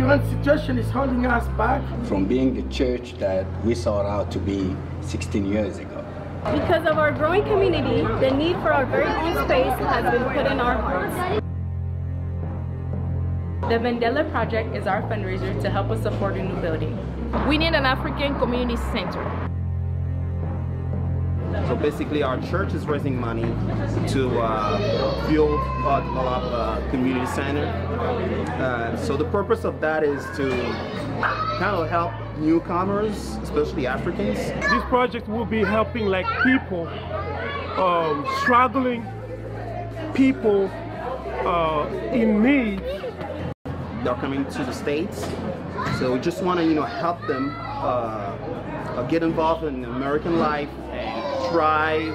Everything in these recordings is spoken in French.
current situation is holding us back from being the church that we sought out to be 16 years ago. Because of our growing community, the need for our very own space has been put in our hearts. The Mandela Project is our fundraiser to help us afford a new building. We need an African community center. So basically our church is raising money to build a community center. So the purpose of that is to kind of help newcomers, especially Africans. This project will be helping like people, struggling people in need. They're coming to the States, so we just want to help them get involved in American life and thrive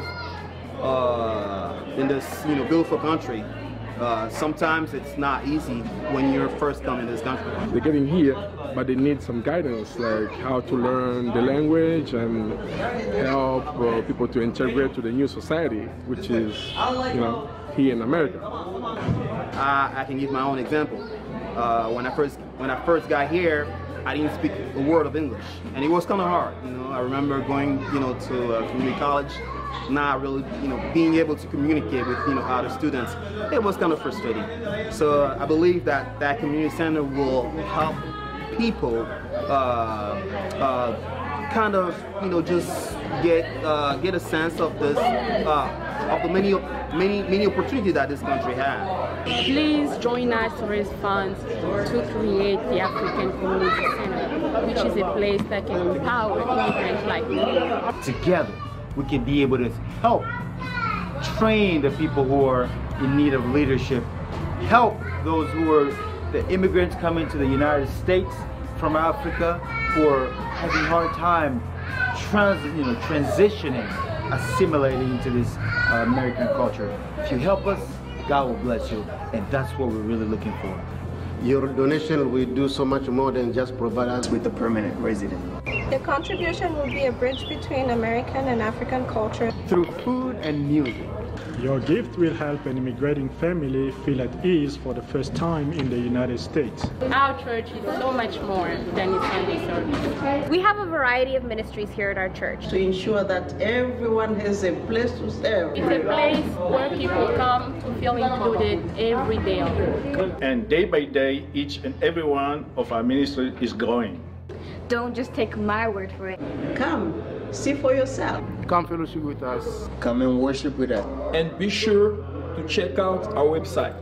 in this beautiful country. Sometimes it's not easy when you're first coming to this country. They're getting here, but they need some guidance, like how to learn the language and help people to integrate to the new society, which is here in America. I can give my own example. When I first got here, I didn't speak a word of English, and it was kind of hard. I remember going, to community college, not really, being able to communicate with, other students. It was kind of frustrating. So I believe that that community center will help people kind of, just get a sense of this, of the many opportunities that this country has. Please join us to raise funds to create the African Community Center, which is a place that can empower immigrants like me. Together, we can be able to help train the people who are in need of leadership, help those who are the immigrants coming to the United States from Africa who are having a hard time transitioning, assimilating into this American culture. If you help us, God will bless you, and that's what we're really looking for. Your donation will do so much more than just provide us with a permanent residence. The contribution will be a bridge between American and African culture. Through food and music. Your gift will help an immigrating family feel at ease for the first time in the United States. Our church is so much more than its Sunday service. We have a variety of ministries here at our church. To ensure that everyone has a place to serve. It's a place where people come to feel included every day of the week. And day by day, each and every one of our ministry is growing. Don't just take my word for it. Come, see for yourself. Come fellowship with us. Come and worship with us. And be sure to check out our website.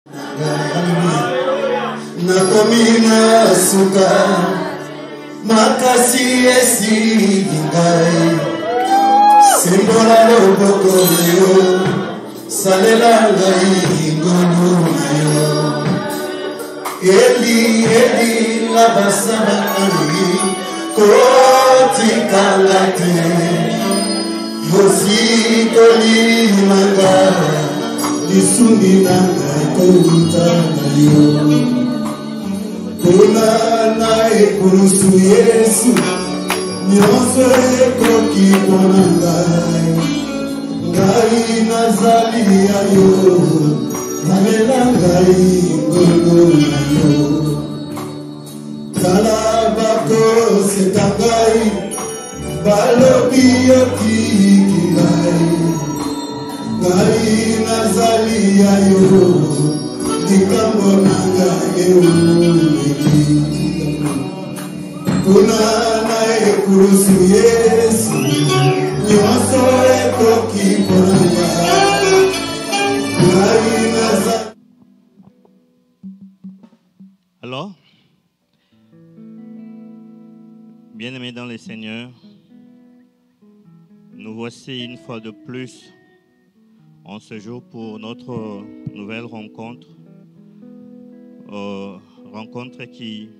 Nakomina suka makasi esi ngai simbola loboko yo salela ngai ngolo yo eli labasaba ali koti kalate yosi koli manga disuni nanga koluta yo kuna nae kurusu Yesu nyonso ekoki mpona ngai ngai nazali ya yo nalela ngai ngolo na yo tala bakoseka ngai balobi yokiki ngai ngai nazali ya yo likambo na ngai euleki kuna nae kurusu Yesu nyonso ekoki mpona ngai ngai nazali. Alors, bien-aimés dans le Seigneur, nous voici une fois de plus en ce jour pour notre nouvelle rencontre. Rencontre qui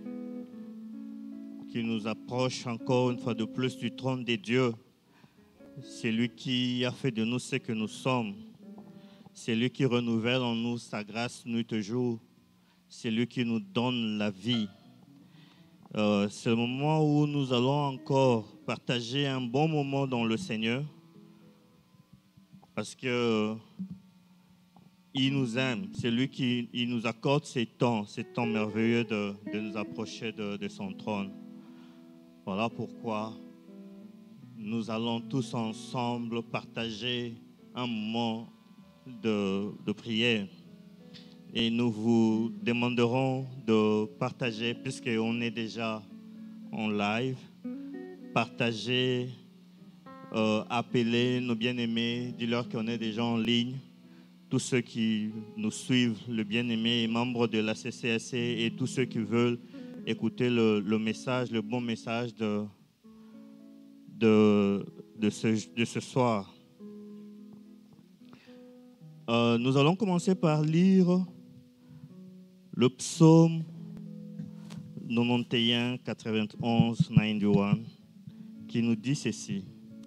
nous approche encore une fois de plus du trône de Dieu. C'est lui qui a fait de nous ce que nous sommes. C'est lui qui renouvelle en nous sa grâce nuit et jour. C'est lui qui nous donne la vie. C'est le moment où nous allons encore partager un bon moment dans le Seigneur. Parce que il nous aime, c'est lui qui nous accorde ces temps merveilleux de nous approcher de son trône. Voilà pourquoi nous allons tous ensemble partager un moment de prière. Et nous vous demanderons de partager, puisqu'on est déjà en live, partager, appeler nos bien-aimés, dis-leur qu'on est déjà en ligne. Tous ceux qui nous suivent, le bien-aimé, membres de la CCSC et tous ceux qui veulent écouter le message, le bon message de ce soir. Nous allons commencer par lire le psaume 91, 91, 91, qui nous dit ceci.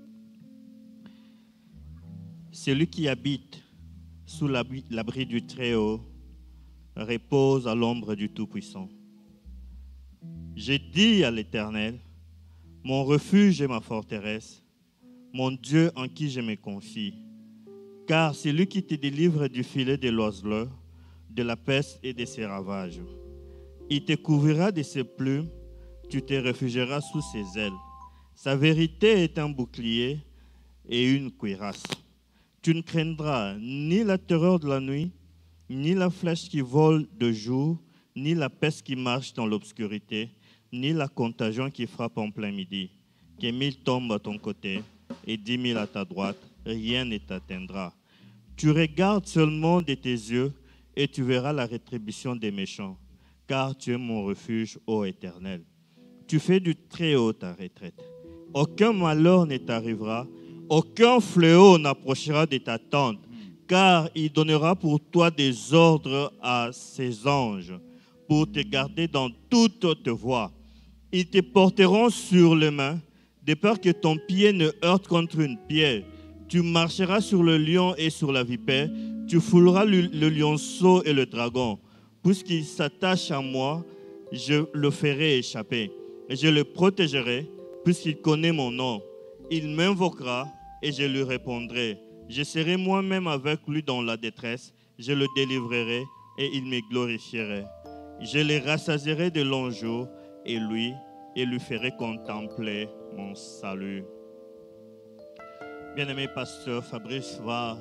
Celui qui habite sous l'abri du Très-Haut repose à l'ombre du Tout-Puissant. J'ai dit à l'Éternel, mon refuge et ma forteresse, mon Dieu en qui je me confie. Car c'est lui qui te délivre du filet de l'oiseleur, de la peste et de ses ravages. Il te couvrira de ses plumes, tu te réfugieras sous ses ailes. Sa vérité est un bouclier et une cuirasse. Tu ne craindras ni la terreur de la nuit, ni la flèche qui vole de jour, ni la peste qui marche dans l'obscurité, ni la contagion qui frappe en plein midi. Que 1000 tombent à ton côté et 10 000 à ta droite, rien ne t'atteindra. Tu regardes seulement de tes yeux et tu verras la rétribution des méchants, car tu es mon refuge, ô Éternel. Tu fais du Très-Haut ta retraite. Aucun malheur ne t'arrivera, aucun fléau n'approchera de ta tente, car il donnera pour toi des ordres à ses anges, pour te garder dans toutes tes voies. Ils te porteront sur les mains, de peur que ton pied ne heurte contre une pierre. Tu marcheras sur le lion et sur la vipère, tu fouleras le lionceau et le dragon. Puisqu'il s'attache à moi, je le ferai échapper, et je le protégerai, puisqu'il connaît mon nom. Il m'invoquera et je lui répondrai. Je serai moi-même avec lui dans la détresse, je le délivrerai et il me glorifierait. Je le rassasierai de longs jours et lui ferai contempler mon salut. Bien-aimé pasteur, Fabrice va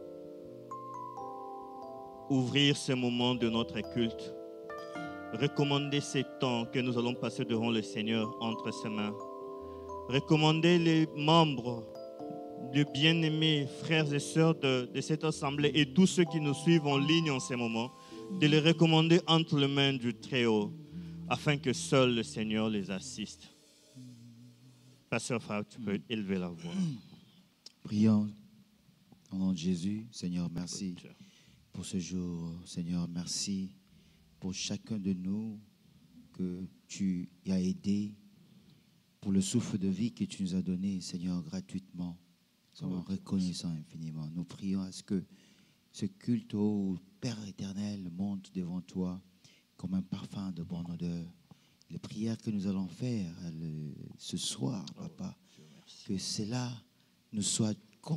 ouvrir ce moment de notre culte, recommander ces temps que nous allons passer devant le Seigneur entre ses mains, recommander les membres, les bien-aimés frères et sœurs de cette assemblée et tous ceux qui nous suivent en ligne en ce moment, de les recommander entre les mains du Très-Haut, afin que seul le Seigneur les assiste. Pasteur Frère, tu peux élever la voix. Prions au nom de Jésus. Seigneur, merci pour ce jour. Seigneur, merci pour chacun de nous que tu as aidé, pour le souffle de vie que tu nous as donné, Seigneur, gratuitement. Nous sommes reconnaissants infiniment. Nous prions à ce que ce culte au Père éternel monte devant toi comme un parfum de bonne odeur. Les prières que nous allons faire ce soir, Papa, que cela nous soit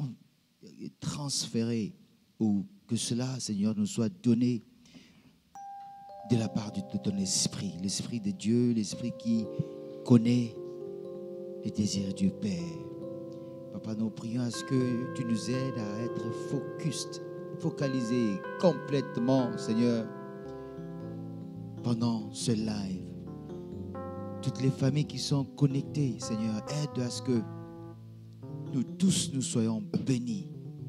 transféré, ou que cela, Seigneur, nous soit donné de la part de ton esprit, l'esprit de Dieu, l'esprit qui connaît les désirs du Père. Papa, nous prions à ce que tu nous aides à être focalisés complètement, Seigneur, pendant ce live. Toutes les familles qui sont connectées, Seigneur, aide à ce que nous tous nous soyons bénis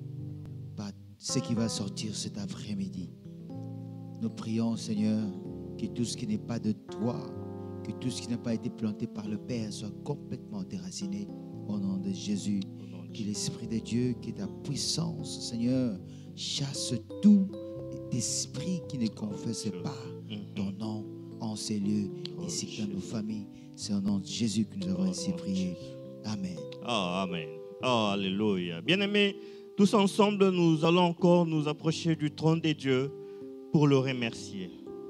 par ce qui va sortir cet après-midi. Nous prions, Seigneur, que tout ce qui n'est pas de toi, que tout ce qui n'a pas été planté par le Père soit complètement déraciné au nom de Jésus. Que l'Esprit de Dieu, qui est ta puissance, Seigneur, chasse tout esprit qui ne confesse pas ton nom en ces lieux ainsi que dans nos familles. C'est au nom de Jésus que nous avons ainsi prié. Amen. Oh, amen. Oh, alléluia. Bien-aimés, tous ensemble, nous allons encore nous approcher du trône de Dieu pour le remercier.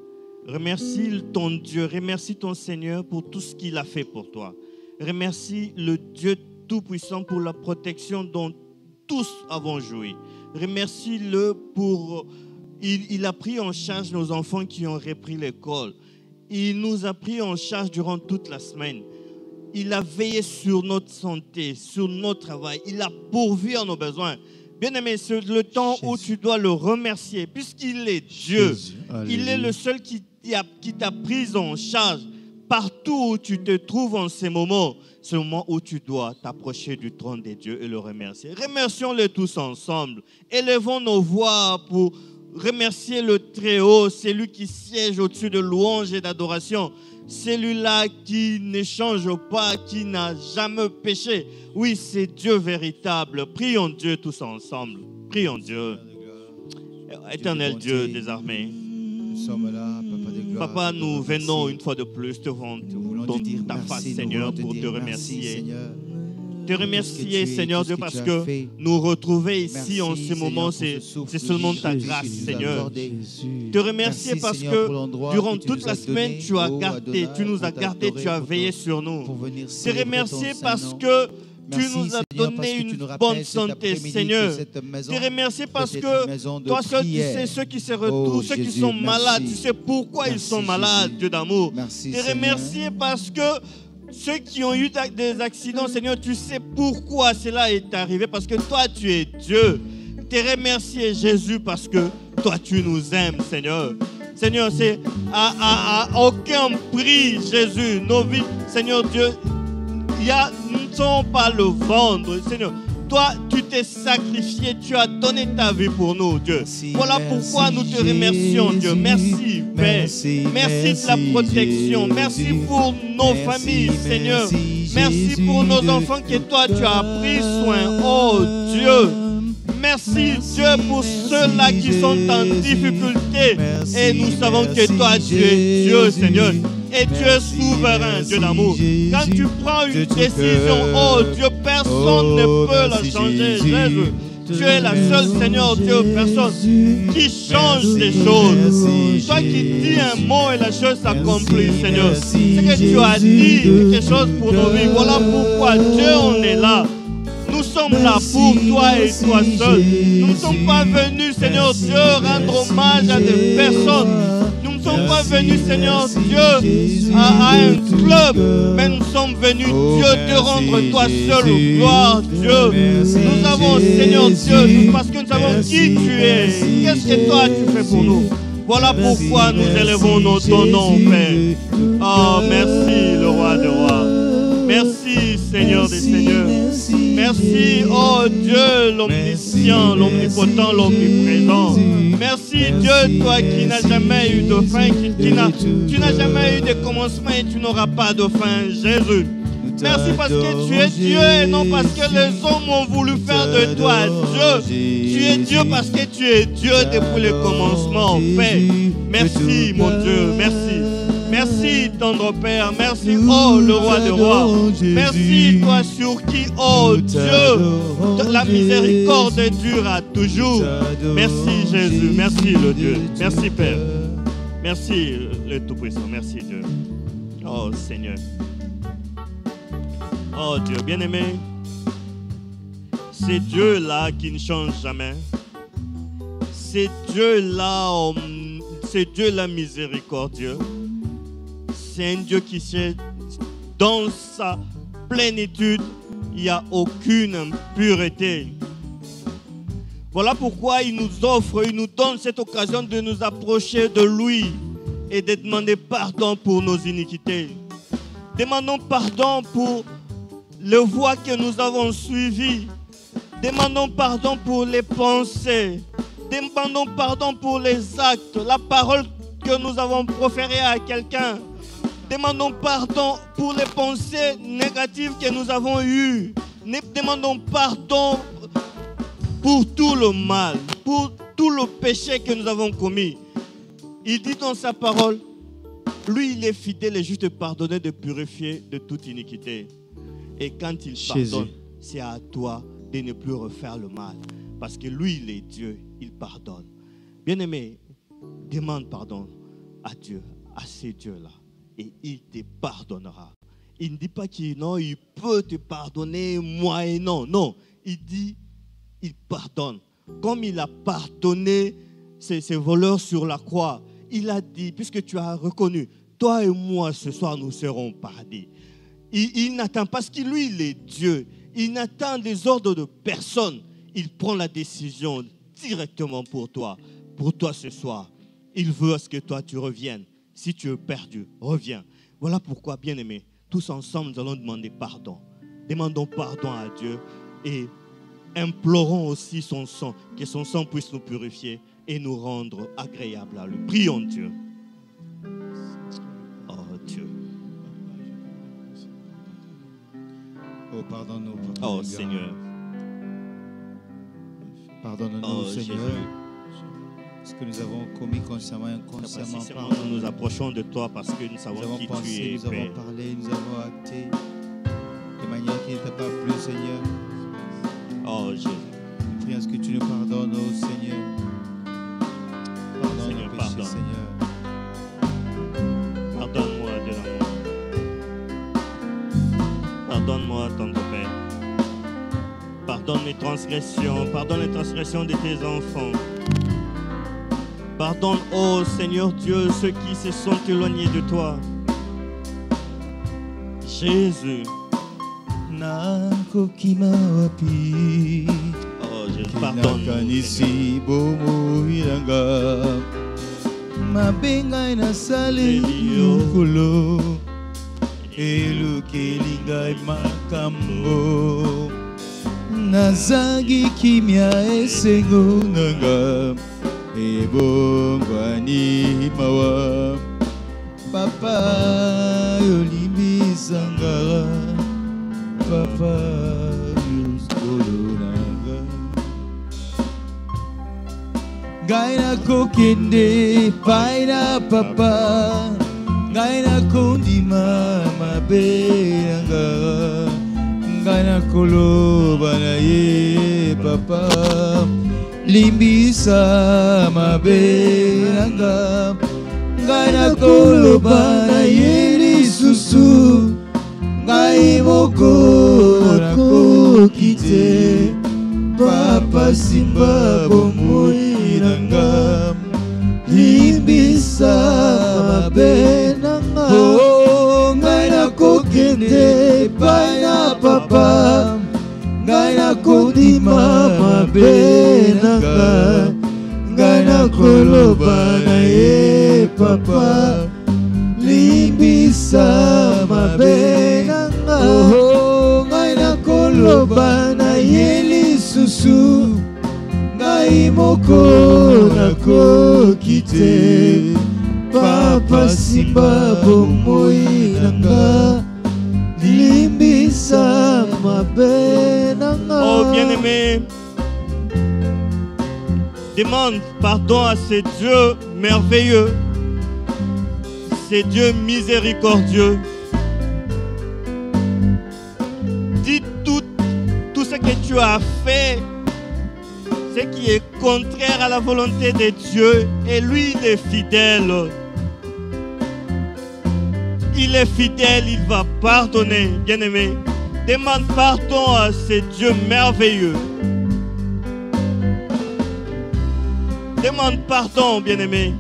Remercie ton Dieu, remercie ton Seigneur pour tout ce qu'il a fait pour toi. Remercie le Dieu Tout-Puissant pour la protection dont tous avons joui. Remercie-le pour... Il a pris en charge nos enfants qui ont repris l'école. Il nous a pris en charge durant toute la semaine. Il a veillé sur notre santé, sur notre travail. Il a pourvu à nos besoins. Bien-aimé, c'est le temps où tu dois le remercier, puisqu'il est Dieu. Il est le seul qui t'a pris en charge partout où tu te trouves en ces moments. C'est le moment où tu dois t'approcher du trône de Dieu et le remercier. Remercions-le tous ensemble. Élevons nos voix pour remercier le Très-Haut, celui qui siège au-dessus de louanges et d'adoration. Celui-là qui ne change pas, qui n'a jamais péché. Oui, c'est Dieu véritable. Prions Dieu tous ensemble. Prions Dieu. Éternel Dieu des armées. Nous sommes là, Papa de gloire. Papa, nous venons une fois de plus devant ta face, Seigneur, pour te remercier. Te remercier, Seigneur Dieu, parce que nous retrouver ici en ce moment, c'est seulement ta grâce, Seigneur. Te remercier parce que durant toute la semaine, tu as gardé, tu nous as gardés, tu as veillé sur nous. Te remercier parce que tu nous as donné une bonne santé, Seigneur. Te remercier parce que toi seul, tu sais ceux qui se retrouvent, ceux qui sont malades, tu sais pourquoi ils sont malades, Dieu d'amour. Te remercier parce que ceux qui ont eu des accidents, Seigneur, tu sais pourquoi cela est arrivé, parce que toi, tu es Dieu. Te remercier, Jésus, parce que toi, tu nous aimes, Seigneur. Seigneur, c'est à aucun prix, Jésus, nos vies, Seigneur Dieu, nous ne sommes pas le vendre, Seigneur. Toi, tu t'es sacrifié, tu as donné ta vie pour nous, Dieu. Voilà pourquoi nous te remercions, Dieu. Merci, Père. Merci de la protection. Merci pour nos familles, Seigneur. Merci pour nos enfants que toi, tu as pris soin. Oh, Dieu. Merci, Dieu, pour ceux-là qui sont en difficulté. Et nous savons que toi, tu es Dieu, Seigneur. Et tu es souverain, Dieu d'amour. Quand tu prends une décision, oh Dieu, personne ne peut la changer, Jésus. Tu es la seule, Seigneur Dieu, personne qui change des choses. Toi qui dis un mot et la chose s'accomplit, Seigneur. C'est que tu as dit quelque chose pour nos vies. Voilà pourquoi, Dieu, on est là. Nous sommes là pour toi et toi seul. Nous ne sommes pas venus, Seigneur Dieu, rendre hommage à des personnes. Nous ne sommes pas venus, Seigneur Dieu, à un club, mais nous sommes venus, Dieu, te rendre toi seul gloire, Dieu. Nous avons, Seigneur Dieu, parce que nous savons qui tu es. Qu'est-ce que toi tu fais pour nous? Voilà pourquoi nous élevons ton nom, Père. Oh, merci, le roi des rois. Merci, Seigneur des Seigneurs. Merci, oh Dieu, l'omniscient, l'omnipotent, l'omniprésent. Merci, Dieu, toi qui n'as jamais eu de fin, tu n'as jamais eu de commencement et tu n'auras pas de fin, Jésus. Merci parce que tu es Dieu et non parce que les hommes ont voulu faire de toi Dieu. Tu es Dieu parce que tu es Dieu depuis le commencement, Père. Merci, mon Dieu, merci. Merci, tendre Père. Merci, oh, le roi des rois. Merci, toi sur qui, oh Dieu, la miséricorde durera toujours. Merci, Jésus. Merci, le Dieu. Merci, Père. Merci, le Tout-Puissant. Merci, Dieu. Oh, Seigneur. Oh, Dieu, bien-aimé. C'est Dieu-là qui ne change jamais. C'est Dieu-là, c'est Dieu-là miséricordieux. C'est un Dieu qui sait, dans sa plénitude, il n'y a aucune impureté. Voilà pourquoi il nous offre, il nous donne cette occasion de nous approcher de lui et de demander pardon pour nos iniquités. Demandons pardon pour les voies que nous avons suivies. Demandons pardon pour les pensées. Demandons pardon pour les actes, la parole que nous avons proférée à quelqu'un. Demandons pardon pour les pensées négatives que nous avons eues. Demandons pardon pour tout le mal, pour tout le péché que nous avons commis. Il dit dans sa parole, lui il est fidèle et juste de pardonner, de purifier de toute iniquité. Et quand il pardonne, c'est à toi de ne plus refaire le mal. Parce que lui il est Dieu, il pardonne. Bien-aimé, demande pardon à Dieu, à ces dieux-là. Et il te pardonnera. Il ne dit pas qu'il il peut te pardonner, moi et non. Non, il dit, il pardonne. Comme il a pardonné ces voleurs sur la croix, il a dit, puisque tu as reconnu, toi et moi ce soir nous serons pardonnés. Il n'attend pas, parce que lui il est Dieu. Il n'attend des ordres de personne. Il prend la décision directement pour toi ce soir. Il veut à ce que toi tu reviennes. Si tu es perdu, reviens. Voilà pourquoi, bien-aimés, tous ensemble, nous allons demander pardon. Demandons pardon à Dieu et implorons aussi son sang, que son sang puisse nous purifier et nous rendre agréables à lui. Prions Dieu. Oh Dieu. Oh, pardonne-nous. Oh Seigneur. Pardonne-nous, Seigneur. Jésus. Ce que nous avons commis consciemment et inconsciemment. Nous nous approchons de toi parce que nous savons qui tu es. Nous avons parlé, nous avons acté de manière qui n'était pas plus, Seigneur. Oh Jésus. Nous prions à ce que tu nous pardonnes, oh Seigneur. Pardonne Seigneur, nos péchés, pardonne. Seigneur. Pardonne-moi de l'amour. Pardonne-moi, ton Père. Pardonne mes transgressions. Pardonne les transgressions de tes enfants. Pardonne, ô Seigneur Dieu, ceux qui se sont éloignés de toi. Jésus. Oh Jésus, pardonne-nous. Nazangi kimia esengo nanga ebongwani mawa papa yolimbisanga papa yuskolonanga gaina kokende paina papa gaina kondima mabeanga gaina koloba na ye papa limbisa mabeanga gaina koloba na ye lisusu gai moko nakokite papa simba bomoiranga limbisa mabenanga oh ngai nakokende pai na papa ngai nakondima mabenanga ngai nakoloba na ye papa limbisa mabenanga koloba na ye lisusu ngai moko nakoki te. Papa simba bomoi nanga limbisa mabe nanga. Oh bien-aimé, demande pardon à ces dieux merveilleux, ces dieux miséricordieux. Dis tout ce que tu as fait, ce qui est contraire à la volonté de Dieu, et lui il est fidèle. Il est fidèle, il va pardonner, bien-aimé. Demande pardon à ces dieux merveilleux. Demande pardon, bien-aimé.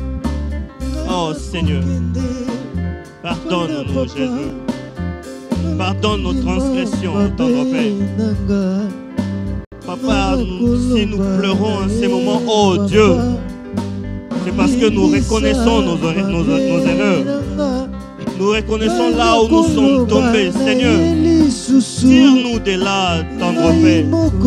Oh Seigneur, pardonne-nous, Jésus. Pardonne nos transgressions, tendre Père. Papa, si nous pleurons en ces moments, oh Dieu, c'est parce que nous reconnaissons nos erreurs. Nous reconnaissons là où nous sommes tombés. Seigneur, tire-nous de là, tendre Père.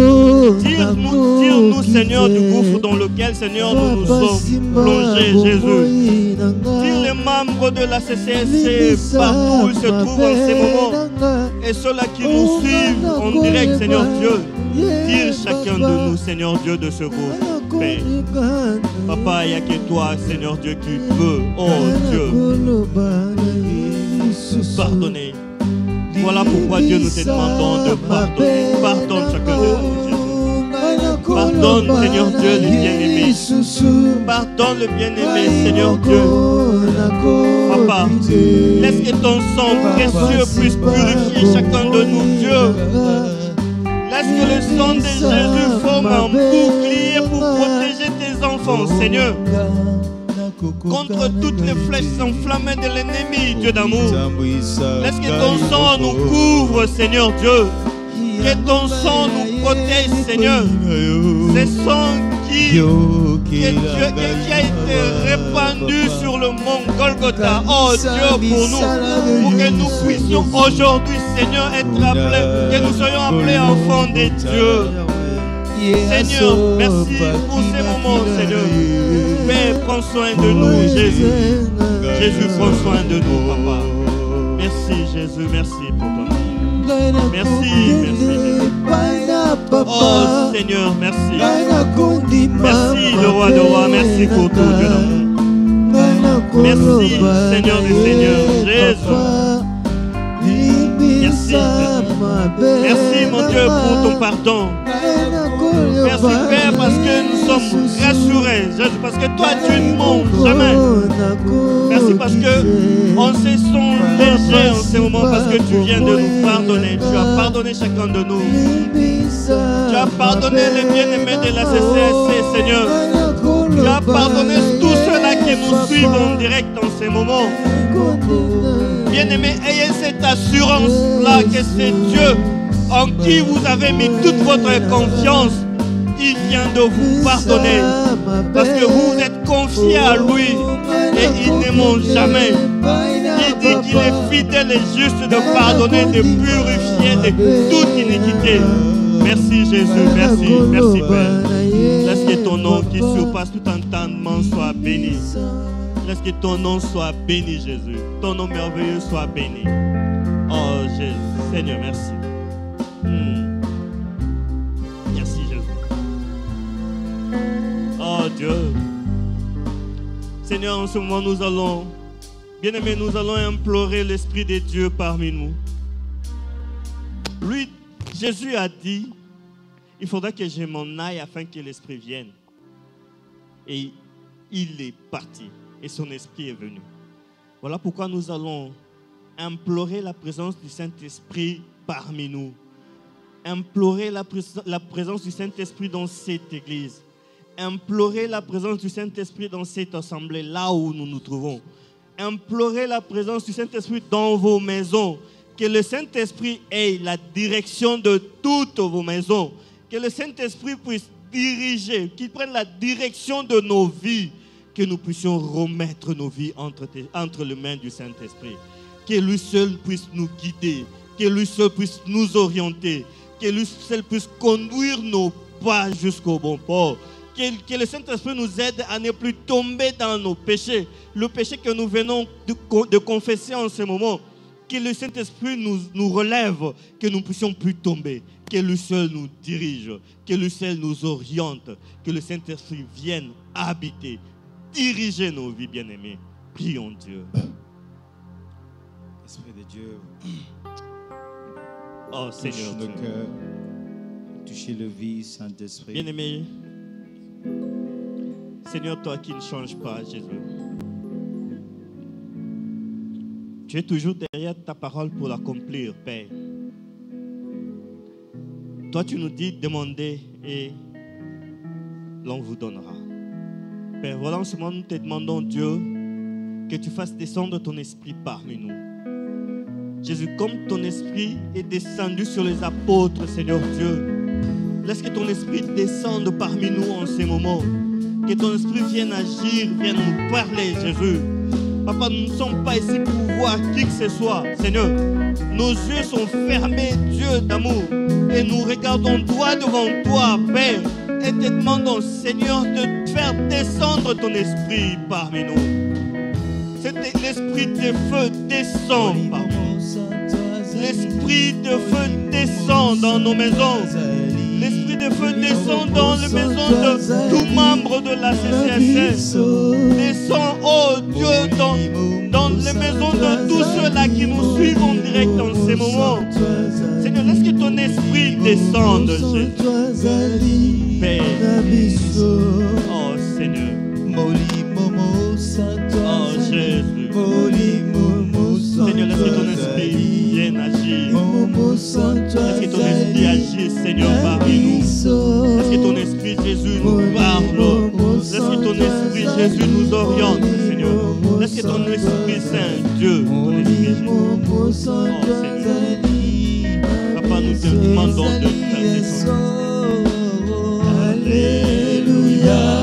Tire-nous, Seigneur, du gouffre dans lequel, Seigneur, nous nous sommes plongés, Jésus. Tire les membres de la CCSC partout où ils se trouvent en ces moments. Et ceux-là qui nous suivent en direct, Seigneur Dieu. Tire chacun de nous, Seigneur Dieu, de ce gouffre, Père. Papa, il n'y a que toi, Seigneur Dieu, qui peut, oh Dieu, pardonner. Voilà pourquoi Dieu nous te demandons de pardonner. Pardonne chacun de nous, Jésus. Pardonne, Seigneur Dieu, le bien-aimé. Pardonne le bien-aimé, Seigneur Dieu. Papa, laisse que ton sang précieux puisse purifier chacun de nous, Dieu. Laisse que le sang de Jésus forme un bouclier pour protéger tes enfants, Seigneur. Contre toutes les flèches enflammées de l'ennemi, Dieu d'amour. Laisse que ton sang nous couvre, Seigneur Dieu. Que ton sang nous protège, Seigneur. Ce sang qui a été répandu sur le mont Golgotha. Oh Dieu, pour nous, pour que nous puissions aujourd'hui, Seigneur, être appelés, que nous soyons appelés enfants de Dieu. Seigneur, merci pour ces moments, Seigneur. Père, prends soin de nous, Jésus. Jésus, prends soin de nous, Papa. Merci, Jésus, merci pour ton amour. Merci, Jésus. Oh, Seigneur, merci. Merci, le roi de rois, merci pour tout, Dieu d'amour. Merci, Seigneur des seigneurs, Jésus. Merci, merci, mon Dieu, pour ton pardon. Merci, Père, parce que nous sommes rassurés. Jésus, parce que toi, tu ne mens jamais. Merci parce que on se sent léger en ce moment, parce que tu viens de nous pardonner. Tu as pardonné chacun de nous. Tu as pardonné les bien-aimés de la CCSC, Seigneur. Tu as pardonné tous ceux-là qui nous suivent en direct en ces moments. Bien-aimés, ayez cette assurance-là que c'est Dieu en qui vous avez mis toute votre confiance. Il vient de vous pardonner parce que vous êtes confiés à lui et il ne ment jamais. Il dit qu'il est fidèle et juste de pardonner, de purifier de toute iniquité. Merci Jésus, merci, merci Père. Laisse que ton nom qui surpasse tout entendement soit béni. Laisse que ton nom soit béni, Jésus. Ton nom merveilleux soit béni. Oh Jésus, Seigneur, merci. Merci Jésus. Oh Dieu. Seigneur, en ce moment nous allons, bien-aimés, nous allons implorer l'Esprit de Dieu parmi nous. Lui, Jésus a dit, il faudra que je m'en aille afin que l'Esprit vienne. Et il est parti. Et son esprit est venu. Voilà pourquoi nous allons implorer la présence du Saint-Esprit parmi nous. Implorer la présence du Saint-Esprit dans cette église. Implorer la présence du Saint-Esprit dans cette assemblée, là où nous nous trouvons. Implorer la présence du Saint-Esprit dans vos maisons. Que le Saint-Esprit ait la direction de toutes vos maisons. Que le Saint-Esprit puisse diriger, qu'il prenne la direction de nos vies. Que nous puissions remettre nos vies entre les mains du Saint-Esprit. Que lui seul puisse nous guider. Que lui seul puisse nous orienter. que lui seul puisse conduire nos pas jusqu'au bon port. Que le Saint-Esprit nous aide à ne plus tomber dans nos péchés. Le péché que nous venons de confesser en ce moment. Que le Saint-Esprit nous relève, que nous ne puissions plus tomber. Que lui seul nous dirige, que lui seul nous oriente. Que le Saint-Esprit vienne habiter, diriger nos vies, bien-aimés. Prions Dieu. Esprit de Dieu, oh Seigneur, touche nos cœurs, touchez le vie, Saint-Esprit. Bien-aimé, Seigneur, toi qui ne changes pas, Jésus, tu es toujours derrière ta parole pour l'accomplir, Père. Toi, tu nous dis demandez et l'on vous donnera. Père, voilà en ce moment, nous te demandons, Dieu, que tu fasses descendre ton esprit parmi nous. Jésus, comme ton esprit est descendu sur les apôtres, Seigneur Dieu, laisse que ton esprit descende parmi nous en ces moments. Que ton esprit vienne agir, vienne nous parler, Jésus. Papa, nous ne sommes pas ici pour voir qui que ce soit, Seigneur. Nos yeux sont fermés, Dieu d'amour. Et nous regardons droit devant toi, Père. Et te demandons, Seigneur, de faire descendre ton esprit parmi nous. L'esprit de feu descend parmi nous. L'esprit de feu descend dans nos maisons. L'esprit de feu descend dans les maisons de tous membres de la CCSS. Descend, oh Dieu, dans les maisons de tous ceux-là qui nous suivent en direct en ces moments. Seigneur, laisse que ton esprit descende, Jésus. Père. Oh Seigneur. Oh Jésus. Seigneur, laisse que ton esprit vienne agir. Laisse que ton esprit agisse, Seigneur, parmi nous. Laisse que ton esprit, Jésus, nous parle. Laisse que ton esprit, Jésus, nous oriente, Seigneur. Laisse que ton esprit Saint, Dieu, ton esprit Jésus. Oh Seigneur. Papa, nous te demandons de faire descendre. Alléluia.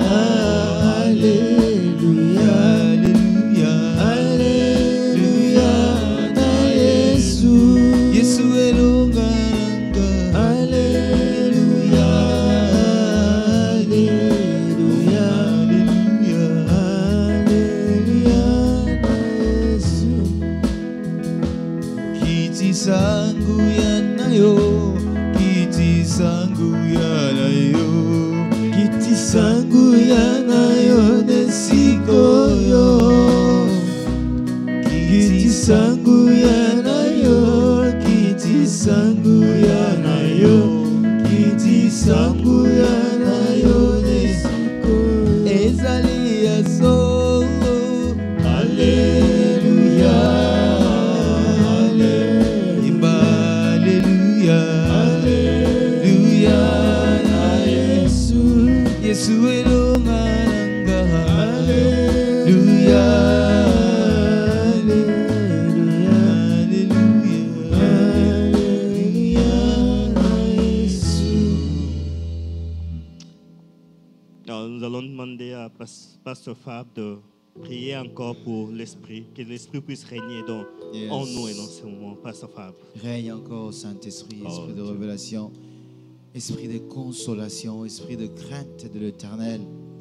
Pasteur Fab de prier encore pour l'Esprit, que l'Esprit puisse régner en nous et dans ce moment. Pasteur Fab. Règne encore, Saint-Esprit, Esprit de révélation, Esprit de consolation, Esprit de crainte de l'Éternel.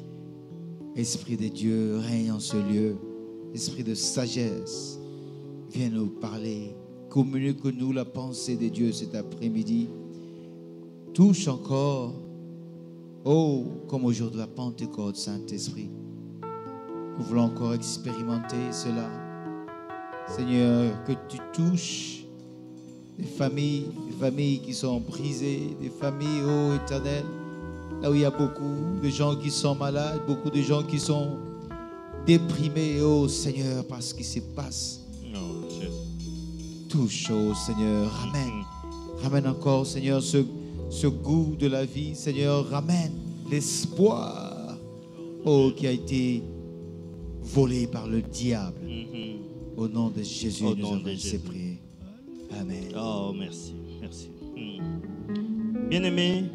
Esprit de Dieu, règne en ce lieu. Esprit de sagesse, viens nous parler. Communique-nous la pensée de Dieu cet après-midi. Touche encore, oh, comme au jour de la Pentecôte, Saint-Esprit. Nous voulons encore expérimenter cela. Seigneur, que tu touches des familles qui sont brisées, des familles, oh Éternel, là où il y a beaucoup de gens qui sont malades, beaucoup de gens qui sont déprimés, oh Seigneur, par ce qui se passe. Touche, oh Seigneur, ramène encore, Seigneur, ce goût de la vie, Seigneur, ramène l'espoir, oh, qui a été volé par le diable. Au nom de Jésus, nous avons ainsi prié. Amen. Oh, merci, merci. Bien-aimés,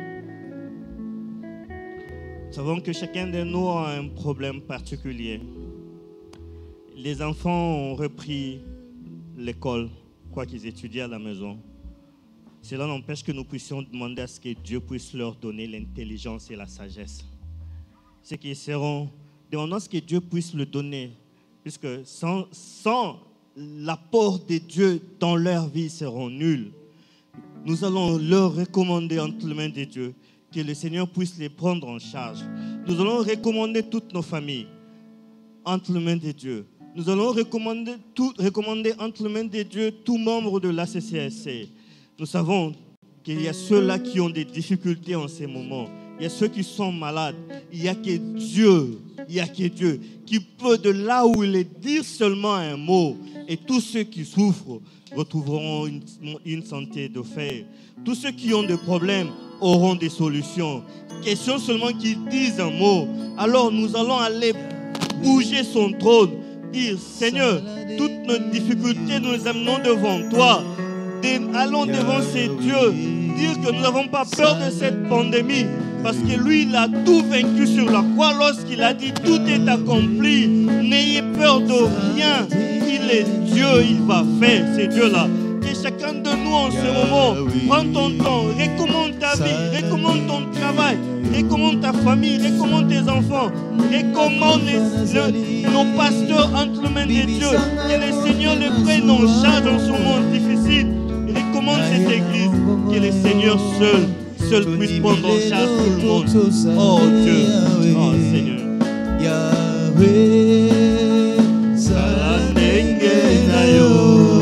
nous savons que chacun de nous a un problème particulier. Les enfants ont repris l'école, quoi qu'ils étudient à la maison. Cela n'empêche que nous puissions demander à ce que Dieu puisse leur donner l'intelligence et la sagesse. Ceux qui seront, demandons à ce que Dieu puisse le donner, puisque sans l'apport de Dieu dans leur vie, ils seront nuls. Nous allons leur recommander entre les mains de Dieu, que le Seigneur puisse les prendre en charge. Nous allons recommander toutes nos familles entre les mains de Dieu. Nous allons recommander entre les mains de Dieu tout membre de la CCSC. Nous savons qu'il y a ceux-là qui ont des difficultés en ces moments. Il y a ceux qui sont malades. Il n'y a que Dieu qui peut de là où il est dire seulement un mot. Et tous ceux qui souffrent retrouveront une santé de fer. Tous ceux qui ont des problèmes auront des solutions. Question seulement qu'ils disent un mot. Alors nous allons aller bouger son trône. Dire, Seigneur, toutes nos difficultés, nous les amenons devant toi. Allons devant ces dieux. Dire que nous n'avons pas peur de cette pandémie. Parce que lui, il a tout vaincu sur la croix lorsqu'il a dit tout est accompli. N'ayez peur de rien. Il est Dieu, il va faire, c'est Dieu-là. Que chacun de nous en ce moment, prends ton temps, recommande ta vie, recommande ton travail, recommande ta famille, recommande tes enfants, recommande nos pasteurs entre les mains de Dieu. Que le Seigneur les prenne en charge en ce moment difficile. Recommande cette église, que le Seigneur seul puisse prendre en charge tout le monde. Oh Dieu, oh Seigneur. Yahweh, Salandenge Nayo.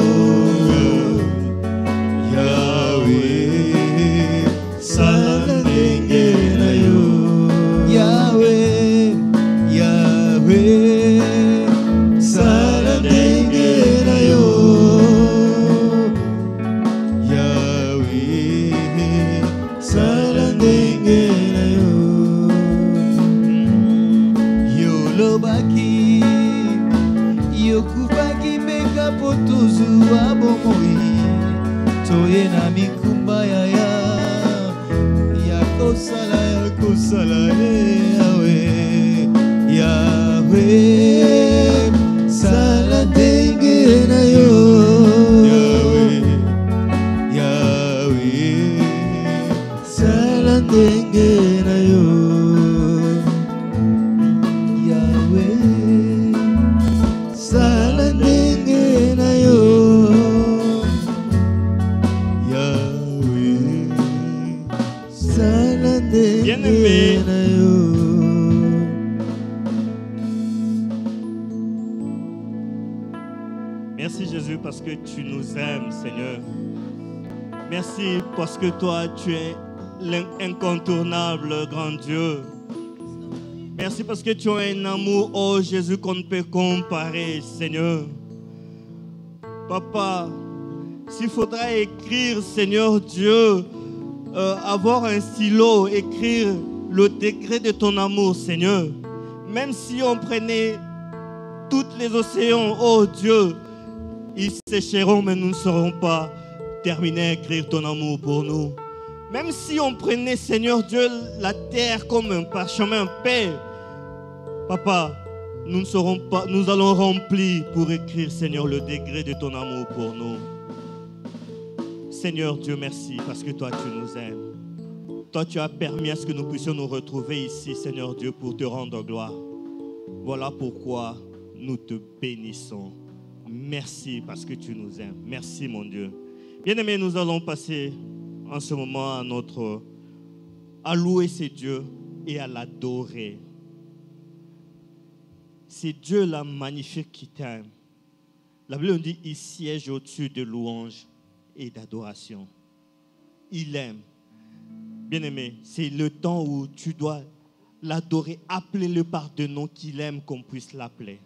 Yahweh, Salandenge Nayo. Yahweh, Yahweh, Salandenge Nayo. Yolobaki yokubaki beka potuzu abomoi toye na mikumba ya kosala Yahweh sala ndenge na yo Yahweh sala ndenge na yo Bien-aimé, merci Jésus parce que tu nous aimes, Seigneur. Merci parce que toi, tu es l'incontournable grand Dieu. Merci parce que tu as un amour, oh Jésus, qu'on ne peut comparer, Seigneur. Papa, s'il faudra écrire, Seigneur Dieu, avoir un stylo, écrire le degré de ton amour, Seigneur. Même si on prenait tous les océans, oh Dieu, ils sécheront, mais nous ne saurons pas terminer à écrire ton amour pour nous. Même si on prenait, Seigneur Dieu, la terre comme un parchemin, Père, Papa, nous ne saurons pas, nous allons remplir pour écrire, Seigneur, le degré de ton amour pour nous. Seigneur Dieu, merci parce que toi, tu nous aimes. Toi, tu as permis à ce que nous puissions nous retrouver ici, Seigneur Dieu, pour te rendre gloire. Voilà pourquoi nous te bénissons. Merci parce que tu nous aimes. Merci, mon Dieu. Bien-aimés, nous allons passer en ce moment à louer ces dieux et à l'adorer. C'est Dieu la magnifique qui t'aime. La Bible nous dit, il siège au-dessus de louanges et d'adoration. Il aime. Bien-aimé, c'est le temps où tu dois l'adorer, appeler-le par de noms qu'il aime qu'on puisse l'appeler.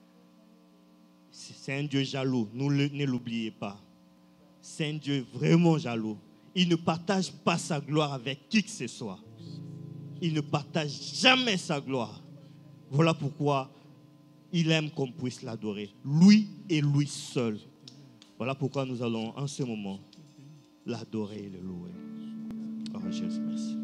C'est un Dieu jaloux, ne l'oubliez pas. C'est un Dieu vraiment jaloux. Il ne partage pas sa gloire avec qui que ce soit. Il ne partage jamais sa gloire. Voilà pourquoi il aime qu'on puisse l'adorer. Lui et lui seul. Voilà pourquoi nous allons en ce moment l'adorer et le louer. Oh Jésus, merci.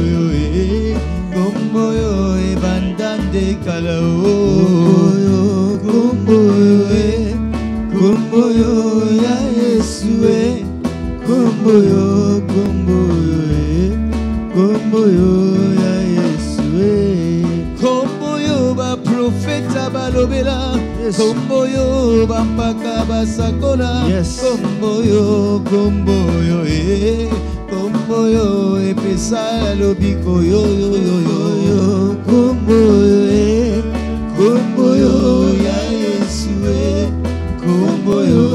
yo kombo yo bandande kala kombo yo ya Yesu kombo yo ya Yesu kombo yo ba profeta balobela kombo yo bampaka basakola kombo yo kombo yo epesa lobiko yo kombo yo ya Yesu kombo yo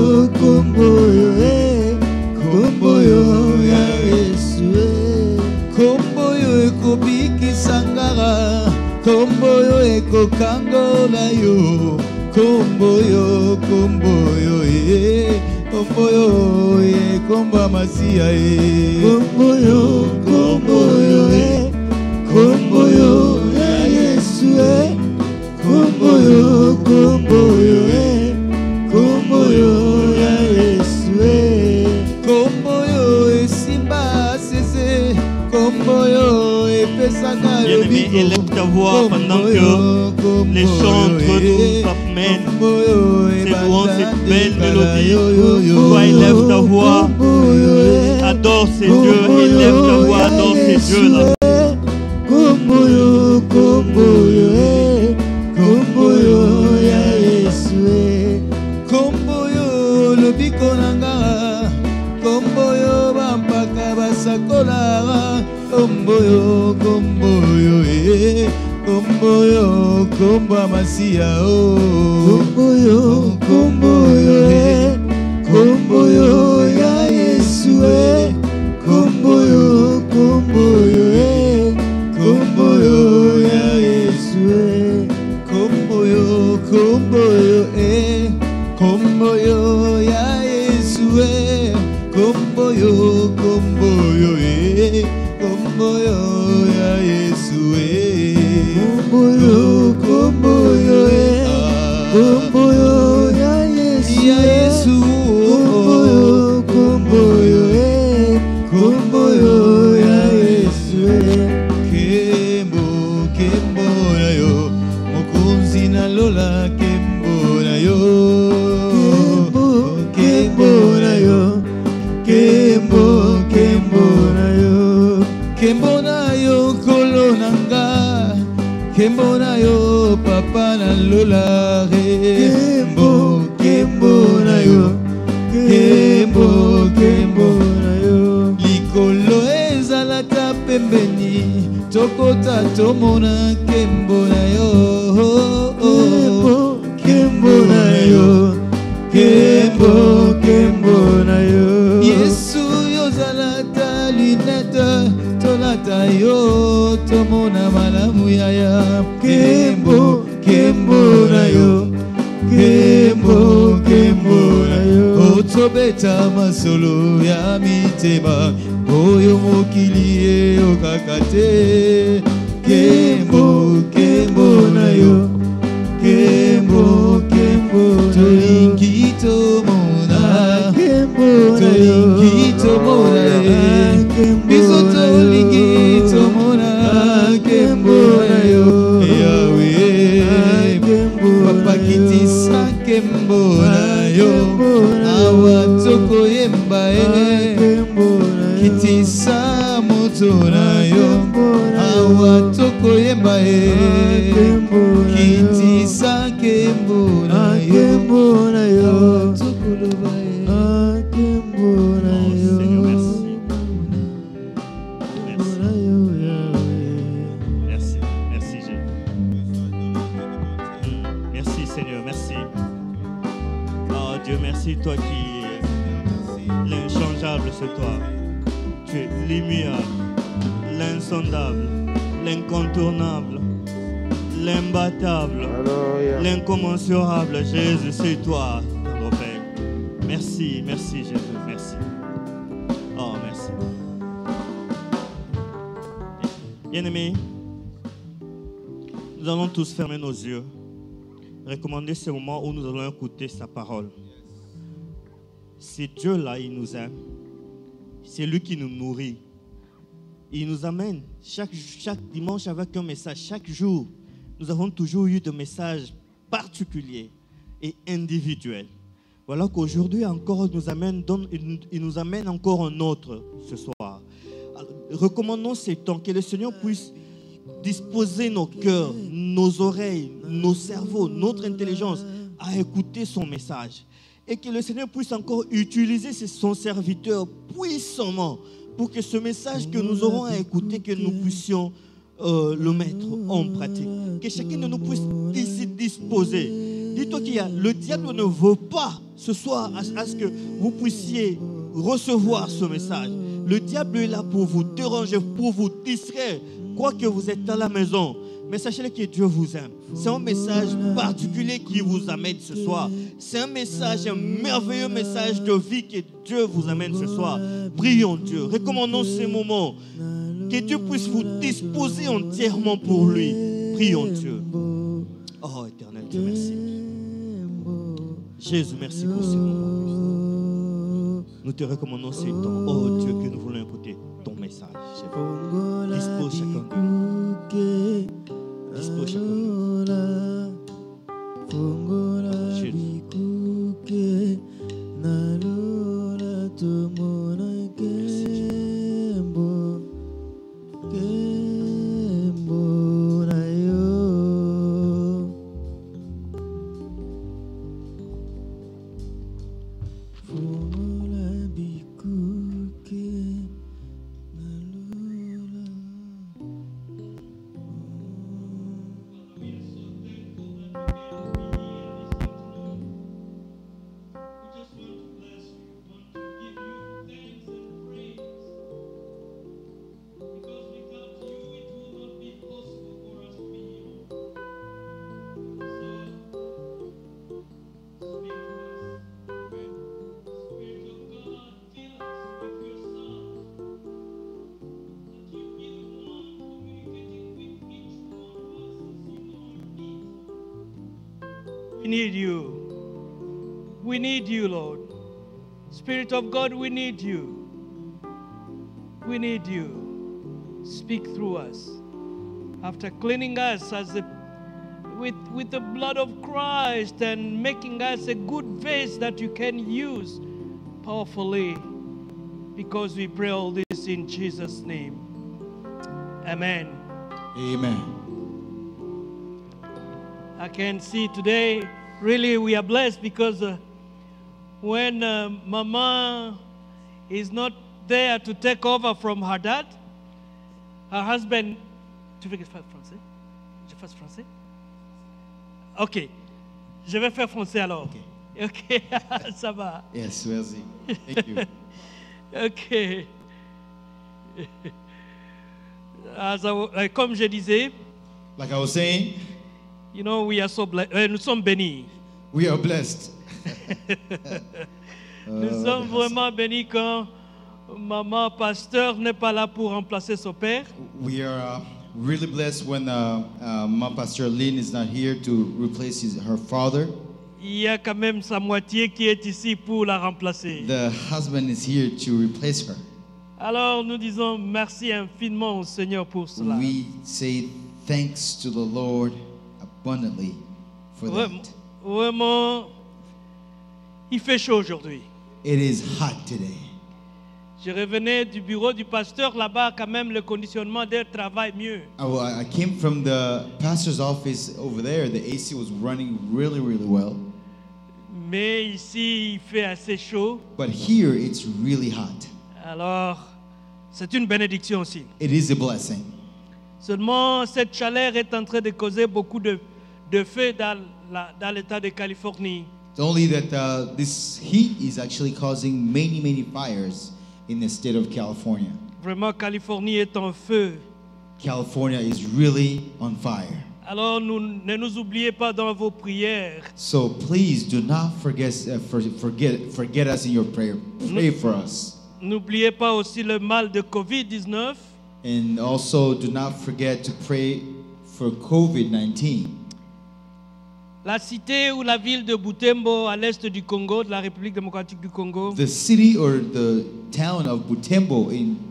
ya Yesu kombo yo ekobiki sangara kombo yo ekokangola yo kombo yo kombo yo kombo masia kombo yo ya Yesu kombo yo ya Yesu kombo yo esimba sese kombo yo epesaka Bien-aimé, élève ta voix pendant que les chantres nous amènent ces louanges, ces belles mélodies. Toi, élève ta voix, adore ces dieux, élève ta voix, adore ces dieux-là. Kombo yo ya Yesu kombo yo lobiko nanga kombo yo bampaka basakola kombo yo kombo masia kombo yo ya Yesu kombo yo ya Yesu kombo yo ya Yesu kombo yo ya Yesu kombo yo ya Yesu kombo yo ya Yesu kembo na yo mokonzi na lola kembo na yo kembo na yo kolo nanga kembo na yo papa na lola kembo na yo likolo ezalaka pembeni tokota tomona kembo na yo kembo na yo Yesu yozalata linete tolata yo tomona malamu yaya kembo na yo otobeta masolo ya mitema oyo mokili eyokaka te kembo na yo tolingi tomona biso tolingi tomona kembo na yo yawe papa kitisa kembo na yo awa tokoyemba kitisa moto na yo awa tokoyemba kitisa kembo na yo tokoloba kembo na yo Merci Jésus. Merci Seigneur, merci. Oh Dieu, merci toi qui es l'inchangeable, c'est toi. Tu es l'immuable, l'insondable, l'incontournable, l'imbattable, l'incommensurable. Jésus, c'est toi, notre Père. Merci, merci Jésus, merci. Oh, merci. Bien-aimés, nous allons tous fermer nos yeux, recommander ce moment où nous allons écouter sa parole. C'est Dieu là, il nous aime. C'est lui qui nous nourrit. Il nous amène chaque dimanche avec un message. Chaque jour, nous avons toujours eu des messages particuliers et individuels. Voilà qu'aujourd'hui encore, il nous amène encore un autre ce soir. Alors, recommandons ces temps, que le Seigneur puisse disposer nos cœurs, nos oreilles, nos cerveaux, notre intelligence à écouter son message. Et que le Seigneur puisse encore utiliser son serviteur puissamment pour que ce message que nous aurons à écouter, que nous puissions le mettre en pratique. Que chacun de nous puisse s'y disposer. Dis-toi le diable ne veut pas ce soir à ce que vous puissiez recevoir ce message. Le diable est là pour vous déranger, pour vous distraire, quoi que vous êtes à la maison. Mais sachez que Dieu vous aime. C'est un message particulier qui vous amène ce soir. C'est un message, un merveilleux message de vie que Dieu vous amène ce soir. Prions Dieu. Recommandons ces moments. Que Dieu puisse vous disposer entièrement pour lui. Prions Dieu. Oh Éternel, Dieu merci. Jésus, merci pour ces moments. Nous te recommandons ces temps. Oh Dieu, que nous voulons écouter ton message. Dispose chacun de nous. Dispose chacun de nous. Jésus. We need you. We need you, Lord. Spirit of God, we need you. We need you. Speak through us. After cleaning us with the blood of Christ and making us a good vase that you can use powerfully, because we pray all this in Jesus' name. Amen. Amen. I can see today, really we are blessed because when Mama is not there to take over from her dad, her husband... Tu veux que je fasse français? Je fasse français? Ok. Je vais faire français alors. Ok. Ça va. Yes, merci. Thank you. Ok. Comme je disais, like I was saying, you know, we are so blessed. Nous sommes bénis. We are blessed. Nous sommes vraiment bénis quand maman pasteur n'est pas là pour remplacer son père. We are really blessed when my pastor Lynn is not here to replace her father. Il y a quand même sa moitié qui est ici pour la remplacer. The husband is here to replace her. Alors nous disons merci infiniment au Seigneur pour cela. We say thanks to the Lord abundantly for that. Vraiment, il fait chaud aujourd'hui. It is hot today. Je revenais du bureau du pasteur, là-bas quand même le conditionnement d'air travaille mieux. I came from the pastor's office over there. The AC was running really, really well. Mais ici, il fait assez chaud. But here, it's really hot. Alors, c'est une bénédiction aussi. It is a blessing. Seulement, cette chaleur est en train de causer beaucoup de feux dans l'État de Californie. It's only that this heat is actually causing many, many fires in the state of California. Vraiment, Californie est en feu. California is really on fire. Alors, ne nous oubliez pas dans vos prières. So please do not forget us in your prayer. Pray for us. N'oubliez pas aussi le mal de COVID-19. And also do not forget to pray for COVID-19. La cité ou la ville de Butembo à l'est du Congo, de la République démocratique du Congo. The city or the town of Butembo in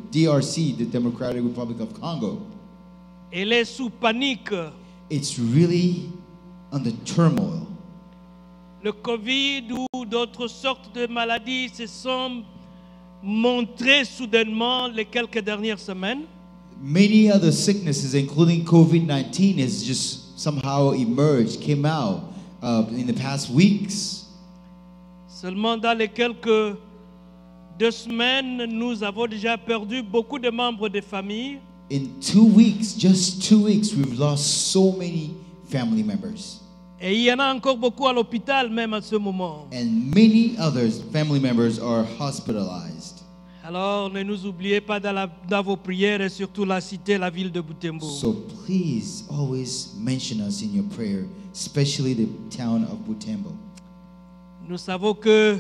DRC, the Democratic Republic of Congo. Elle est sous panique. It's really under turmoil. Le Covid ou d'autres sortes de maladies se sont montrées soudainement les quelques dernières semaines. Many other sicknesses, including COVID-19, has just somehow emerged, came out in the past weeks. Seulement dans les quelques 2 semaines, nous avons déjà perdu beaucoup de membres de famille. In 2 weeks, just 2 weeks, we've lost so many family members. Et il y en a encore beaucoup à l'hôpital même à ce moment. And many others, family members, are hospitalized. Alors ne nous oubliez pas dans vos prières et surtout la cité, la ville de Butembo. So please always mention us in your prayer, especially the town of Butembo. Nous savons que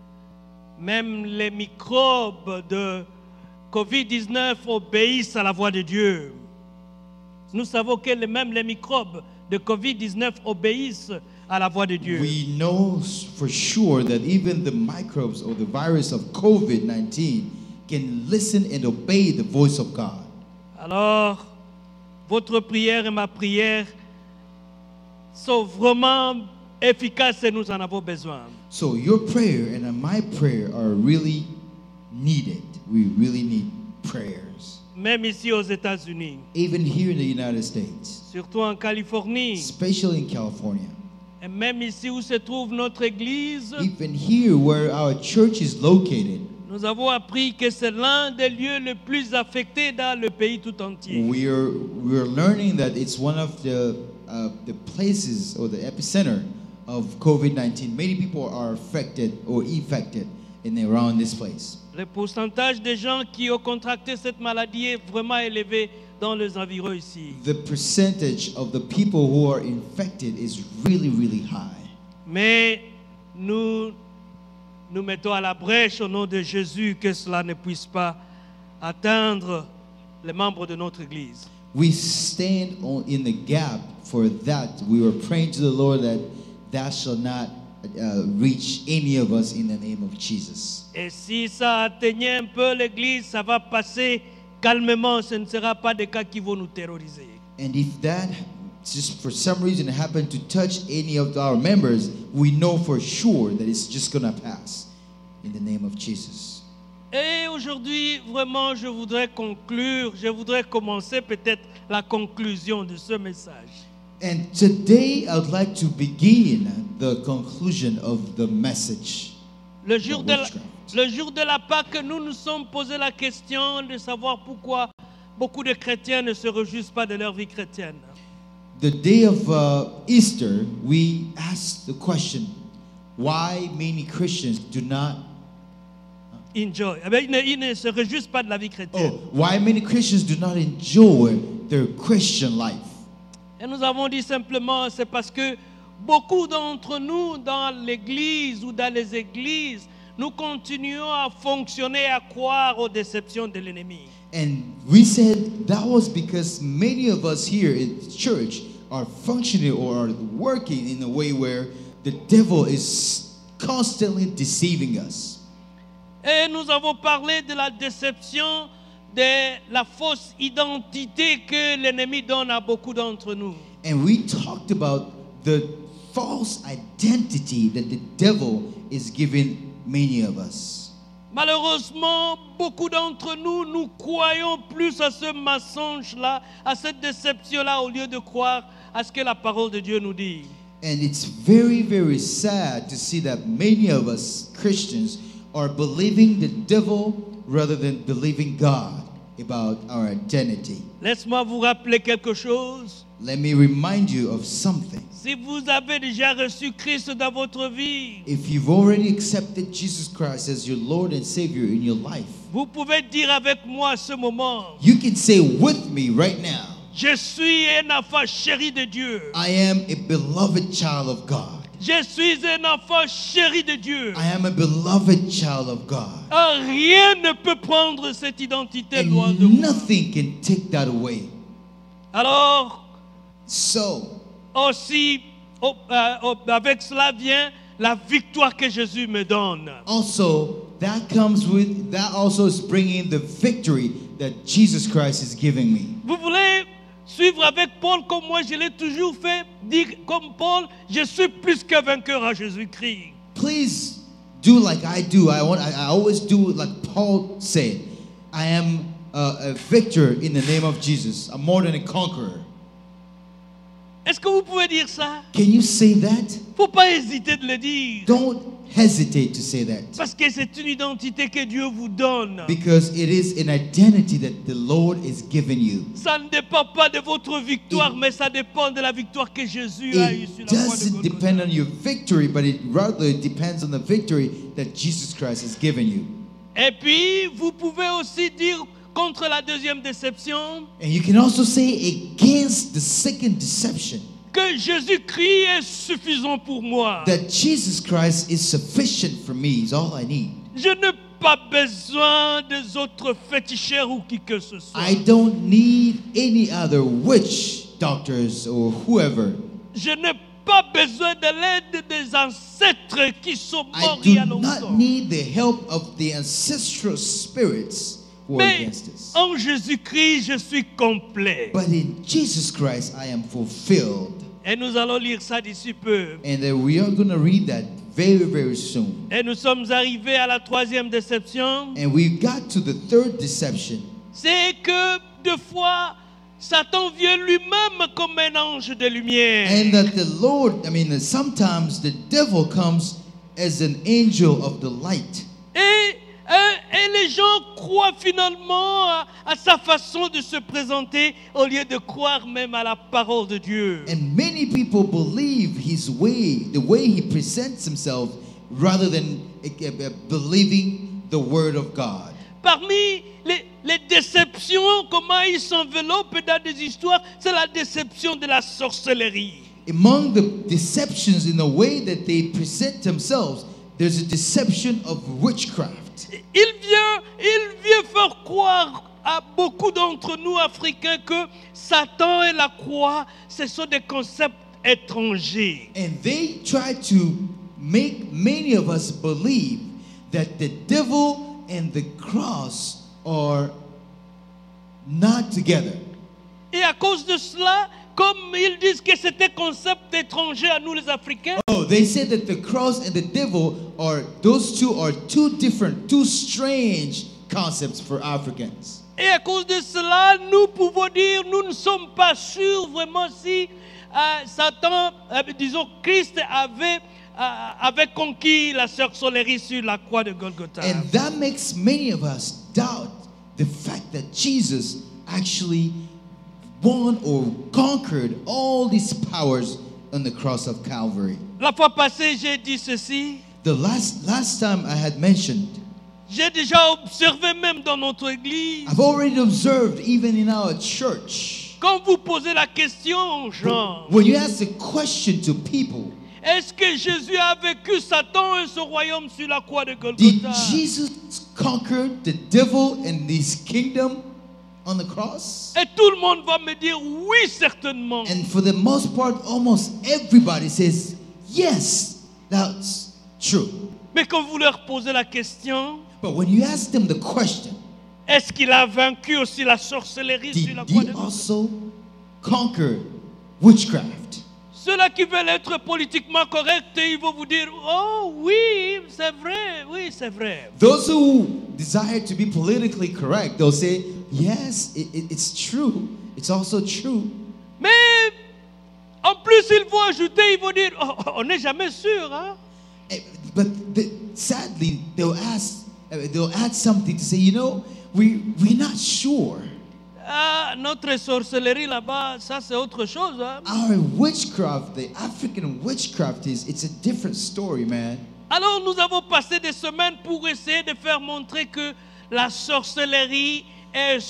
même les microbes de COVID-19 obéissent à la voix de Dieu. Nous savons que même les microbes de COVID-19 obéissent à la voix de Dieu. We know for sure that even the microbes or the virus of COVID-19 can listen and obey the voice of God. Alors, votre prière et ma prière sont vraiment efficaces et nous en avons besoin. So your prayer and my prayer are really needed. We really need prayers. Même ici aux États-Unis. Even here in the United States. Surtout en Californie. Especially in California. Et même ici où se trouve notre église. Even here where our church is located. Nous avons appris que c'est l'un des lieux les plus affectés dans le pays tout entier. We are learning that it's one of the places or the epicenter of COVID-19. Many people are affected or infected around this place. Le pourcentage de gens qui ont contracté cette maladie est vraiment élevé dans les environs ici. The percentage of the people who are infected is really, really high. Mais nous mettons à la brèche au nom de Jésus que cela ne puisse pas atteindre les membres de notre Église. We stand in the gap for that. We were praying to the Lord that shall not reach any of us in the name of Jesus. Et si ça atteignait un peu l'Église, ça va passer calmement. Ce ne sera pas des cas qui vont nous terroriser. And if that just for some reason happened to touch any of our members, we know for sure that it's just going to pass in the name of Jesus. Et aujourd'hui, vraiment, je voudrais conclure, je voudrais commencer peut-être la conclusion de ce message. And today I would like to begin the conclusion of the message. Le jour de la Pâque, nous nous sommes posé la question de savoir pourquoi beaucoup de chrétiens ne se réjouissent pas de leur vie chrétienne. The day of Easter, we asked the question, why many Christians do not enjoy. Ils ne se réjouissent pas de la vie chrétienne. Why many Christians do not enjoy their Christian life. Et nous avons dit simplement, c'est parce que beaucoup d'entre nous dans l'église ou dans les églises, nous continuons à fonctionner, à croire aux déceptions de l'ennemi. And we said that was because many of us here in church are functioning or are working in a way where the devil is constantly deceiving us. Et nous avons parlé de la déception, de la fausse identité que l'ennemi donne à beaucoup d'entre nous. And we talked about the false identity that the devil is giving many of us. Malheureusement, beaucoup d'entre nous, nous croyons plus à ce mensonge-là, à cette déception-là, au lieu de croire à ce que la parole de Dieu nous dit. And it's very, very sad to see that many of us Christians are believing the devil rather than believing God about our identity. Laisse-moi vous rappeler quelque chose. Let me remind you of something. Si vous avez déjà reçu Christ dans votre vie, if you've already accepted Jesus Christ as your Lord and Savior in your life, vous pouvez dire avec moi à ce moment, you can say with me right now, je suis un enfant chéri de Dieu. I am a beloved child of God. Je suis un enfant chéri de Dieu. I am a beloved child of God. Rien ne peut prendre cette identité loin de moi. Nothing can take that away. Alors, so, aussi, avec cela vient la victoire que Jésus me donne. Also, that also is bringing the victory that Jesus Christ is giving me. Vous voulez suivre avec Paul comme moi je l'ai toujours fait, dire comme Paul, je suis plus que vainqueur à Jésus-Christ. Please do like I do. I always do like Paul said. I am a victor in the name of Jesus. I'm more than a conqueror. Est-ce que vous pouvez dire ça? Can you say that? Faut pas hésiter de le dire. Don't hesitate to say that. Parce que c'est une identité que Dieu vous donne. Because it is an identity that the Lord is giving you. Ça ne dépend pas de votre victoire, mais ça dépend de la victoire que Jésus a eue sur la croix de It doesn't Golgotha. depend on your victory, but it rather depends on the victory that Jesus Christ has given you. Et puis, vous pouvez aussi dire contre la deuxième déception And you can also say against the second deception que Jésus-Christ est suffisant pour moi. that Jesus Christ is sufficient for me, is all I need. Je n'ai pas besoin des autres féticheurs ou qui que ce soit. I don't need any other witch doctors or whoever. Je n'ai pas besoin de l'aide des ancêtres qui sont morts I il y a do longtemps. not need the help of the ancestral spirits who are Mais against us. en Jésus-Christ, je suis complet. But in Jesus Christ, I am fulfilled. Et nous allons lire ça d'ici peu. And we are going to read that very, very soon. Et nous sommes arrivés à la troisième déception. And we got to the third deception. C'est que deux fois, Satan vient lui-même comme un ange de lumière. And that the Lord, sometimes the devil comes as an angel of the light. Et les gens croient finalement à sa façon de se présenter au lieu de croire même à la parole de Dieu. And many people believe his way, the way he presents himself, rather than believing the word of God. Parmi les déceptions, comment ils s'enveloppent dans des histoires, c'est la déception de la sorcellerie. Among the deceptions in the way that they present themselves, there's a deception of witchcraft. Il vient faire croire à beaucoup d'entre nous Africains que Satan et la croix, ce sont des concepts étrangers. And they try to make many of us believe that the devil and the cross are not together. Et à cause de cela, comme ils disent que c'est un concept étranger à nous les Africains. Oh, they say that the cross and the devil those two are two different, two strange concepts for Africans. Et à cause de cela, nous pouvons dire, nous ne sommes pas sûrs vraiment si Satan, disons Christ avait conquis la sorcellerie sur la croix de Golgotha. And that makes many of us doubt the fact that Jesus actually won or conquered all these powers on the cross of Calvary. La fois passée, j'ai dit ceci. The last time I had mentioned, j'ai déjà observé même dans notre église. I've already observed even in our church. Quand vous posez la question aux gens, when you ask a question to people, est-ce que Jésus a vécu Satan et son royaume sur la croix de Golgotha? Did Jesus conquer the devil and his kingdom on the cross? Et tout le monde va me dire oui, certainement. And for the most part, almost everybody says yes, that's true. Mais quand vous leur posez la question, but when you ask them the question, est-ce qu'il a vaincu aussi la sorcellerie sur la croix de Golgotha? Did he also conquer witchcraft? Ceux-là qui veulent être politiquement corrects, ils vont vous dire, oh oui, c'est vrai. Those who desire to be politically correct, they'll say, yes, it's true. It's also true. Mais en plus, ils vont ajouter, ils vont dire, oh, on n'est jamais sûr, hein? But sadly, they'll add something to say, you know, we're not sure. Notre sorcellerie là-bas, ça c'est autre chose. Hein? Our witchcraft, the African witchcraft it's a different story, man. Alors nous avons passé des semaines pour essayer de faire montrer que la sorcellerie est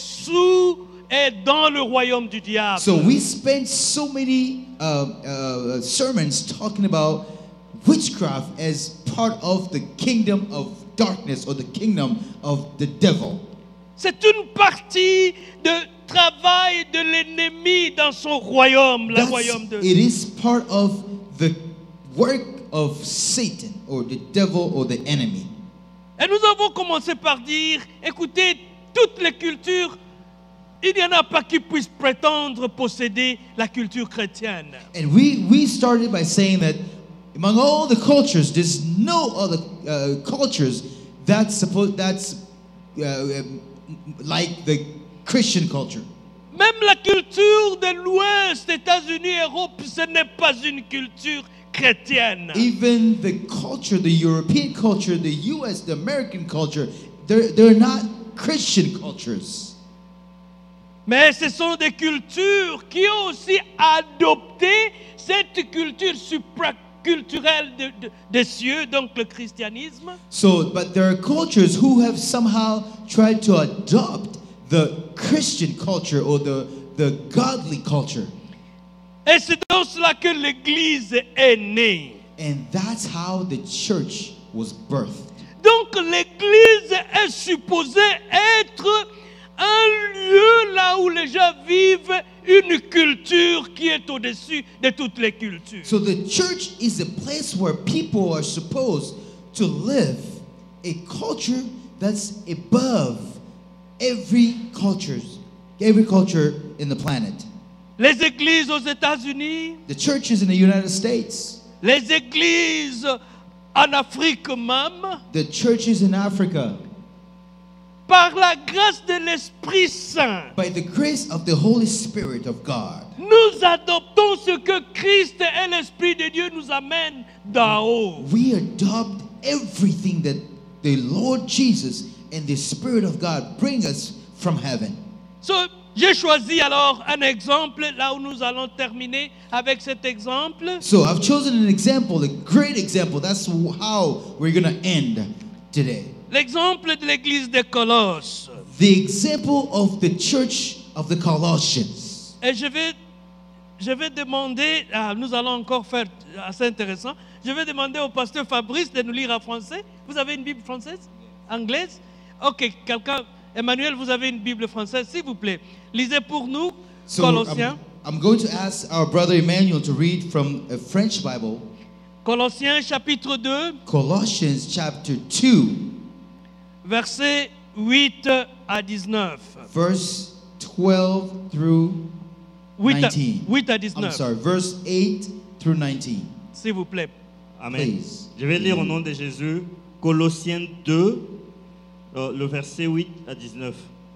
dans le royaume du diable. So we spent so many sermons talking about witchcraft as part of the kingdom of darkness or the kingdom of the devil. C'est une partie de travail de l'ennemi dans son royaume, le royaume de Dieu. It is part of the work of Satan or the devil or the enemy. Et nous avons commencé par dire, écoutez, toutes les cultures, il n'y en a pas qui puissent prétendre posséder la culture chrétienne. And we started by saying that among all the cultures, there's no other cultures that's like the Christian culture. Même la culture de l'Ouest, États-Unis, Europe, ce n'est pas une culture chrétienne. Even the culture, the European culture, the US, the American culture, they're not Christian cultures. Mais ce sont des cultures qui ont aussi adopté cette culture supraculturelle des cieux, donc le christianisme. So, but there are cultures who have somehow tried to adopt the Christian culture or the godly culture. Et c'est dans cela que l'Église est née. And that's how the church was birthed. Donc l'Église est supposée être un lieu là où les gens vivent une culture qui est au-dessus de toutes les cultures. So the church is a place where people are supposed to live a culture that's above every culture in the planet. Les églises aux États-Unis, the churches in the United States, les églises en Afrique même, the churches in Africa, par la grâce de l'Esprit Saint, by the grace of the Holy Spirit of God, nous adoptons ce que Christ et l'Esprit de Dieu nous amènent d'en haut. We adopt everything that the Lord Jesus and the Spirit of God bring us from heaven. So, j'ai choisi alors un exemple là où nous allons terminer avec cet exemple. So I've chosen an example, a great example. That's how we're going to end today. L'exemple de l'église de Colosse. The example of the church of the Colossians. Et je vais demander, nous allons encore faire assez intéressant. Je vais demander au pasteur Fabrice de nous lire en français. Vous avez une Bible française? Anglaise? Ok, quelqu'un. Emmanuel, vous avez une Bible française, s'il vous plaît. Lisez pour nous Colossiens. I'm going to ask our brother Emmanuel to read from a French Bible. Colossiens chapitre 2. Colossians chapter 2. Versets 8 à 19. Verse 12 through 19. 8 à 19. I'm sorry, verse 8 through 19. S'il vous plaît. Amen. Please. Je vais lire au nom de Jésus, Colossiens 2. Le verset 8 à 19.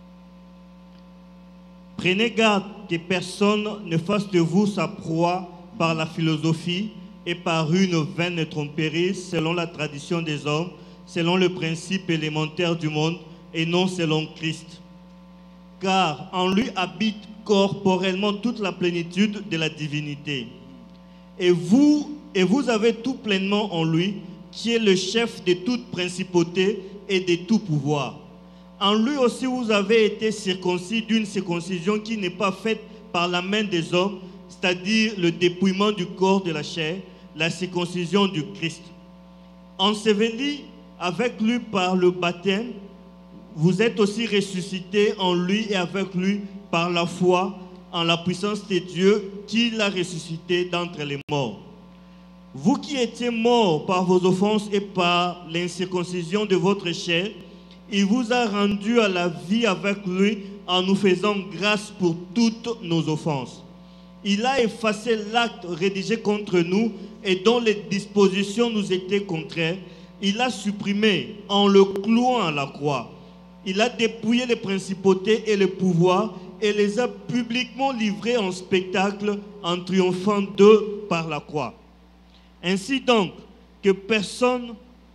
Prenez garde que personne ne fasse de vous sa proie par la philosophie et par une vaine tromperie selon la tradition des hommes, selon le principe élémentaire du monde et non selon Christ. Car en lui habite corporellement toute la plénitude de la divinité. Et vous avez tout pleinement en lui, qui est le chef de toute principauté et de tout pouvoir. En lui aussi vous avez été circoncis d'une circoncision qui n'est pas faite par la main des hommes, c'est-à-dire le dépouillement du corps de la chair, la circoncision du Christ. Ensevelis avec lui par le baptême, vous êtes aussi ressuscités en lui et avec lui par la foi en la puissance de Dieu qui l'a ressuscité d'entre les morts. Vous qui étiez morts par vos offenses et par l'incirconcision de votre chair, il vous a rendus à la vie avec lui en nous faisant grâce pour toutes nos offenses. Il a effacé l'acte rédigé contre nous et dont les dispositions nous étaient contraires. Il l'a supprimé en le clouant à la croix. Il a dépouillé les principautés et les pouvoirs et les a publiquement livrés en spectacle en triomphant d'eux par la croix. Ainsi donc, que personne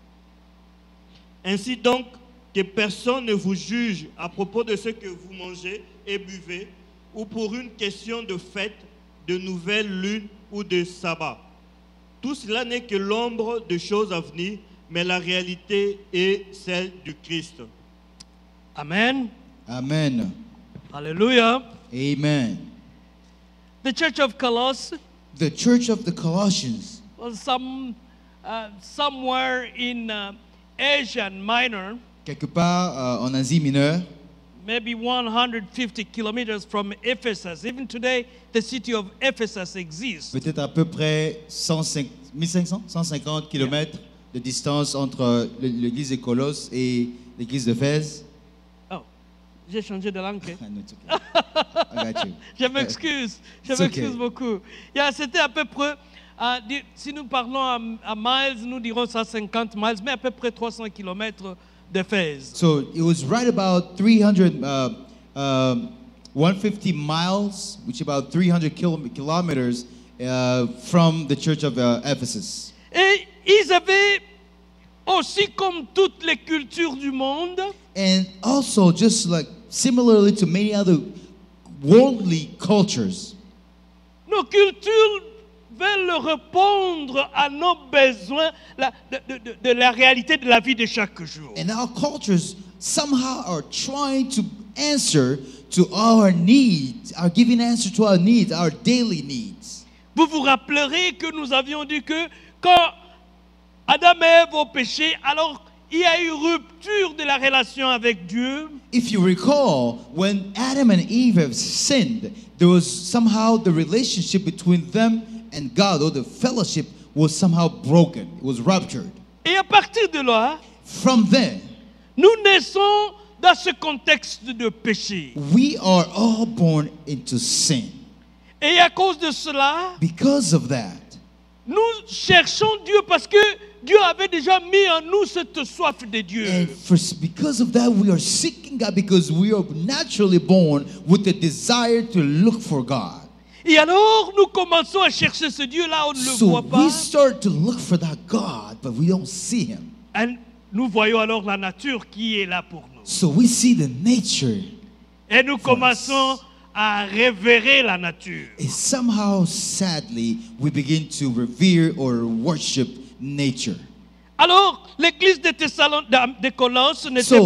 ne vous juge à propos de ce que vous mangez et buvez, ou pour une question de fête, de nouvelle lune ou de sabbat. Tout cela n'est que l'ombre de choses à venir, mais la réalité est celle du Christ. Amen. Amen. Hallelujah. Amen. The church of Colossus. The church of the Colossians. Was somewhere in Asia Minor. Quelque part en Asie mineure. Maybe 150 kilometers from Ephesus. Even today, the city of Ephesus exists. Peut-être à peu près 150 1500, 150 km de distance entre l'église de Colosse et l'église d'Éphèse. Oh, j'ai changé de langue. I got you. Je m'excuse. Je It's m'excuse okay. beaucoup. C'était à peu près, si nous parlons à miles, nous dirons 150 miles, mais à peu près 300 km d'Éphèse. So it was right about 150 miles, which is about 300 kilometers from the church of Ephesus. Et ils avaient aussi, comme toutes les cultures du monde, And also, just like similarly to many other worldly cultures, nos cultures veulent répondre à nos besoins de la réalité de la vie de chaque jour. and our cultures somehow are trying to answer to our needs, are giving answer to our needs, our daily needs. Vous vous rappellerez que nous avions dit que quand Adam et Ève ont péché, alors il y a eu rupture de la relation avec Dieu. If you recall, when Adam and Eve have sinned, there was somehow the relationship between them and God, or the fellowship was somehow broken. It was ruptured. Et à partir de là, From there, nous naissons dans ce contexte de péché. we are all born into sin. Et à cause de cela, Because of that, nous cherchons Dieu parce que Dieu avait déjà mis en nous cette soif de Dieu. because of that, we are seeking God because we are naturally born with the desire to look for God. Et alors, nous commençons à chercher ce Dieu-là, on ne le So voit pas. we start to look for that God, but we don't see Him. Et nous voyons alors la nature qui est là pour nous. So we see the nature. Et nous commençons à révérer la nature. And somehow, sadly, we begin to revere or worship nature. Alors, l'église de Colosses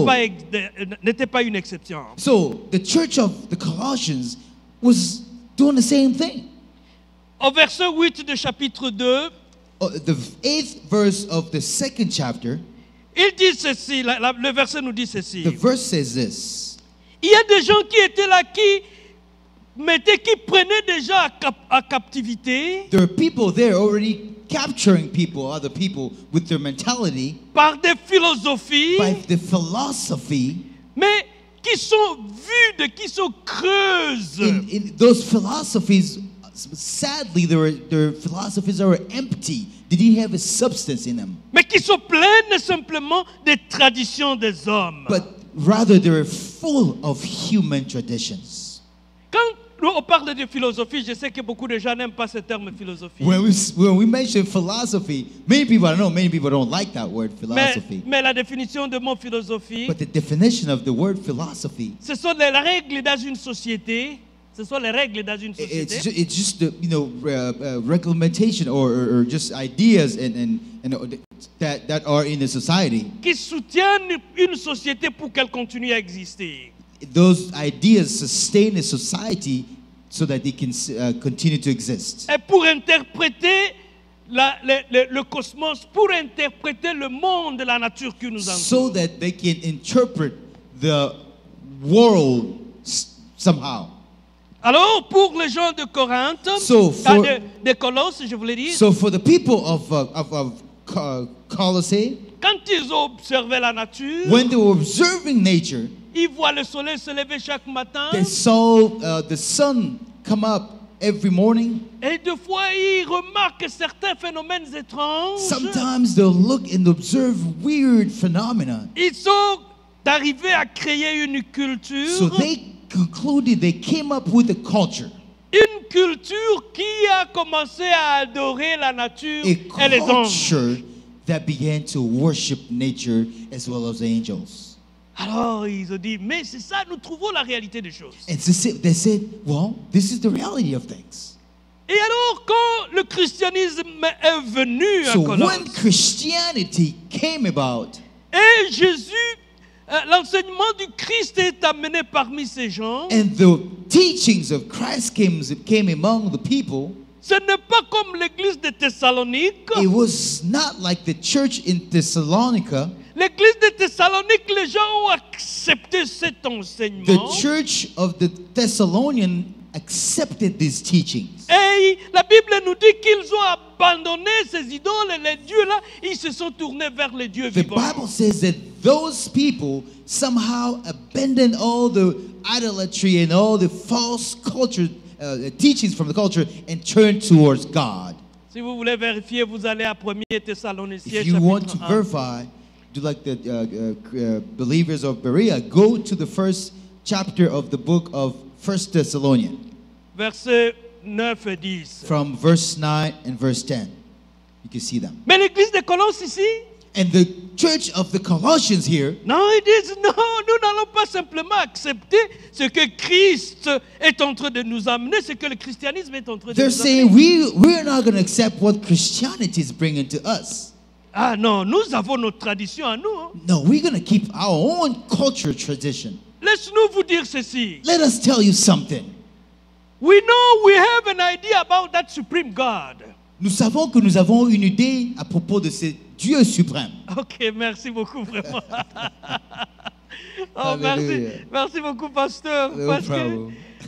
n'était pas une exception. So the church of the Colossians was doing the same thing. Au verset 8 du chapitre 2, The 8th verse of the 2nd chapter, il dit ceci, le verset nous dit ceci. the verse says this. Il y a des gens qui étaient là, qui prenaient des gens à captivité There are people there already capturing people, other people, with their mentality, par des philosophies, by the philosophy. mais qui sont vides, qui sont creuses. In those philosophies, sadly, their philosophies are empty. They didn't have a substance in them. Mais qui sont pleines simplement des traditions des hommes. But rather, they're full of human traditions. Quand on parle de philosophie, je sais que beaucoup de gens n'aiment pas ce terme philosophie. When we mention philosophy, many people don't like that word philosophy. Mais la définition de mot philosophie, But the definition of the word philosophy, ce sont les règles dans une société. Ce sont les règles dans une société. it's just the, reglementation or just ideas and that are in a society. Qui soutiennent une société pour qu'elle continue à exister. Those ideas sustain a society so that they can continue to exist. Et pour interpréter le cosmos, pour interpréter le monde, la nature qui nous entoure. So that they can interpret the world somehow. Alors, pour les gens de Corinthe, de Colosses, je voulais dire, so for the people of Colossae, quand ils ont observé la nature, when they were observing nature, ils voient le soleil se lever chaque matin. They saw the sun come up every morning. Et des fois, ils remarquent certains phénomènes étranges. Sometimes they'll look and observe weird phenomena. Ils sont arrivés à créer une culture. So they concluded, they came up with a culture. Une culture qui a commencé à adorer la nature et les anges. A culture that began to worship nature as well as angels. Alors ils ont dit, mais c'est ça, nous trouvons la réalité des choses. And they said, well, this is the reality of things. Et alors quand le christianisme est venu à Colosse, when Christianity came about, et Jésus, l'enseignement du Christ est amené parmi ces gens, and the teachings of Christ came among the people, ce n'est pas comme l'église de Thessalonique. It was not like the church in Thessalonica. L'église de Thessalonique, les gens ont accepté cet enseignement. The church of the Thessalonians accepted these teachings. Et la Bible nous dit qu'ils ont abandonné ces idoles et les dieux-là, ils se sont tournés vers les dieux The vivants. Bible says that those people somehow abandoned all the idolatry and all the false culture teachings from the culture and turned towards God. Si vous voulez vérifier, vous allez à 1er Thessaloniciens If you want to chapitre 1. verify, do like the believers of Berea, go to the first chapter of the book of 1 Thessalonians. Versets 9 et 10. From verse 9 and verse 10. You can see them. Mais l'église de Colosses ici, And the church of the Colossians here, non, ils disent non, nous n'allons pas simplement accepter ce que Christ est en train de nous amener, ce que le christianisme est en train de they're nous saying amener. we're not going to accept what Christianity is bringing to us. Ah non, nous avons notre tradition à nous. Hein. No, we're going to keep our own culture tradition. Laisse-nous vous dire ceci. Let us tell you something. We know we have an idea about that supreme God. Nous savons que nous avons une idée à propos de ce Dieu suprême. Ok, merci beaucoup vraiment. Oh, merci, merci beaucoup, pasteur. No parce problem.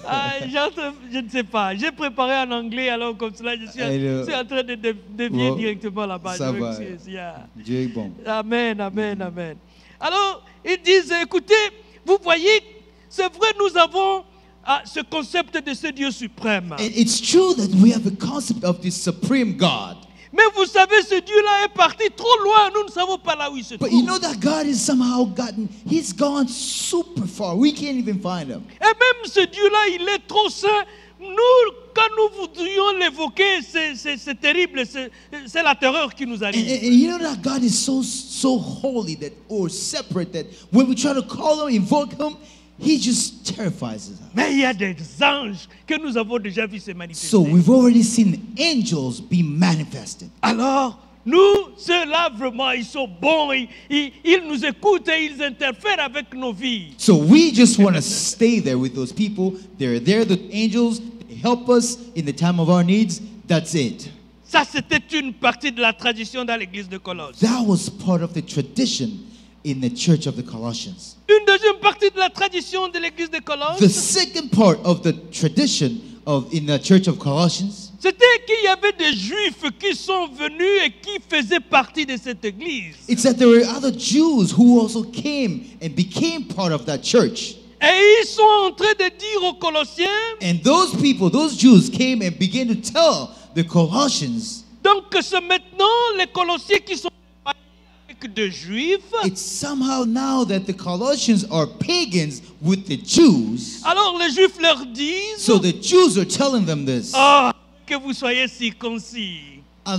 que je ne sais pas, j'ai préparé en anglais, alors comme cela, je suis en train de dévier directement là-bas. Ça va. Yeah. Dieu est bon. Amen, amen, amen. Alors, ils disent, écoutez, vous voyez, c'est vrai, nous avons ce concept de ce Dieu suprême. And it's true that we have a concept of this supreme God. Mais vous savez, ce Dieu-là est parti trop loin. Nous ne savons pas là où il se trouve. But you know that God is somehow he's gone super far. We can't even find him. Et même ce Dieu-là, il est trop saint. Nous, quand nous voudrions l'évoquer, c'est terrible. C'est la terreur qui nous arrive. And you know that God is so holy that, or separate, that when we try to call him, invoke him, he just terrifies us. Mais il y a des anges que nous avons déjà vu se manifester. So we've already seen angels be manifested. Alors, nous, ceux-là, vraiment, ils sont bons. Ils nous écoutent et ils interfèrent avec nos vies. So we just want to stay there with those people. They're there, the angels. They help us in the time of our needs. That's it. Ça, c'était une partie de la tradition dans l'église de Colosse. That was part of the tradition in the church of the Colossians. Une deuxième partie de la tradition de l'église de Colosse. The second part of the tradition in the church of Colossians, c'était qu'il y avait des Juifs qui sont venus et qui faisaient partie de cette église. it's that there were other Jews who also came and became part of that church. Et ils sont en train de dire aux Colossiens. And those people, those Jews came and began to tell the Colossians. Donc c'est maintenant les Colossiens qui sont avec des Juifs. It's somehow now that the Colossians are pagans with the Jews. Alors les Juifs leur disent. So the Jews are telling them this. Ah, que vous soyez circoncis.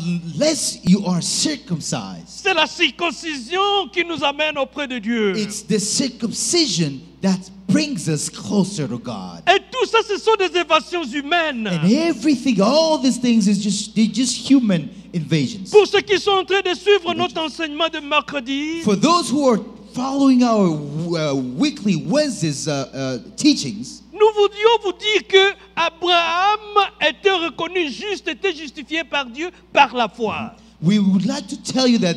Unless you are circumcised. C'est la circoncision qui nous amène auprès de Dieu. It's the circumcision that brings us closer to God. Et tout ça, ce sont des évasions humaines. And everything, all these things they're just human invasions. Pour ceux qui sont en train de suivre notre enseignement de mercredi. For those who are following our weekly Wednesdays teachings. Nous voulions vous dire que Abraham était reconnu juste, était justifié par Dieu par la foi. We would like to tell you that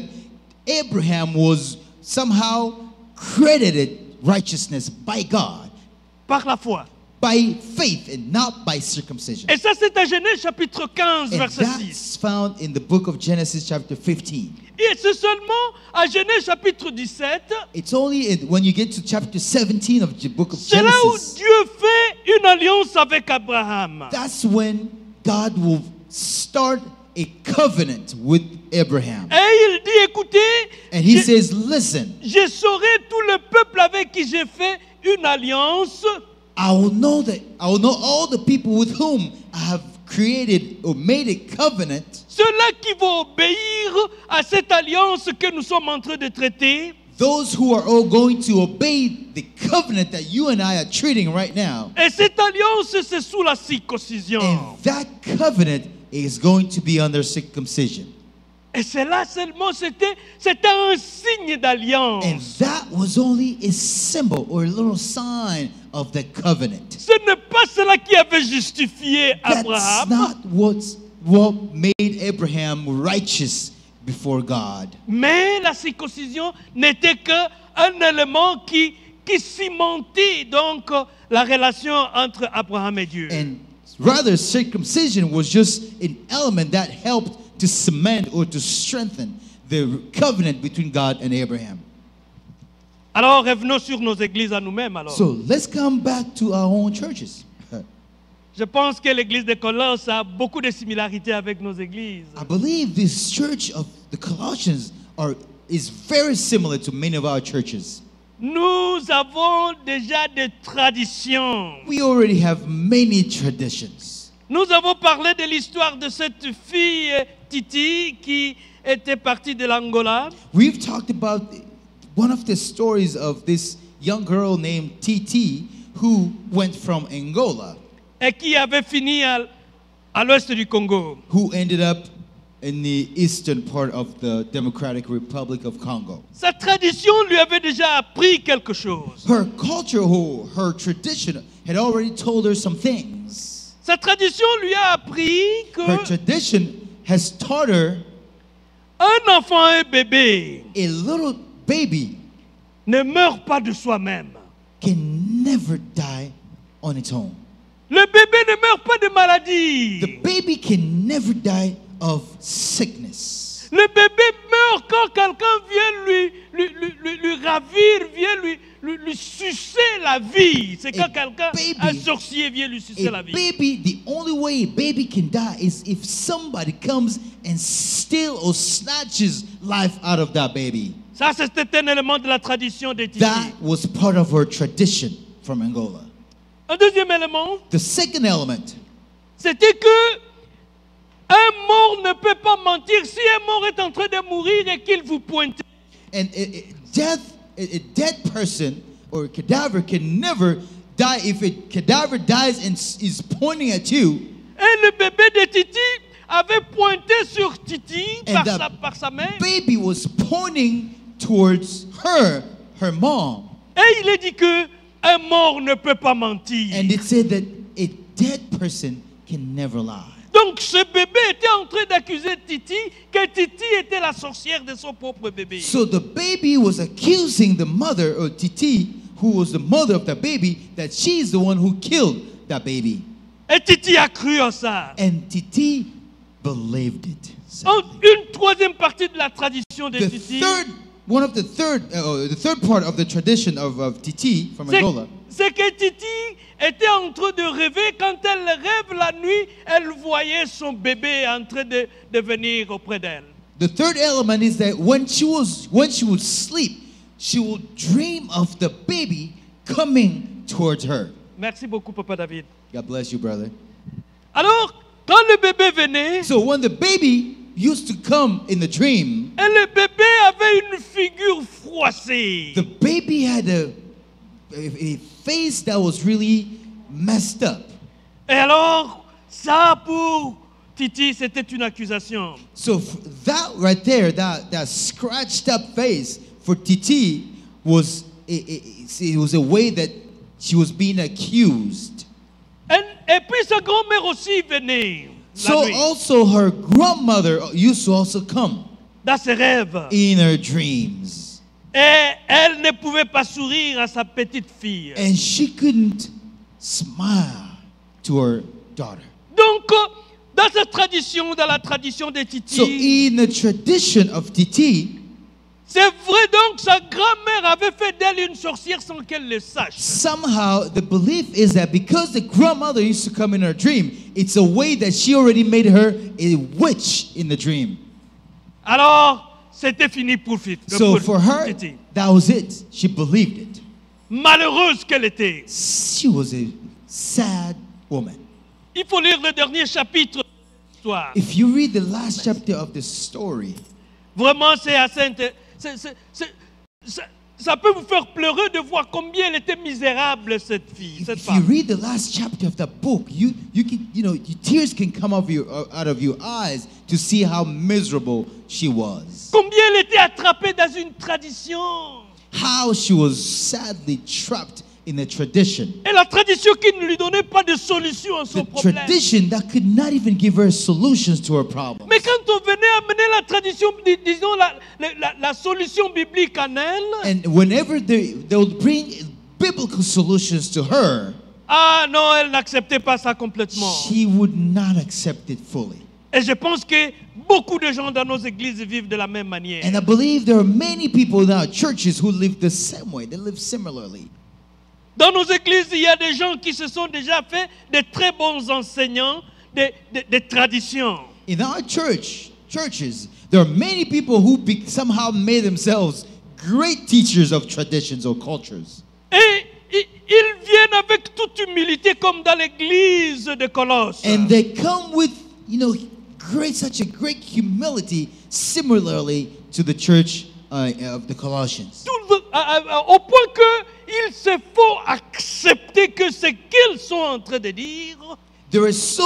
Abraham was somehow credited righteousness by God. Par la foi. By faith and not by circumcision. Et ça c'est à Genèse chapitre 15 and verset 6. That's found in the book of Genesis chapter 15. Et c'est seulement à Genèse chapitre 17. It's only when you get to chapter 17 of the book of Genesis. C'est là où Dieu fait une alliance avec Abraham. That's when God will start a covenant with Abraham. Et il dit, écoutez, and he says, listen. Je saurai tout le peuple avec qui j'ai fait une alliance. I will know all the people with whom I have created or made a covenant. Ceux-là qui vont obéir à cette alliance que nous sommes en train de traiter. Those who are all going to obey the covenant that you and I are treating right now. Et cette alliance, c'est sous la circoncision. And that covenant is going to be under circumcision. Et cela seulement, c'était un signe d'alliance. And that was only a symbol or a little sign of the covenant. Ce n'est pas cela qui avait justifié Abraham. That's not what made Abraham righteous before God. Mais la circoncision n'était qu'un élément qui cimentait donc la relation entre Abraham et Dieu. And rather, circumcision was just an element that helped to cement or to strengthen the covenant between God and Abraham. Alors revenons sur nos églises à nous-mêmes alors. So let's come back to our own churches. Je pense que l'église de Colosse a beaucoup de similarités avec nos églises. I believe this church of the Colossians is very similar to many of our churches. Nous avons déjà des traditions. We already have many traditions. Nous avons parlé de l'histoire de cette fille Titi qui était partie de l'Angola. We've talked about one of the stories of this young girl named Titi who went from Angola. Et qui avait fini à l'ouest du Congo. Who ended up in the eastern part of the Democratic Republic of Congo. Sa tradition lui avait déjà appris quelque chose. Her culture, her tradition had already told her some things. Sa tradition lui a appris que her tradition has taught her un enfant, un bébé, a little baby ne meurt pas de soi-même. Can never die on its own. Le bébé ne meurt pas de maladie. The baby can never die of sickness. Le bébé meurt quand quelqu'un vient lui ravir, vient lui sucer la vie. C'est quand quelqu'un, un sorcier vient lui sucer la vie. Baby, the only way a baby can die is if somebody comes and steal or snatches life out of that baby. Ça, c'était un élément de la tradition des Titi. That was part of her tradition from Angola. Un deuxième élément, the second element, c'était que un mort ne peut pas mentir. Si un mort est en train de mourir et qu'il vous pointe. And a dead person or a cadaver can never die if a cadaver dies and is pointing at you. Et le bébé de Titi avait pointé sur Titi par sa main. Baby was pointing towards her mom. Et il a dit que un mort ne peut pas mentir. And it said that a dead person can never lie. Donc ce bébé était en train d'accuser Titi que Titi était la sorcière de son propre bébé. So the baby was accusing the mother, or Titi, who was the mother of the baby, that she's the one who killed that baby. Et Titi a cru en ça. And Titi believed it. Une troisième partie de la tradition de Titi. The third part of the tradition of Titi from Angola. C'est que Titi était en train de rêver. Quand elle rêve la nuit, elle voyait son bébé en train de venir auprès d'elle. The third element is that when she would sleep, she would dream of the baby coming towards her. Merci beaucoup, Papa David. God bless you, brother. Alors, quand le bébé venait, so when the baby used to come in the dream, et le bébé avait une figure froissée. The baby had a face that was really messed up. Et alors, ça pour Titi, c'était une accusation. So that right there, that scratched up face for Titi was it was a way that she was being accused. Et puis sa grand-mère aussi venait. So also her grandmother used to also come. Dans ses rêves. In her dreams. Et elle ne pouvait pas sourire à sa petite fille. And she couldn't smile to her daughter. Donc, dans cette tradition, dans la tradition de Titi. So in the tradition of Titi, c'est vrai donc sa grand-mère avait fait d'elle une sorcière sans qu'elle le sache. Somehow the belief is that because the grandmother used to come in her dream, it's a way that she already made her a witch in the dream. Alors, c'était fini pour Titi. So for her, that was it. She believed it. Malheureuse qu'elle était. She was a sad woman. Il faut lire le dernier chapitre de l'histoire. If you read the last chapter of the story, vraiment c'est assez ça peut vous faire pleurer de voir combien elle était misérable cette fille, cette femme. If you read the last chapter of the book, you can, your tears can come out of your eyes to see how miserable she was. Combien elle était attrapée dans une tradition. How she was sadly trapped in a tradition. Et la tradition qui ne lui donnait pas de solution à son problème. The tradition that could not even give her solutions to her problem. Mais quand on venait amener la tradition, disons la solution biblique en elle. And whenever they would bring biblical solutions to her, ah non, elle n'acceptait pas ça complètement. She would not accept it fully. Et je pense que beaucoup de gens dans nos églises vivent de la même manière. And I believe there are many people in our churches who live the same way. They live similarly. Dans nos églises, il y a des gens qui se sont déjà fait de très bons enseignants de traditions. In our churches, there are many people who somehow made themselves great teachers of traditions or cultures. Et ils viennent avec toute humilité comme dans l'église de Colosse. And they come with, such a great humility, similarly to the church of the Colossians. Au point qu'il se faut accepter que ce qu'ils sont en train de dire, they're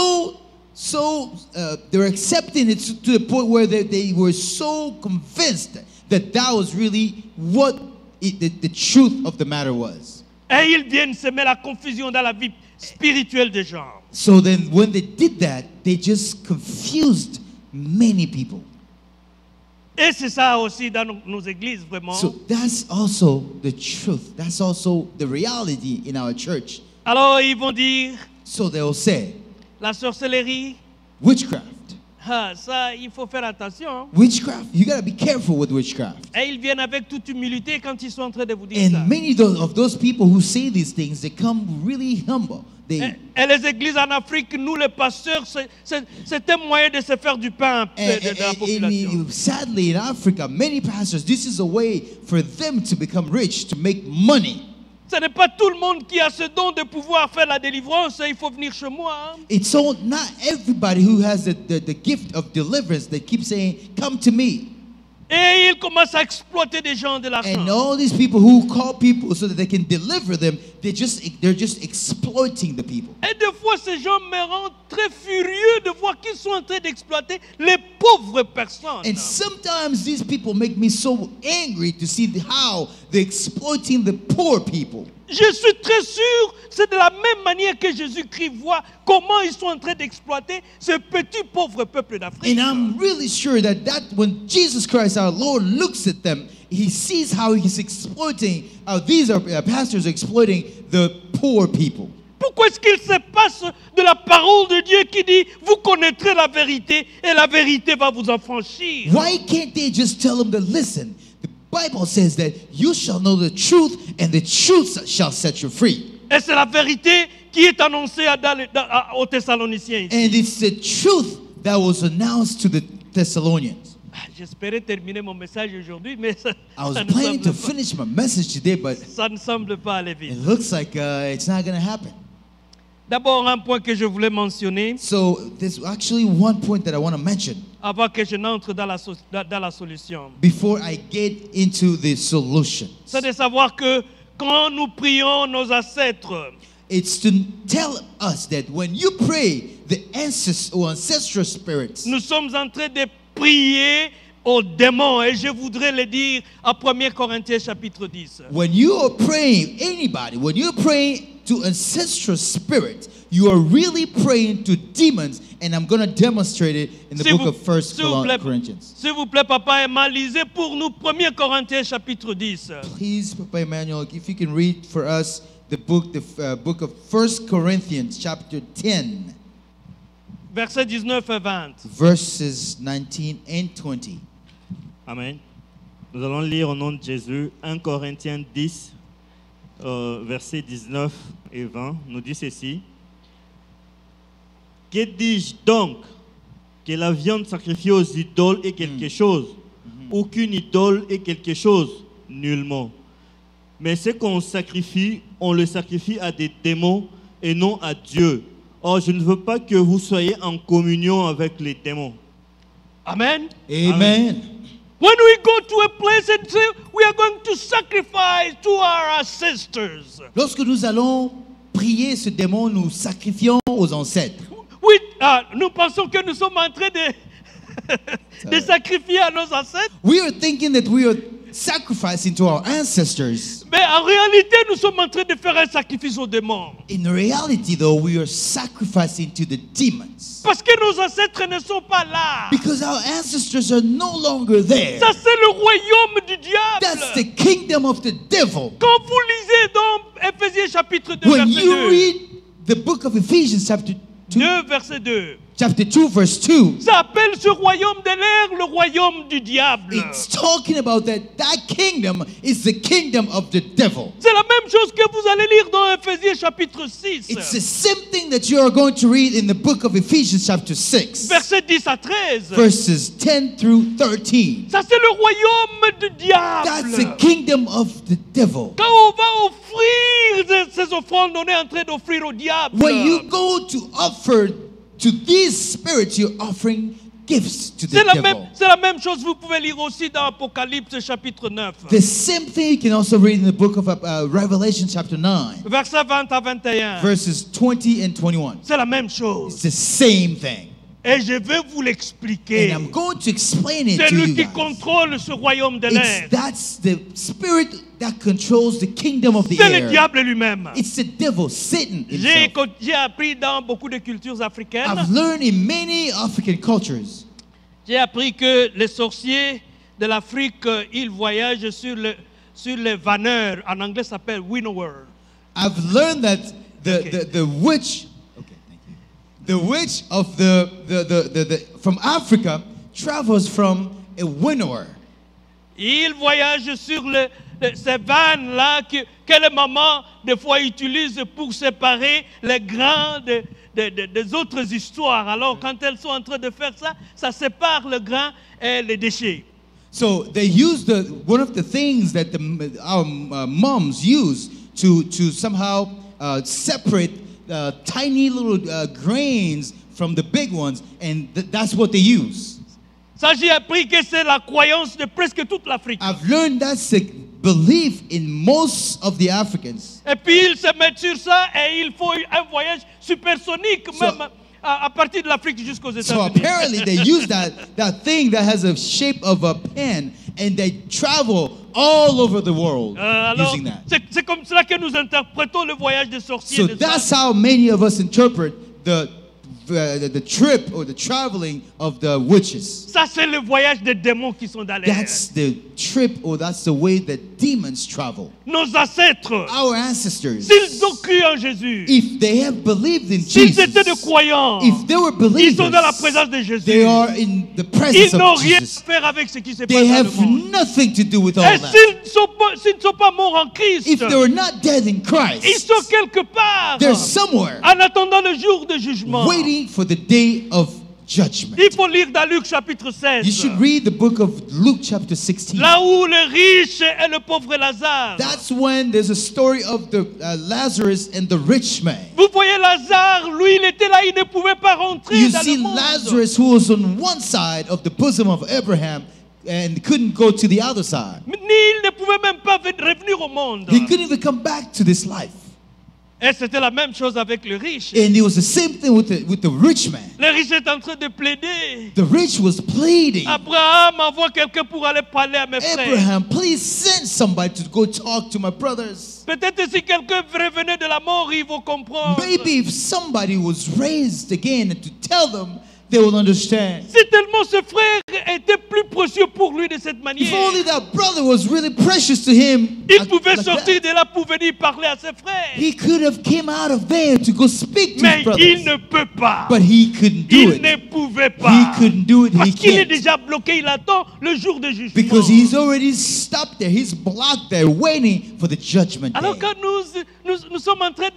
accepting it to the point where they were so convinced that was really what the truth of the matter was. Et ils viennent semer la confusion dans la vie spirituelle des gens. So then when they did that, they just confused many people. Et c'est ça aussi dans nos églises, vraiment. So that's also the truth. That's also the reality in our church. Alors ils vont dire, so they'll say, la sorcellerie, witchcraft. Ça, il faut faire attention. Witchcraft, you gotta be careful with witchcraft. Et ils viennent avec toute humilité quand ils sont en train de vous dire and ça. And many of those people who say these things, they come really humble. Et les églises en Afrique, nous les pasteurs, c'est un moyen de se faire du pain de la population. Sadly, in Africa, many pastors, this is a way for them to become rich, to make money. Ce n'est pas tout le monde qui a ce don de pouvoir faire la délivrance. Il faut venir chez moi. It's not everybody who has the gift of deliverance that keeps saying, "Come to me." Et ils commencent à exploiter des gens de l'argent. And all these people who call people so that they can deliver them, they're just exploiting the people. Et des fois, ces gens me rendent très furieux de voir qu'ils sont en train d'exploiter les pauvres personnes. And sometimes these people make me so angry to see how they're exploiting the poor people. Je suis très sûr, c'est de la même manière que Jésus-Christ voit comment ils sont en train d'exploiter ce petit pauvre peuple d'Afrique. And I'm really sure that when Jesus Christ, our Lord, looks at them, he sees how he's exploiting, how these pastors are exploiting the poor people. Pourquoi est-ce qu'il se passe de la parole de Dieu qui dit « Vous connaîtrez la vérité et la vérité va vous affranchir » Why can't they just tell them to listen? The Bible says that you shall know the truth and the truth shall set you free. Et c'est la vérité qui est annoncée aux Thessaloniciens. And it's the truth that was announced to the Thessalonians. J'espérais terminer mon message aujourd'hui, mais I was planning to finish my message today, but ça ne semble pas aller vite. It looks like it's not going to happen. D'abord, un point que je voulais mentionner. So there's actually one point that I want to mention. Avant que je n'entre dans la solution. Before I get into the solution. C'est de savoir que quand nous prions nos ancêtres. It's to tell us that when you pray the ancestral spirits. Nous sommes en train de prier aux démons, et je voudrais le dire à 1 Corinthiens chapitre 10. When you are praying, when you're praying to ancestral spirits, you are really praying to demons, and I'm going to demonstrate it in the book of 1 Corinthians. S'il vous plaît, Papa Emmanuel, lisez pour nous 1 Corinthiens chapitre 10. Please, Papa Emmanuel, if you can read for us the book of 1 Corinthians chapter 10. Versets 19 et 20. Verses 19 and 20. Amen. Nous allons lire au nom de Jésus 1 Corinthiens 10, versets 19 et 20. Nous dit ceci. Que dis-je donc? Que la viande sacrifiée aux idoles est quelque chose? Aucune idole est quelque chose? Nullement. Mais ce qu'on sacrifie, on le sacrifie à des démons et non à Dieu. Or, je ne veux pas que vous soyez en communion avec les démons. Amen. Amen. When we go to a place and say we are going to sacrifice to our ancestors. Lorsque nous allons prier ce démon, nous sacrifions aux ancêtres. Oui, nous pensons que nous sommes en train de sacrifier à nos ancêtres. We are thinking that we are sacrificing to our ancestors. Mais en réalité, nous sommes en train de faire un sacrifice aux démons. In reality, though, we are sacrificing to the demons. Parce que nos ancêtres ne sont pas là. Because our ancestors are no longer there. Ça, c'est le royaume du diable. That's the kingdom of the devil. Quand vous lisez dans Éphésiens chapitre 2, when verset you 2. Read the book of Ephesians chapter 2, 2, verset 2. chapter 2, verse 2. Ça appelle ce royaume de l'air le royaume du diable. It's talking about that kingdom is the kingdom of the devil. C'est la même chose que vous allez lire dans Ephésiens chapitre 6. It's the same thing that you are going to read in the book of Ephesians chapter 6. Versets 10 à 13. Verses 10 through 13. Ça c'est le royaume du diable. That's the kingdom of the devil. Quand on va offrir ces offrandes, on est en train d'offrir au diable. When you go to offer to these spirits, you're offering gifts to the devil. C'est la même chose, vous pouvez lire aussi dans Apocalypse chapitre 9. The same thing you can also read in the book of Revelation chapter 9. Versets 20 à 21. Verses 20 and 21. C'est la même chose. It's the same thing. Et je vais vous l'expliquer. And I'm going to explain it C'est to you lui qui guys. contrôle ce royaume de l'air. That's the spirit that controls the kingdom of the C'est le air. diable lui-même. It's the devil, Satan himself. J'ai appris dans beaucoup de cultures africaines. I've learned in many African cultures. J'ai appris que les sorciers de l'Afrique, ils voyagent sur les vanneurs. En anglais, ça s'appelle winnower. I've learned that the witch, the witch of the from Africa travels from a winnower. Ils voyagent sur ces vannes-là que les mamans, des fois, utilisent pour séparer les grains des autres histoires. Alors, quand elles sont en train de faire ça, ça sépare le grain et les déchets. So they use one of the things that our moms use to somehow separate tiny little grains from the big ones, and that's what they use. Ça, j'ai appris que c'est la croyance de presque toute l'Afrique. I've learned that's a belief in most of the Africans. Et puis ils se mettent sur ça et ils font un voyage supersonique, même à partir de l'Afrique jusqu'aux États-Unis. So apparently they use that thing that has a shape of a pen, and they travel all over the world using that. C'est comme cela que nous interprétons le voyage des sorciers. So that's how many of us interpret the trip or the traveling of the witches. Ça c'est le voyage des démons qui sont dans l'air. That's the trip, or that's the way that demons travel. Nos ancêtres, our ancestors, s'ils ont cru en Jésus, if they have believed in s'ils Jesus, étaient des croyants, if they were believers, ils sont dans la présence de Jésus. They are in the presence ils n'ont of rien Jesus. à faire avec ce qui se passe They dans have le monde. nothing to do with all Et that. s'ils ne sont pas morts en Christ, If they were not dead in Christ, ils sont quelque part, they're somewhere, en attendant le jour de jugement. waiting for the day of judgment. Il faut lire dans Luc chapitre 16. You should read the book of Luke chapter 16. Là où le riche et le pauvre Lazare. That's when there's a story of the Lazarus and the rich man. Vous voyez Lazare, lui, il était là, il ne pouvait pas rentrer You dans see le monde. Lazarus, who was on one side of the bosom of Abraham and couldn't go to the other side. Ni il ne pouvait même pas revenir au monde. He couldn't even come back to this life. Et c'était la même chose avec le riche. And it was the same thing with the rich man. Le riche est en train de plaider. The rich was pleading. Abraham, envoie quelqu'un pour aller parler à mes frères. Abraham, please send somebody to go talk to my brothers. Peut-être si quelqu'un revenait de la mort, ils vont comprendre. Maybe if somebody was raised again and to tell them, they will understand. Si tellement ce frère était plus précieux pour lui de cette manière. If only that brother was really precious to him. Il pouvait sortir de là pour venir parler à ses frères. He could have came out of there to go speak to his brothers. Mais il ne peut pas. But he couldn't do it. Il ne pouvait pas. He couldn't do it. Parce He qu'il est can't. déjà bloqué, il attend le jour de jugement. Because he's already stopped there. He's blocked there waiting for the judgment day. Alors quand nous sommes en train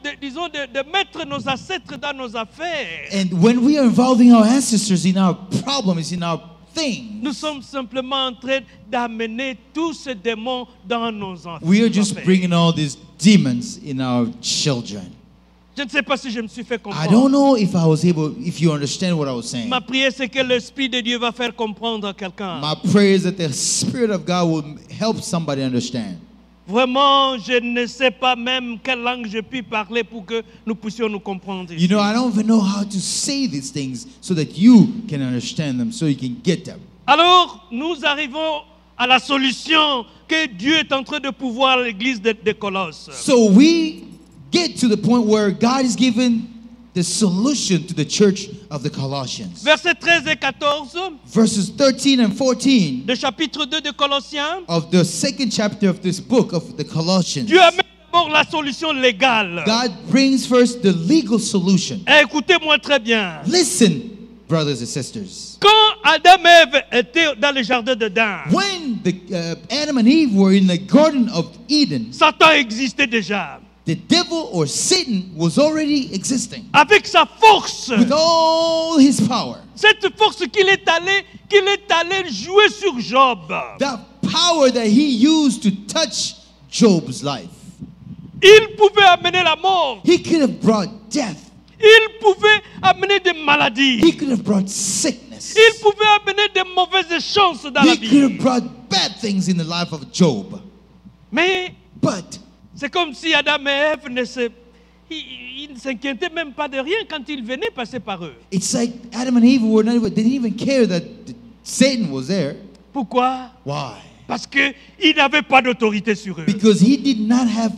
de mettre nos ancêtres dans nos affaires. And when we are involving our ancestors in our problems, in our things, nous sommes simplement en train d'amener tous ces démons dans nos enfants. we are just bringing all these demons in our children. Je ne sais pas si je me suis fait comprendre. I don't know if if you understand what I was saying. Ma prière, c'est que l'Esprit de Dieu va faire comprendre à quelqu'un. My prayer is that the Spirit of God will help somebody understand. Vraiment, je ne sais pas même quelle langue je puis parler pour que nous puissions nous comprendre. You know, I don't even know how to say these things so that you can understand them, so you can get them. Alors, nous arrivons à la solution que Dieu est en train de pouvoir à l'église de Colosse. So we get to the point where God is giving the solution to the church of the Colossians. Versets 13 et 14 Verses 13 and 14 de chapitre 2 de Colossiens. of the second chapter of this book of the Colossians. Dieu amène d'abord la solution légale. God brings first the legal solution. Et écoutez-moi très bien. Listen, brothers and sisters. Quand Adam et Ève étaient dans le jardin d'Éden, When Adam and Eve were in the Garden of Eden, Satan existait déjà. the devil or Satan was already existing. Avec sa force. With all his power. Cette force qu'il est allé jouer sur Job. That power that he used to touch Job's life. Il pouvait amener la mort. He could have brought death. Il pouvait amener des maladies. He could have brought sickness. Il pouvait amener des mauvaises chances dans la vie. He could have brought bad things in the life of Job. Mais But c'est comme si Adam et Ève ne s'inquiétaient même pas de rien quand il venait passer par eux. It's like Adam and Eve didn't even care that Satan was there. Pourquoi? Why? Parce qu'il n'avait pas d'autorité sur eux. Because he did not have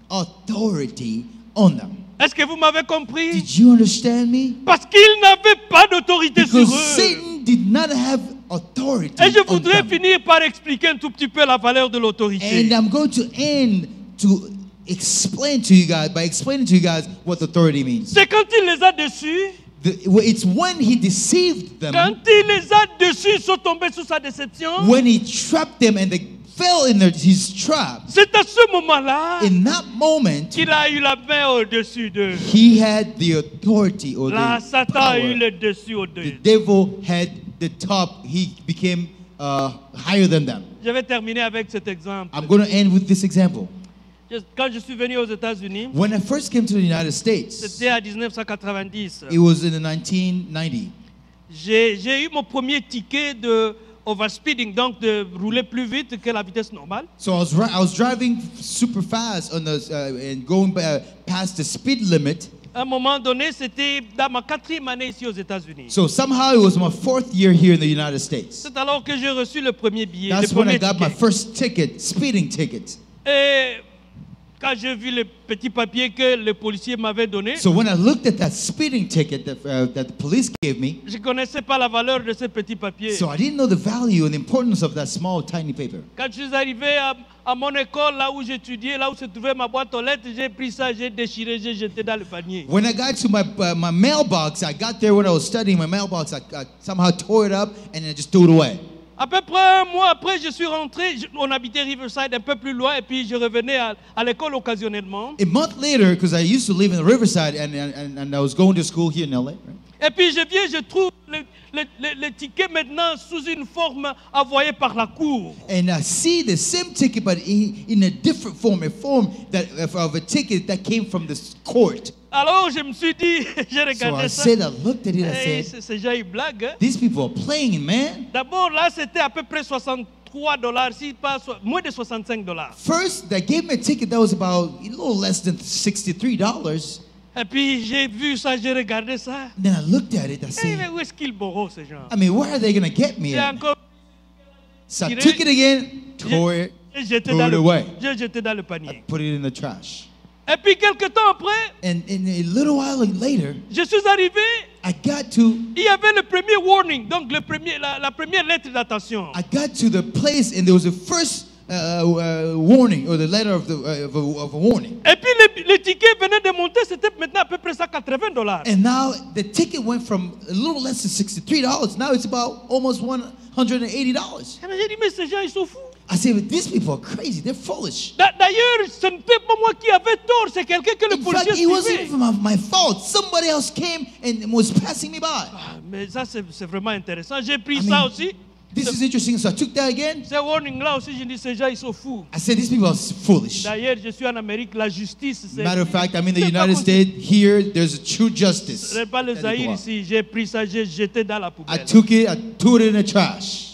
authority on them. Est-ce que vous m'avez compris? Did you understand me? Parce qu'il n'avait pas d'autorité sur Because eux. Satan did not have authority Et je on voudrais them. finir par expliquer un tout petit peu la valeur de l'autorité. And I'm going to end to explain to you guys by explaining to you guys what authority means. C'est quand il les a déçus. It's when he deceived them. Quand il les a déçus, ils sont tombés sous sa déception. When he trapped them and they fell in his trap. C'est à ce moment-là In that moment, qu'il a eu la main au-dessus d'eux. he had the authority or Là, the Satan a eu power. le dessus The au-dessus. devil had the top. He became higher than them. Je vais terminer avec cet exemple. I'm going to end with this example. Quand je suis venu aux États-Unis, When I first came to the United States, c'était à 1990. it was in the 1990. J'ai eu mon premier ticket de overspeeding, donc de rouler plus vite que la vitesse normale. So I was driving super fast on the and going past the speed limit. À un moment donné, c'était dans ma 4e année ici aux États-Unis. So somehow it was my 4th year here in the United States. C'est alors que j'ai reçu le premier billet, That's le when I premier got my ticket. first ticket, speeding ticket. Et quand j'ai vu le petit papier que le policier m'avait donné, So when I looked at that speeding ticket that the police gave me, je ne connaissais pas la valeur de ce petit papier. so I didn't know the value and the importance of that small, tiny paper. Quand je suis arrivé à mon école, là où j'étudiais, là où se trouvait ma boîte aux lettres, j'ai pris ça, j'ai déchiré, j'ai jeté dans le panier. When I got to my mailbox, I got there when I was studying my mailbox, I somehow tore it up and I just threw it away. À peu près un mois après, je suis rentré, on habitait Riverside un peu plus loin, et puis je revenais à l'école occasionnellement. A month later, because I used to live in Riverside and I was going to school here in LA, right? Et puis je viens, je trouve le ticket maintenant sous une forme envoyée par la cour. And I see the same ticket, but in a different form, a form of a ticket that came from the court. Alors je me suis dit, j'ai So regardé I ça. said, I looked at it, I Hey, said, c'est déjà une blague. Hein? these people are playing, man. D'abord là, c'était à peu près $63, si pas moins de $65. First, they gave me a ticket that was about a little less than $63. Et puis j'ai vu ça, j'ai regardé ça. Then I looked at it, I Hey, said, mais où est-ce qu'ils borrent ces gens? I mean, where are they going to get me J'ai at? encore So I took it again, tore it, j'ai jeté threw dans it le, away. j'ai jeté dans le panier. Put it in the trash. Et puis quelque temps après, And a little while later, je suis arrivé, I got to il y avait le premier warning, donc la première lettre d'attention. I got to the place and there was a first warning or the letter of a warning. Et puis le ticket venait de monter, c'était maintenant à peu près $180. And now the ticket went from a little less than $63. Now it's about almost $180. Et j'ai dit, mais ces gens, ils sont fous. I said, but these people are crazy. They're foolish. D'ailleurs, ce n'était pas moi qui avais tort, c'est quelqu'un que le In fact, policier it wasn't suivait. even my fault. Somebody else came and was passing me by. Ah, mais ça, c'est vraiment intéressant. J'ai pris I ça mean, aussi. This is interesting. So I took that again. Ce warning-là aussi, j'ai dit, ces gens, ils sont fous. I said, these people are foolish. D'ailleurs, je suis en Amérique, la justice, c'est... Matter of fact, I'm in the c'est pas United comme- States. Here, there's a true justice. Ce n'est pas le Zaïre ici. J'ai pris ça, j'ai jeté dans la I poubelle. took it, I threw it in the trash.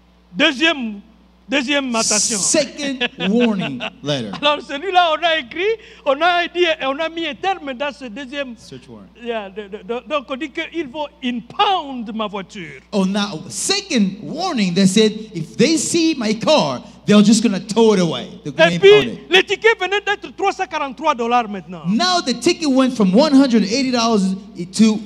Deuxième matation. Second warning letter. Alors celui-là, on a écrit, on a mis un terme dans ce deuxième. Search warrant. Yeah, donc on dit qu'ils vont impound ma voiture. Oh, now, second warning, they said, if they see my car, they're just going to tow it away. They're going to Et impound puis it. le ticket venait d'être $343 maintenant. Now the ticket went from $180 to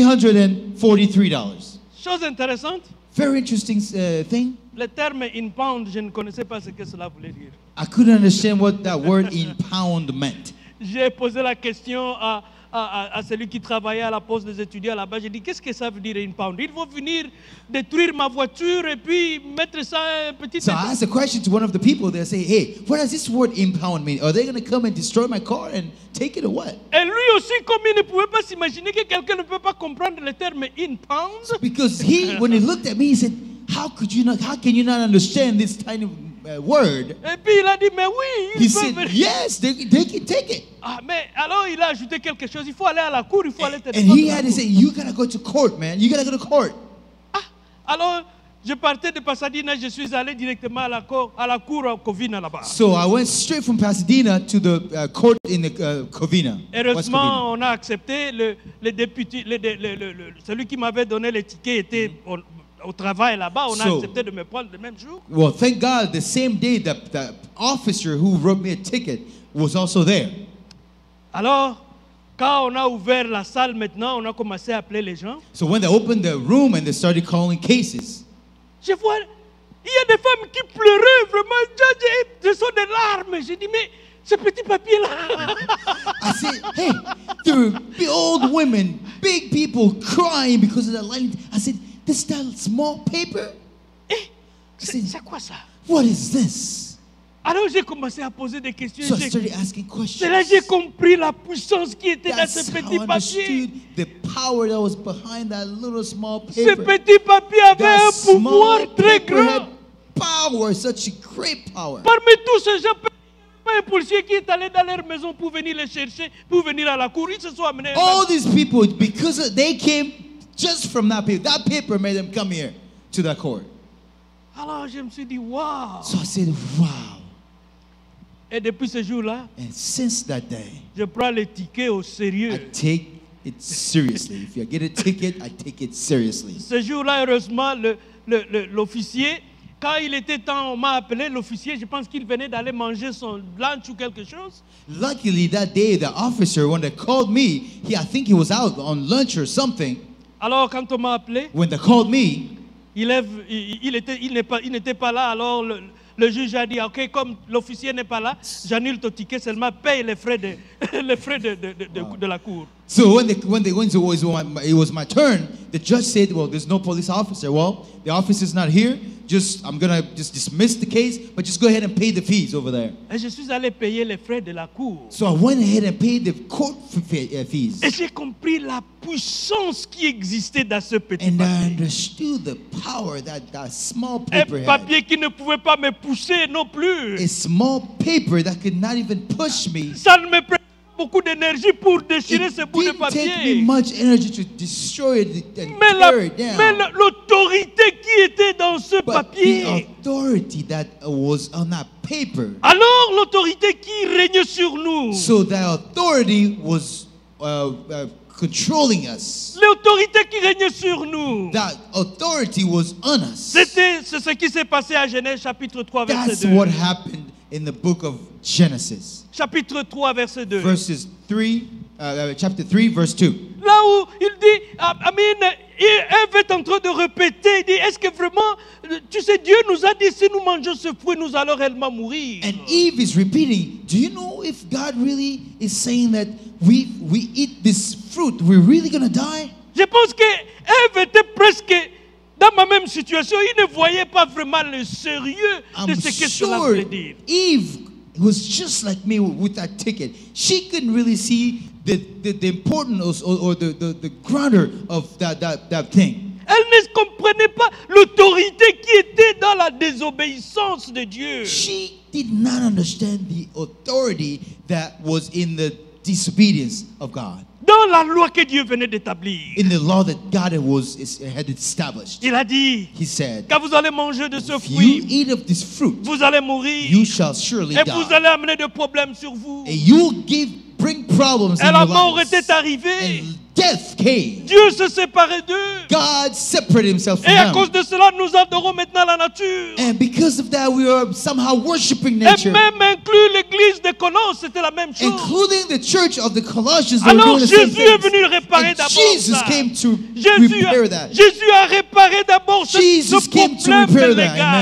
$343. Chose intéressante, Very interesting thing. le terme impound, je ne connaissais pas ce que cela voulait dire. I couldn't understand what that word impound meant. J'ai posé la question à celui qui travaillait à la poste des étudiants là-bas. J'ai dit, qu'est-ce que ça veut dire impound? Ils vont venir détruire ma voiture et puis mettre ça un petit... So I asked a question to one of the people. They say, hey, what does this word impound mean? Are they going to come and destroy my car and take it or what? Et lui aussi, comme il ne pouvait pas s'imaginer que quelqu'un ne peut pas comprendre le terme impound. Because when he looked at me, he said, how can you not understand this tiny word? Et puis il a dit, mais oui, he said, yes, they can take it. Ah, mais alors il a ajouté quelque chose. Il faut aller à la cour, il faut aller te And he had to say, you gotta go to court, man. You gotta go to court. Ah, alors je partais de Pasadena, je suis allé directement à la cour à Covina là-bas. So I went straight from Pasadena to the court in the Covina. Heureusement, on a accepté le député, celui qui m'avait donné les tickets était au travail là-bas, on a accepté de me prendre le même jour. Well, thank God, the same day the officer who wrote me a ticket was also there. Alors, quand on a ouvert la salle maintenant, on a commencé à appeler les gens. So when they opened the room and they started calling cases, je vois, il y a des femmes qui pleuraient vraiment, ce sont des larmes. J'ai dit, mais ce petit papier-là. I said, hey, there were old women, big people crying because of the line. I said, this is that small paper? C'est quoi ça? What is this? Alors j'ai commencé à poser des questions. So I started asking questions. C'est là que j'ai compris la puissance qui était dans ce petit papier. The power that was behind that little small paper. Ce petit papier avait un pouvoir très grand. Power, such a great power. Parmi tous ces gens, un policier qui est allé dans leur maison pour venir les chercher, pour venir à la cour, ils se sont amenés. All these people, because they came just from that paper made them come here to that court. Alors je me suis dit, wow. So I said, wow. Et depuis ce jour-là, and since that day, je prends les tickets au sérieux. I take it seriously. If I get a ticket, I take it seriously. Ce jour-là, heureusement, l'officier, quand il était temps, on m'a appelé, l'officier, je pense qu'il venait d'aller manger son lunch ou quelque chose. Luckily, that day, the officer, when they called me, I think he was out on lunch or something. Alors, quand on m'a appelé, when they called me, il n'était pas là, alors le juge a dit, ok, comme l'officier n'est pas là, j'annule ton ticket, seulement paye les frais de la cour. So when it was my turn, the judge said, well, there's no police officer. Well, the officer's not here. I'm going to just dismiss the case, but just go ahead and pay the fees over there. Et je suis allé payer les frais de la cour. So I went ahead and paid the court fees. Et j'ai compris la puissance qui existait dans ce petit papier. And I understood the power that small paper had. Un papier qui ne pouvait pas me pousser non plus. A small paper that could not even push me. Ça ne me prenait beaucoup d'énergie pour déchirer ce bout de papier. It didn't take me much energy to destroy it and tear it down. Mais l'autorité qui était dans ce papier. The authority that was on that paper. Alors l'autorité qui régnait sur nous. So that authority was controlling us. L'autorité qui régnait sur nous. That authority was on us. C'est ce qui s'est passé à Genèse chapitre 3 verset 2. That's what happened in the book of Genesis. Chapitre 3 verset 2. Chapter 3 verse 2. Là où il dit, Amen, Ève est en train de répéter, il dit, est-ce que vraiment, tu sais, Dieu nous a dit, si nous mangeons ce fruit, nous allons réellement mourir. And Eve is repeating, do you know if God really is saying that we eat this fruit, we're really going to die? Je pense que Ève était presque dans ma même situation, il ne voyait pas vraiment le sérieux de ce que cela voulait dire. Eve was just like me with that ticket. She couldn't really see the importance or the grandeur of that thing. Elle ne comprenait pas l'autorité qui était dans la désobéissance de Dieu. She did not understand the authority that was in the disobedience of God. Dans la loi que Dieu venait d'établir. In the law that God had established. Il a dit, he said, quand vous allez manger de ce you fruit, eat of this fruit, vous allez mourir. You shall surely et die. vous allez amener des problèmes sur vous. And you'll bring problems et in la your mort lives. était arrivée. And death came. Dieu se séparait d'eux. God separated himself from et à them. cause de cela, nous adorons maintenant la nature. And because of that, we are somehow worshiping nature. Et même inclus l'église de Colosse, c'était la même chose. Including the church of the Colossians. Alors Jésus est venu réparer d'abord Jesus ça. came to repair that. Jésus a réparé d'abord ce Jesus came to problème repair légal. that. Amen.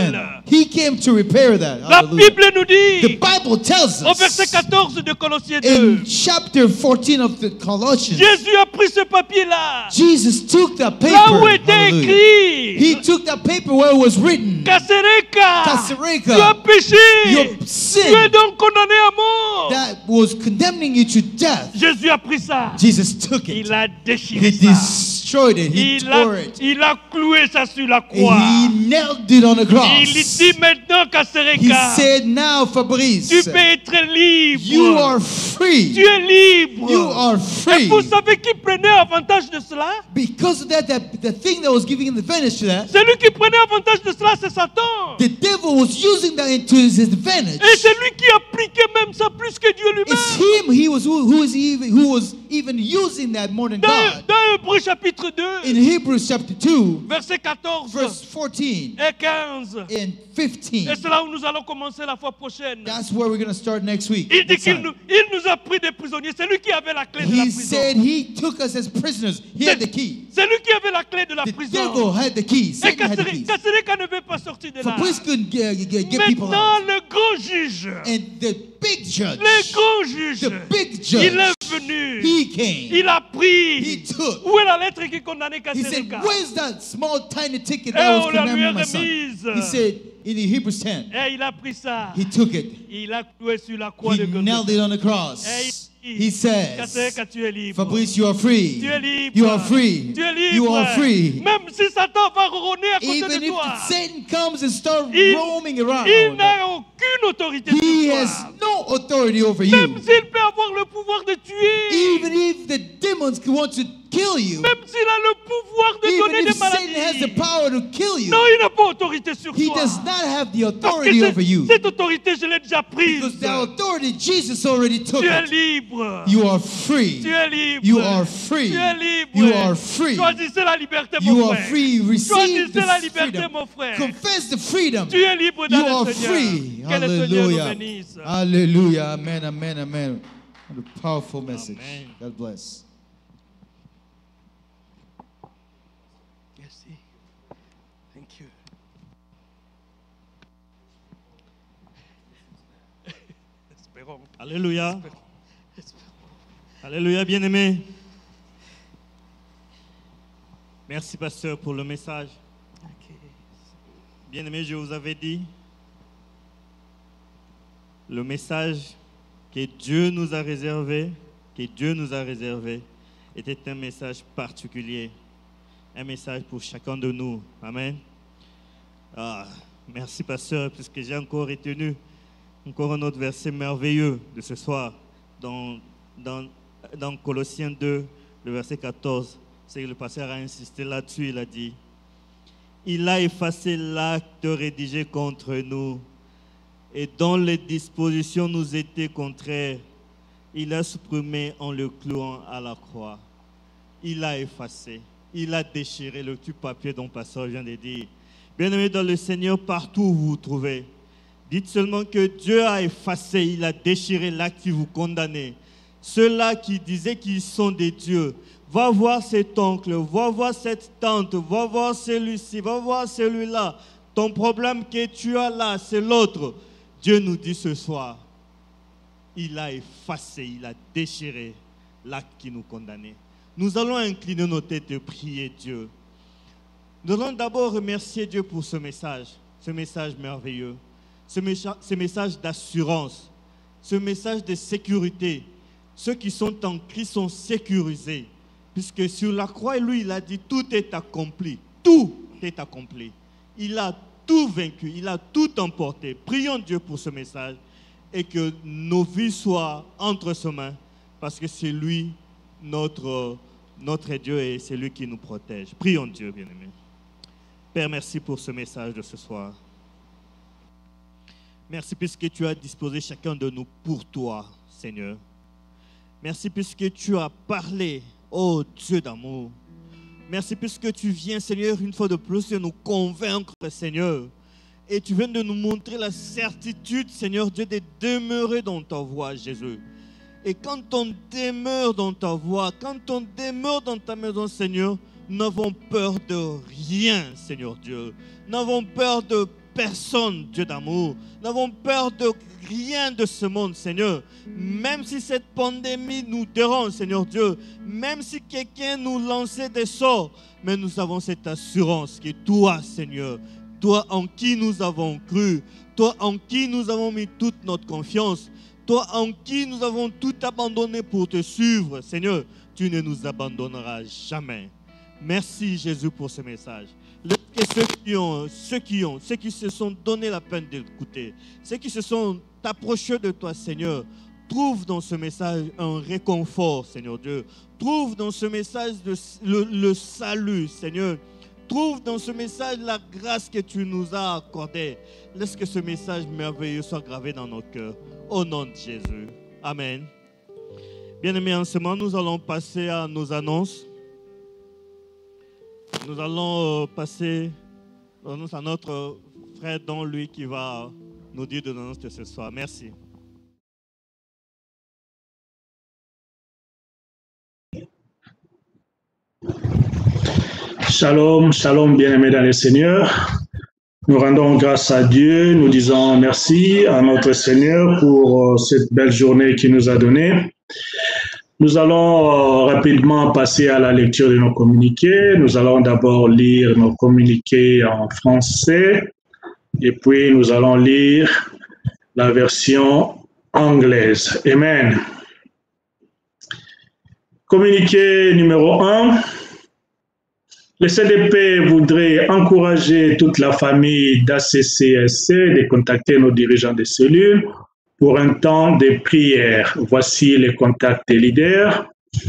He came to repair that. La Hallelujah. Bible nous dit, The Bible tells au verset us 14 de Colossiens 2, in chapter 14 of the Colossians, Jésus a pris ce papier-là, Jesus took that paper. là où était Hallelujah. écrit, He took that paper where it was written, Kasereka, Kasereka, tu as péché, your tu es sin donc condamné à mort. that was condemning you to death. Jésus a pris ça, Jesus took it. il a déchiré He ça, destroyed it. He tore it. il a cloué ça sur la croix. He nailed it on the cross. Il dit maintenant, He Kasereka, said, now, Fabrice, tu peux être libre. you are free. Tu es libre. You are free. Et vous savez qui prenait avantage de cela? Because of that, the thing that was giving him the advantage to that, Celui qui prenait avantage de cela, c'est Satan. the devil was using that into his advantage. Et c'est lui qui appliquait même ça plus que Dieu lui-même. It's him. He was who was even using that more than God. Dans Hébreux chapitre 2, In Hebrews chapter 2, verset 14 verse 14 et 15. and 15. Et c'est là où nous allons commencer la fois prochaine. That's where we're going to start next week. Il dit next qu'il time. nous a pris des prisonniers. C'est lui qui avait la clé de la He prison. said he took us as prisoners. He had the key. C'est lui qui avait la clé de la The prison. devil had the key. Et Satan had the keys. Kasereka ne veut pas sortir de là. Fabrice couldn't get people Maintenant, out. le grand juge, And the big judge, le grand juge, the big judge, il est venu. he came. Il a pris. He took. Où est la lettre qui condamnait He said, Kasereka? where's that small tiny ticket Et that on was la lui a condemning my son? remise. He said in Hebrews 10, Et il a pris ça. he took it. Il a cloué sur la croix de He nailed it Golgotha. on the cross. He says, Kasereka, tu es libre. Fabrice, you are free. Tu es libre. You are free. Tu es libre. You are free. Même si Satan va ronner à côté Even de if toi, Satan comes and starts il roaming around, il n'a aucune autorité he sur has toi. no authority over Même you. s'il peut avoir le pouvoir de tuer, Even if the demons want to kill you, même s'il a le pouvoir de donner even des if Satan has the maladies, power to kill you, non, il n'a pas autorité sur he toi. does not have the Parce authority que over you. cette autorité, je l'ai déjà prise. Because the authority, Jesus already took Tu es it. libre. You are free. Tu es libre. You are free. Tu es libre. You are free. Choisissez la liberté, You mon are frère. free. Receive Choisissez la the liberté, freedom. mon frère. Confess the freedom. Tu es libre dans You le are Seigneur. free. Que le Seigneur nous Hallelujah. bénisse. Hallelujah. Amen. Amen. Amen. What a powerful message. Amen. God bless. Merci. Thank you. Espérons. Alléluia. Alléluia, bien-aimé. Merci, pasteur, pour le message. Bien-aimé, je vous avais dit, le message que Dieu nous a réservé, était un message particulier, un message pour chacun de nous. Amen. Merci, pasteur, puisque j'ai encore retenu encore un autre verset merveilleux de ce soir dans Colossiens 2, le verset 14. C'est que le pasteur a insisté là-dessus, il a dit: il a effacé l'acte rédigé contre nous et dont les dispositions nous étaient contraires. Il a supprimé en le clouant à la croix. Il a effacé, il a déchiré le petit papier dont le pasteur vient de dire. Bien-aimés dans le Seigneur, partout où vous vous trouvez, dites seulement que Dieu a effacé, il a déchiré l'acte qui vous condamnait. Ceux-là qui disaient qu'ils sont des dieux, va voir cet oncle, va voir cette tante, va voir celui-ci, va voir celui-là. Ton problème que tu as là, c'est l'autre. Dieu nous dit ce soir, il a effacé, il a déchiré l'acte qui nous condamnait. Nous allons incliner nos têtes et prier Dieu. Nous allons d'abord remercier Dieu pour ce message merveilleux, ce message d'assurance, ce message de sécurité. Ceux qui sont en Christ sont sécurisés. Puisque sur la croix, lui, il a dit, tout est accompli. Tout est accompli. Il a tout vaincu, il a tout emporté. Prions Dieu pour ce message et que nos vies soient entre ses mains, parce que c'est lui, notre Dieu, et c'est lui qui nous protège. Prions Dieu, bien-aimés. Père, merci pour ce message de ce soir. Merci puisque tu as disposé chacun de nous pour toi, Seigneur. Merci puisque tu as parlé, oh Dieu d'amour. Merci puisque tu viens, Seigneur, une fois de plus, de nous convaincre, Seigneur. Et tu viens de nous montrer la certitude, Seigneur Dieu, de demeurer dans ta voie, Jésus. Et quand on demeure dans ta voie, quand on demeure dans ta maison, Seigneur, nous n'avons peur de rien, Seigneur Dieu. Nous n'avons peur de personne, Dieu d'amour. Nous n'avons peur de rien de ce monde, Seigneur. Même si cette pandémie nous dérange, Seigneur Dieu, même si quelqu'un nous lançait des sorts, mais nous avons cette assurance que toi, Seigneur, toi en qui nous avons cru, toi en qui nous avons mis toute notre confiance, toi en qui nous avons tout abandonné pour te suivre, Seigneur, tu ne nous abandonneras jamais. Merci Jésus pour ce message. Ceux qui se sont donné la peine d'écouter, ceux qui se sont approchés de toi, Seigneur, trouve dans ce message un réconfort, Seigneur Dieu. Trouve dans ce message le salut, Seigneur. Trouve dans ce message la grâce que tu nous as accordée. Laisse que ce message merveilleux soit gravé dans nos cœurs. Au nom de Jésus. Amen. Bien-aimés, en ce moment, nous allons passer à nos annonces. Nous allons passer à notre frère Don, lui, qui va nous dire de l'annonce de ce soir. Merci. Shalom, shalom, bien-aimés dans le Seigneur. Nous rendons grâce à Dieu, nous disons merci à notre Seigneur pour cette belle journée qu'il nous a donnée. Nous allons rapidement passer à la lecture de nos communiqués. Nous allons d'abord lire nos communiqués en français et puis nous allons lire la version anglaise. Amen. Communiqué numéro 1. Le CDP voudrait encourager toute la famille d'ACCSC de contacter nos dirigeants de cellules pour un temps de prière. Voici les contacts des leaders.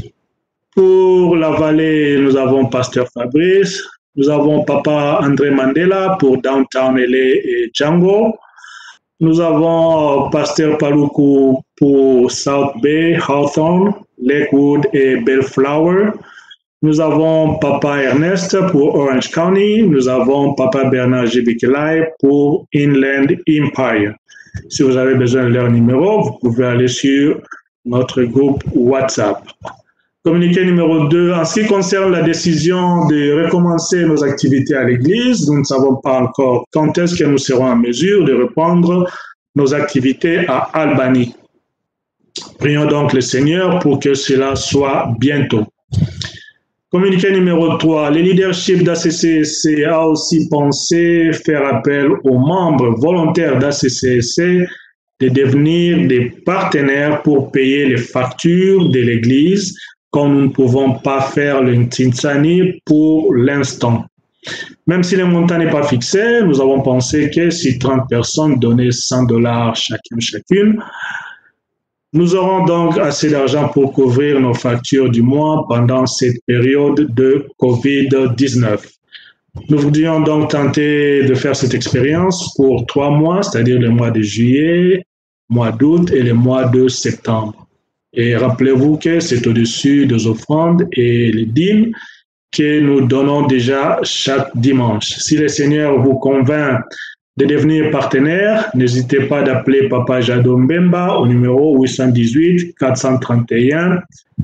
Pour la vallée, nous avons Pasteur Fabrice. Nous avons Papa André Mandela pour Downtown LA et Django. Nous avons Pasteur Paluku pour South Bay, Hawthorne, Lakewood et Bellflower. Nous avons Papa Ernest pour Orange County. Nous avons Papa Bernard Jibikelai pour Inland Empire. Si vous avez besoin de leur numéro, vous pouvez aller sur notre groupe WhatsApp. Communiqué numéro 2. En ce qui concerne la décision de recommencer nos activités à l'église, nous ne savons pas encore quand est-ce que nous serons en mesure de reprendre nos activités à Albany. Prions donc le Seigneur pour que cela soit bientôt. Communiqué numéro 3. Le leadership d'ACCSC a aussi pensé faire appel aux membres volontaires d'ACCSC de devenir des partenaires pour payer les factures de l'Église, comme nous ne pouvons pas faire le Ntinsani pour l'instant. Même si le montant n'est pas fixé, nous avons pensé que si 30 personnes donnaient $100 chacune, nous aurons donc assez d'argent pour couvrir nos factures du mois pendant cette période de COVID-19. Nous voudrions donc tenter de faire cette expérience pour 3 mois, c'est-à-dire le mois de juillet, mois d'août et le mois de septembre. Et rappelez-vous que c'est au-dessus des offrandes et les dîmes que nous donnons déjà chaque dimanche. Si le Seigneur vous convainc de devenir partenaire, n'hésitez pas d'appeler Papa Jado Mbemba au numéro 818 431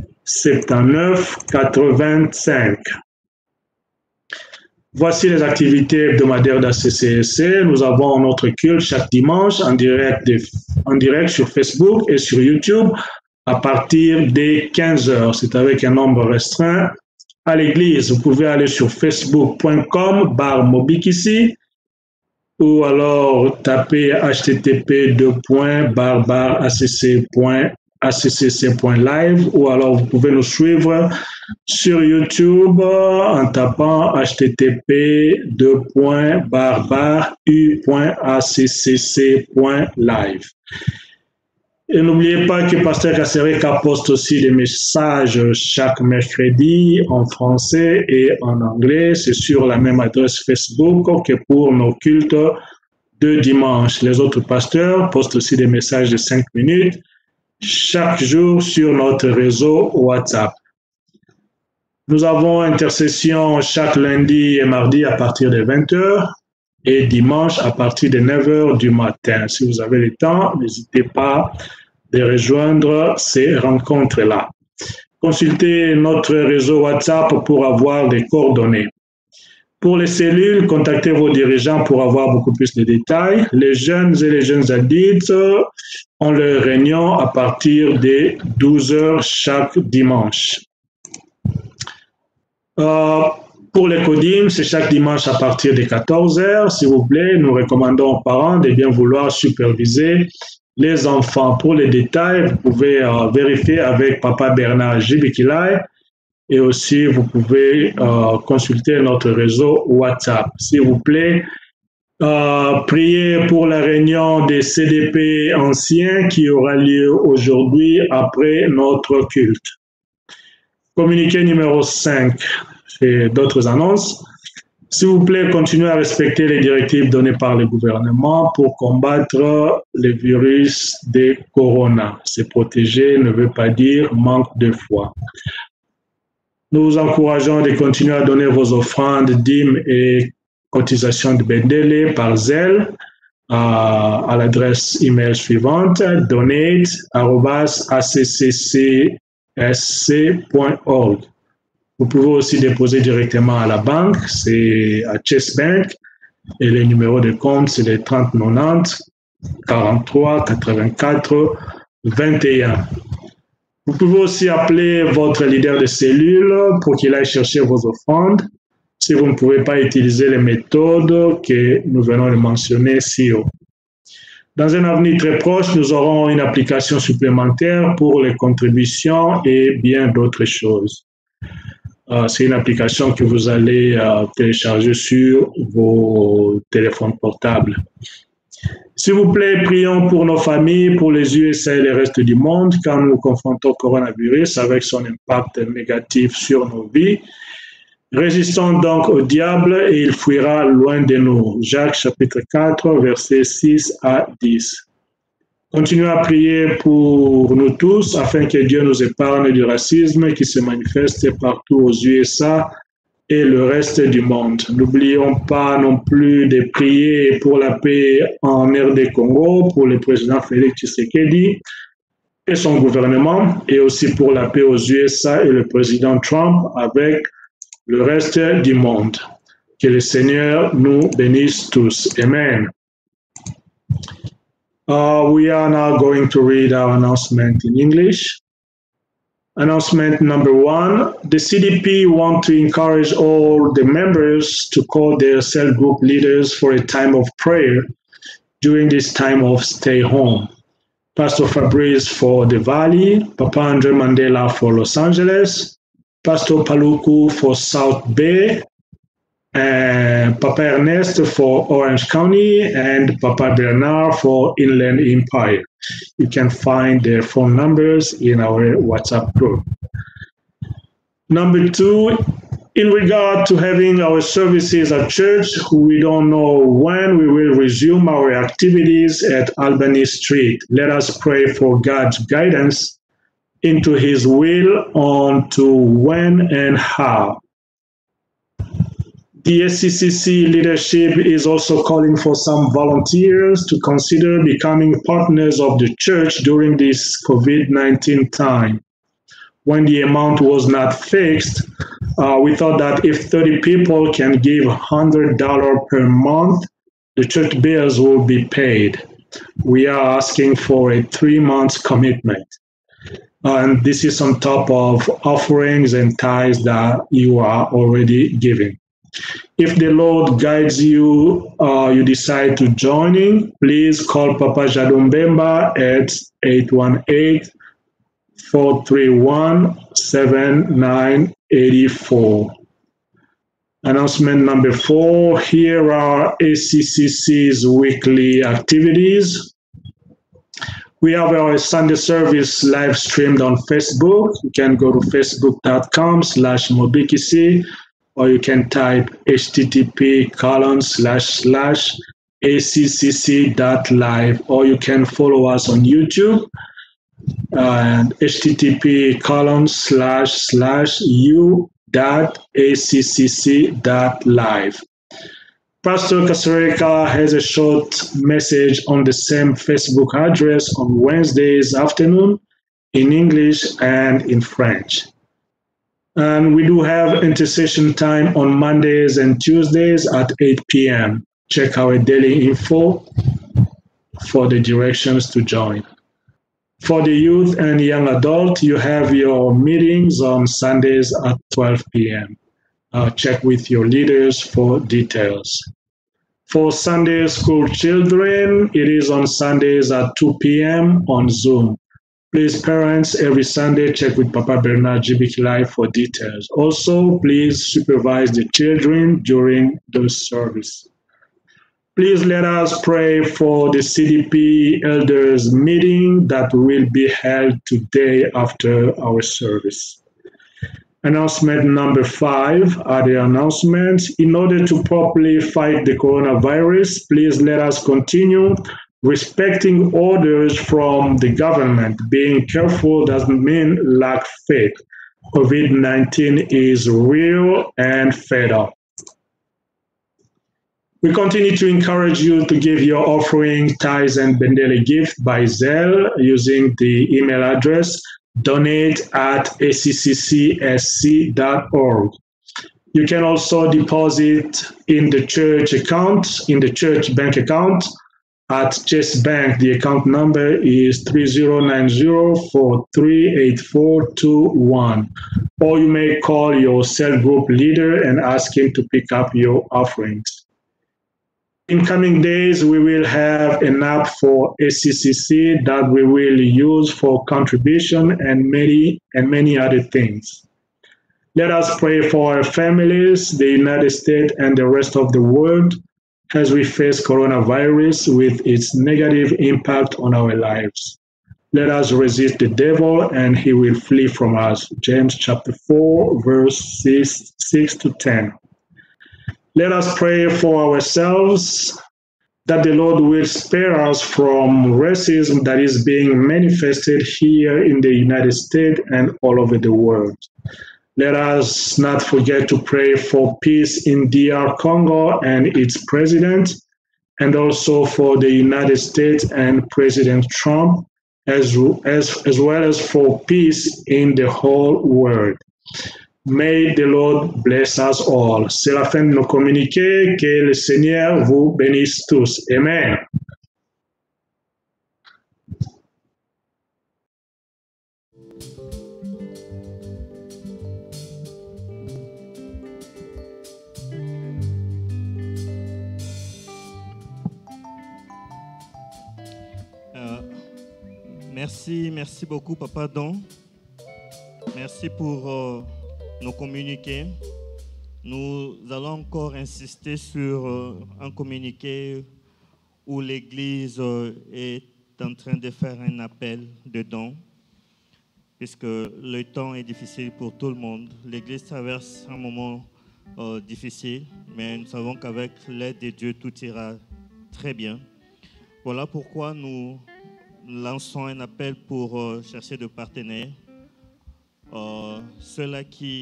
79 85. Voici les activités hebdomadaires d'ACCSC. Nous avons notre culte chaque dimanche en direct sur Facebook et sur YouTube à partir des 15h. C'est avec un nombre restreint à l'église. Vous pouvez aller sur facebook.com/mobikisi ou alors taper http://accc.live ou alors vous pouvez nous suivre sur YouTube en tapant http://u.accc.live. Et n'oubliez pas que Pasteur Kasereka poste aussi des messages chaque mercredi en français et en anglais. C'est sur la même adresse Facebook que pour nos cultes de dimanche. Les autres pasteurs postent aussi des messages de 5 minutes chaque jour sur notre réseau WhatsApp. Nous avons intercession chaque lundi et mardi à partir de 20h et dimanche à partir de 9h du matin. Si vous avez le temps, n'hésitez pas de rejoindre ces rencontres-là. Consultez notre réseau WhatsApp pour avoir des coordonnées. Pour les cellules, contactez vos dirigeants pour avoir beaucoup plus de détails. Les jeunes et les jeunes adultes ont leur réunion à partir de 12h chaque dimanche. Pour les CODIM, c'est chaque dimanche à partir de 14h. S'il vous plaît, nous recommandons aux parents de bien vouloir superviser les enfants. Pour les détails, vous pouvez vérifier avec Papa Bernard Jibikilai. Et aussi, vous pouvez consulter notre réseau WhatsApp. S'il vous plaît, priez pour la réunion des CDP anciens qui aura lieu aujourd'hui après notre culte. Communiqué numéro 5 et d'autres annonces. S'il vous plaît, continuez à respecter les directives données par le gouvernement pour combattre le virus de Corona. Se protéger ne veut pas dire manque de foi. Nous vous encourageons de continuer à donner vos offrandes, dîmes et cotisations de Bendele par Zelle à l'adresse email suivante donate@accsc.org. Vous pouvez aussi déposer directement à la banque, c'est à Chase Bank, et le numéro de compte c'est le 3090 43 84 21. Vous pouvez aussi appeler votre leader de cellule pour qu'il aille chercher vos offrandes si vous ne pouvez pas utiliser les méthodes que nous venons de mentionner ci haut. Dans un avenir très proche, nous aurons une application supplémentaire pour les contributions et bien d'autres choses. C'est une application que vous allez télécharger sur vos téléphones portables. S'il vous plaît, prions pour nos familles, pour les USA et le reste du monde, quand nous confrontons au coronavirus avec son impact négatif sur nos vies. Résistons donc au diable et il fuira loin de nous. Jacques chapitre 4, versets 6 à 10. Continuons à prier pour nous tous afin que Dieu nous épargne du racisme qui se manifeste partout aux USA et le reste du monde. N'oublions pas non plus de prier pour la paix en RD Congo, pour le président Félix Tshisekedi et son gouvernement, et aussi pour la paix aux USA et le président Trump avec le reste du monde. Que le Seigneur nous bénisse tous. Amen. We are now going to read our announcement in English. Announcement number 1, the CDP want to encourage all the members to call their cell group leaders for a time of prayer during this time of stay home. Pastor Fabrice for the Valley, Papa Andre Mandela for Los Angeles, Pastor Paluku for South Bay, and Papa Ernest for Orange County, and Papa Bernard for Inland Empire. You can find their phone numbers in our WhatsApp group. Number 2, in regard to having our services at church, we don't know when we will resume our activities at Albany Street. Let us pray for God's guidance into His will on to when and how. The SCCC leadership is also calling for some volunteers to consider becoming partners of the church during this COVID-19 time. When the amount was not fixed, we thought that if 30 people can give $100 per month, the church bills will be paid. We are asking for a 3-month commitment. And this is on top of offerings and tithes that you are already giving. If the Lord guides you, you decide to join in, please call Papa Jadumbemba at 818-431-7984. Announcement number 4, here are ACCC's weekly activities. We have our Sunday service live streamed on Facebook. You can go to facebook.com/Mobikisi, or you can type http://accc.live, or you can follow us on YouTube and http://u.accc.live. Pastor Kasereka has a short message on the same Facebook address on Wednesdays afternoon in English and in French. And we do have intercession time on Mondays and Tuesdays at 8 p.m. Check our daily info for the directions to join. For the youth and young adult, you have your meetings on Sundays at 12 p.m. Check with your leaders for details. For Sunday school children, it is on Sundays at 2 p.m. on Zoom. Please, parents, every Sunday, check with Papa Bernard GBK Live for details. Also, please supervise the children during the service. Please let us pray for the CDP elders meeting that will be held today after our service. Announcement number 5 are the announcements. In order to properly fight the coronavirus, please let us continue respecting orders from the government. Being careful doesn't mean lack faith. COVID-19 is real and fatal. We continue to encourage you to give your offering, tithes, and Bendele gift by Zelle using the email address donate@acccSC.org. You can also deposit in the church account, in the church bank account at Chase Bank. The account number is 3090438421. Or you may call your cell group leader and ask him to pick up your offerings. In coming days, we will have an app for ACCC that we will use for contribution and many other things. Let us pray for our families, the United States, and the rest of the world as we face coronavirus with its negative impact on our lives. Let us resist the devil and he will flee from us. James chapter 4, verse 6 to 10. Let us pray for ourselves that the Lord will spare us from racism that is being manifested here in the United States and all over the world. Let us not forget to pray for peace in DR Congo and its president, and also for the United States and President Trump, as well as for peace in the whole world. May the Lord bless us all. C'est la fin de nos communiqués. Que le Seigneur vous bénisse tous. Amen. Merci beaucoup, Papa Don. Merci pour nos communiqués. Nous allons encore insister sur un communiqué où l'Église est en train de faire un appel de dons, puisque le temps est difficile pour tout le monde. L'Église traverse un moment difficile, mais nous savons qu'avec l'aide de Dieu, tout ira très bien. Voilà pourquoi nous lançons un appel pour chercher des partenaires. Ceux-là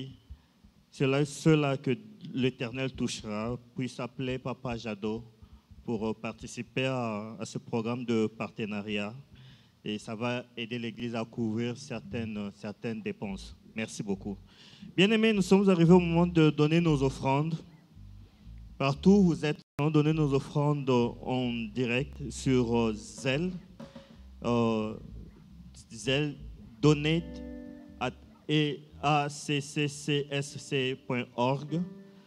que l'Éternel touchera puissent appeler Papa Jado pour participer à ce programme de partenariat et ça va aider l'Église à couvrir certaines dépenses. Merci beaucoup. Bien-aimés, nous sommes arrivés au moment de donner nos offrandes. Partout où vous êtes, nous allons donner nos offrandes en direct sur Zelle. Zelle donate @acccSC.org,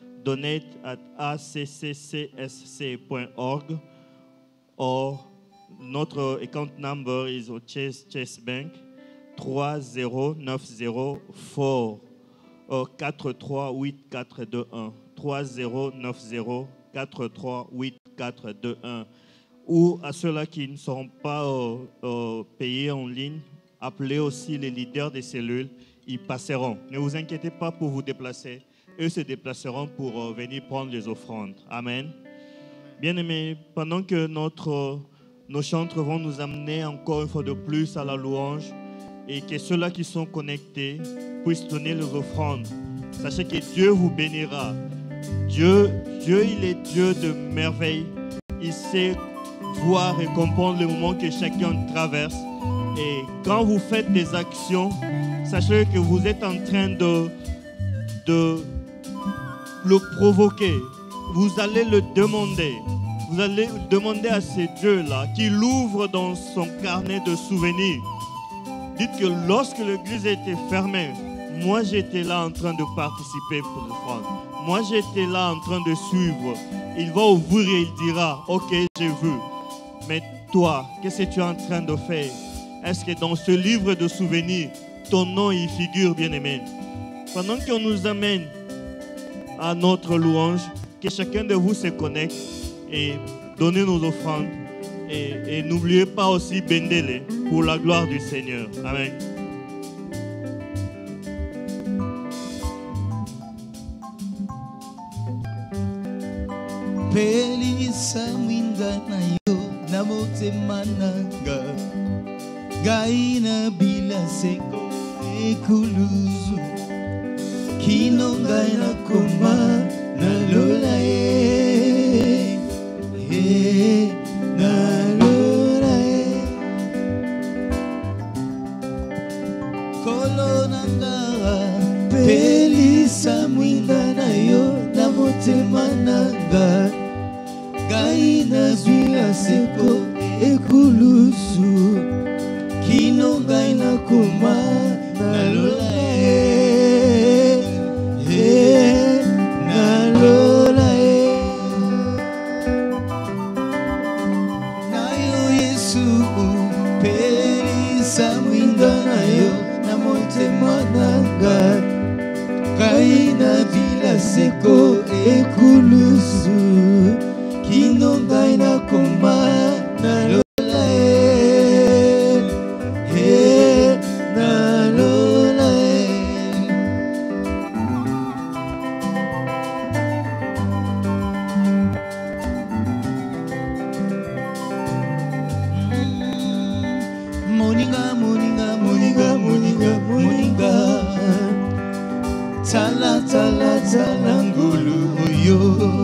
donate@acccSC.org, or notre account number is Chase Bank 3090438421 3090438421. Ou à ceux-là qui ne seront pas payés en ligne, appelez aussi les leaders des cellules, ils passeront. Ne vous inquiétez pas pour vous déplacer. Eux se déplaceront pour venir prendre les offrandes. Amen. Bien-aimés, pendant que nos chantres vont nous amener encore une fois de plus à la louange et que ceux-là qui sont connectés puissent donner les offrandes, sachez que Dieu vous bénira. Dieu, il est Dieu de merveille. Il sait voir et comprendre le moment que chacun traverse. Et quand vous faites des actions, sachez que vous êtes en train de le provoquer. Vous allez le demander. Vous allez demander à ces dieux-là qu'il ouvre dans son carnet de souvenirs. Dites que lorsque l'église était fermée, moi j'étais là en train de participer pour l'offrande. Moi j'étais là en train de suivre. Il va ouvrir et il dira, ok, j'ai vu. Mais toi, qu'est-ce que tu es en train de faire? Est-ce que dans ce livre de souvenirs, ton nom y figure, bien-aimé? Pendant qu'on nous amène à notre louange, que chacun de vous se connecte et donne nos offrandes. Et n'oubliez pas aussi Bendele pour la gloire du Seigneur. Amen. Pelisa mwinda na yo na motema nanga gaina bila seko ekuluzu kino gaina koma na lola na lola kolo nanga pelisa mwinda na yo na motema nanga gaina bila seko ekuluzu kino gaina koma na lola na lola na yo Yesu pelisa mwinda na yo na motema nanga gaina bila seko ekuluzu kino gaina koma na lola na lola moninga moninga moninga moninga moninga tala tala tala ngulu yo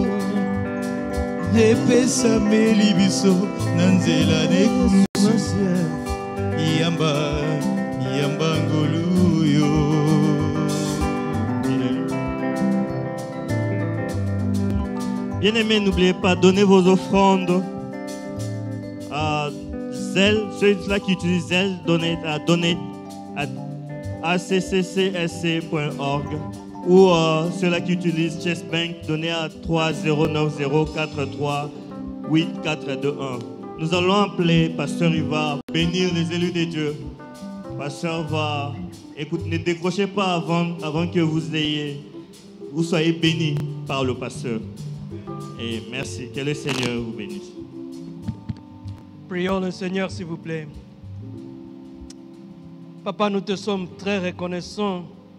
epesa melibiso na nzela nekusu yamba yamba ngulu yo. Bien-aimés, n'oubliez pas, donnez vos offrandes à Zelle. Ceux-là qui utilisent Zelle, donnez à accccsc.org. Ou ceux-là qui utilisent Chest Bank, donnez à 3090438421. Nous allons appeler Pasteur, il va bénir les élus de Dieu. Pasteur va, écoute, ne décrochez pas avant que vous soyez bénis par le pasteur. Et merci, que le Seigneur vous bénisse. Prions le Seigneur, s'il vous plaît. Papa, nous te sommes très reconnaissants.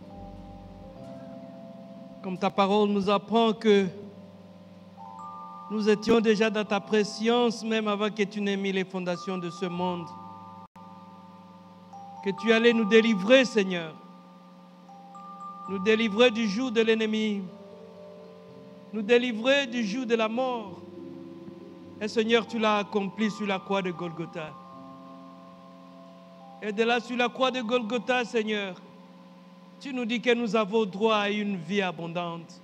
Comme ta parole nous apprend que nous étions déjà dans ta préscience, même avant que tu n'aies mis les fondations de ce monde. Que tu allais nous délivrer, Seigneur. Nous délivrer du joug de l'ennemi. Nous délivrer du joug de la mort. Et Seigneur, tu l'as accompli sur la croix de Golgotha. Et de là, sur la croix de Golgotha, Seigneur, tu nous dis que nous avons droit à une vie abondante.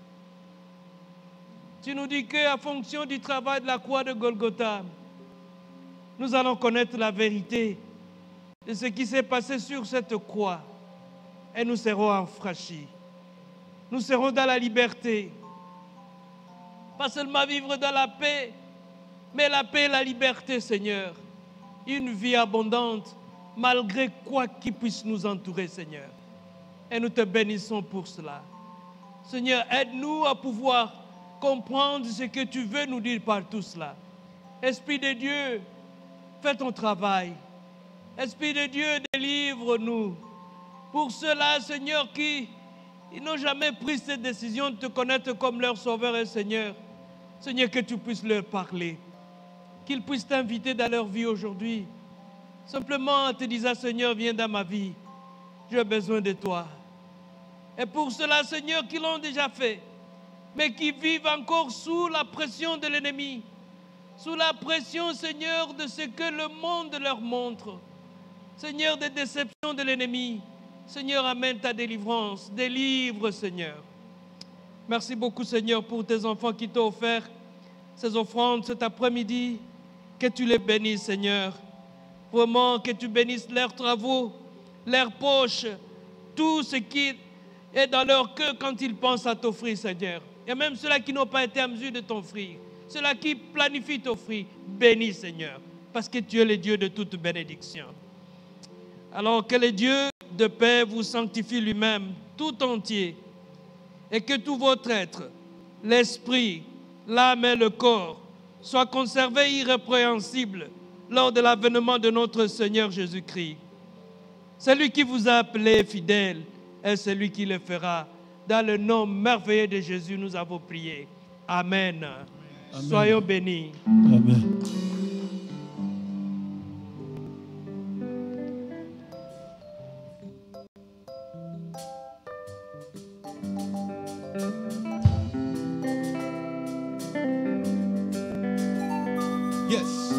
Tu nous dis qu'à fonction du travail de la croix de Golgotha, nous allons connaître la vérité de ce qui s'est passé sur cette croix. Et nous serons affranchis. Nous serons dans la liberté. Pas seulement vivre dans la paix, mais la paix et la liberté, Seigneur. Une vie abondante, malgré quoi qui puisse nous entourer, Seigneur. Et nous te bénissons pour cela. Seigneur, aide-nous à pouvoir comprendre ce que tu veux nous dire par tout cela. Esprit de Dieu, fais ton travail. Esprit de Dieu, délivre-nous. Pour ceux-là, Seigneur, qui n'ont jamais pris cette décision de te connaître comme leur Sauveur et Seigneur, Seigneur, que tu puisses leur parler. Qu'ils puissent t'inviter dans leur vie aujourd'hui. Simplement en te disant, Seigneur, viens dans ma vie. J'ai besoin de toi. Et pour ceux-là, Seigneur, qui l'ont déjà fait, mais qui vivent encore sous la pression de l'ennemi, sous la pression, Seigneur, de ce que le monde leur montre. Seigneur, des déceptions de l'ennemi. Seigneur, amène ta délivrance. Délivre, Seigneur. Merci beaucoup, Seigneur, pour tes enfants qui t'ont offert ces offrandes cet après-midi. Que tu les bénisses, Seigneur. Vraiment, que tu bénisses leurs travaux, leurs poches, tout ce qui est dans leur cœur quand ils pensent à t'offrir, Seigneur. Et même ceux-là qui n'ont pas été à mesure de t'offrir, ceux-là qui planifient t'offrir, bénis, Seigneur, parce que tu es le Dieu de toute bénédiction. Alors que le Dieu de paix vous sanctifie lui-même tout entier, et que tout votre être, l'esprit, l'âme et le corps, soient conservés irrépréhensibles lors de l'avènement de notre Seigneur Jésus-Christ. Celui qui vous a appelé fidèle est celui qui le fera. Dans le nom merveilleux de Jésus, nous avons prié. Amen. Amen. Soyons bénis. Amen. Yes.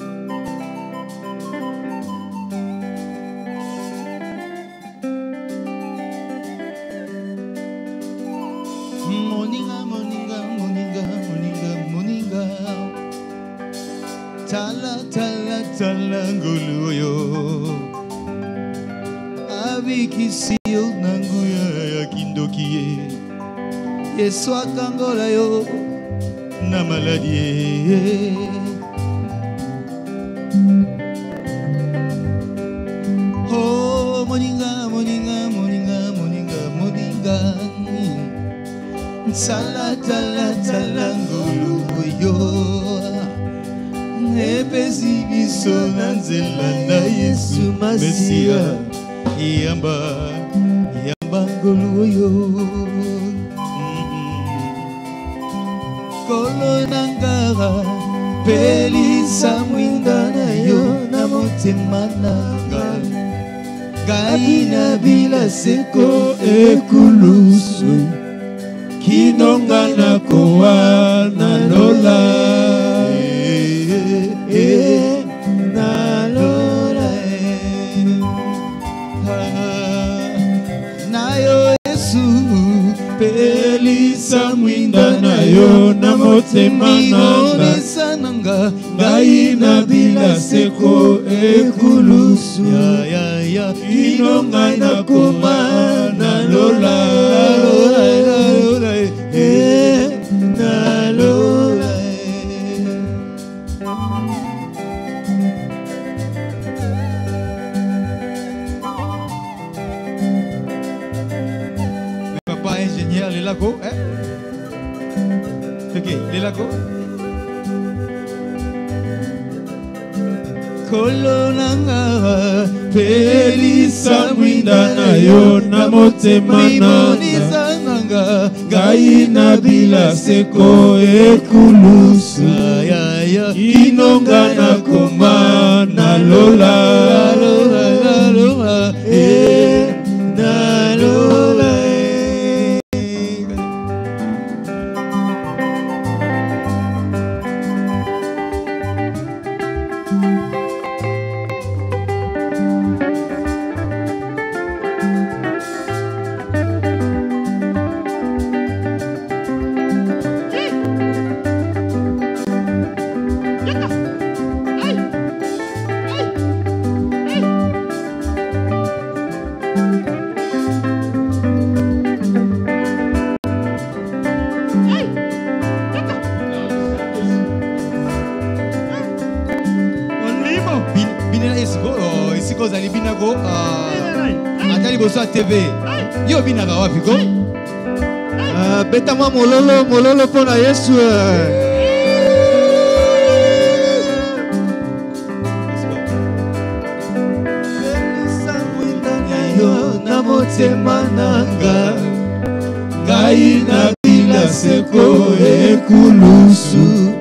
Moninga, moninga, moninga, moninga, moninga. Tala, tala, tala, nguluyo. Abikisiyo nanguya ya kindokiye. Yesu akangola yo na maladie. Oh, moninga, moninga, moninga, moninga, moninga. Tala, tala, tala, nguluyo. Nepesi biso na nzela na Yesu Masiya. Yamba, yamba nguluyo. Kolo nangara, pelisa mwinda na yo na motema nanga. Gaina bila seko ekulusu. Kinonga na koa na lola. Na lola. Na yo Yesu, pelisa mwinda na yo na motema nanga. Gaina bila seko ekulusu. Kinonga na koa na lola. Na lola. Papa ingénieur Lelago, ok, Lelago. Kolonanga pelisa mwinda na yo na motema nanga. Gaina bila seko ekulusu. Inonga na koma na lola. Na lola. Na lola. TV. Yo binaka wapi ko? Beta mwa mololo pona Yesu. Yo na motema nanga. Gaina bila seko ekulusu.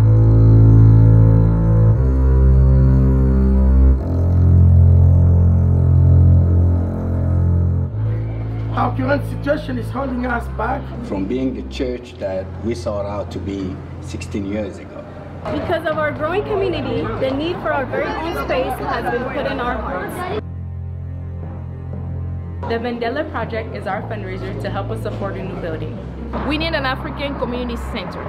Our current situation is holding us back from being the church that we sought out to be 16 years ago. Because of our growing community, the need for our very own space has been put in our hearts. The Mandela Project is our fundraiser to help us afford a new building. We need an African community center.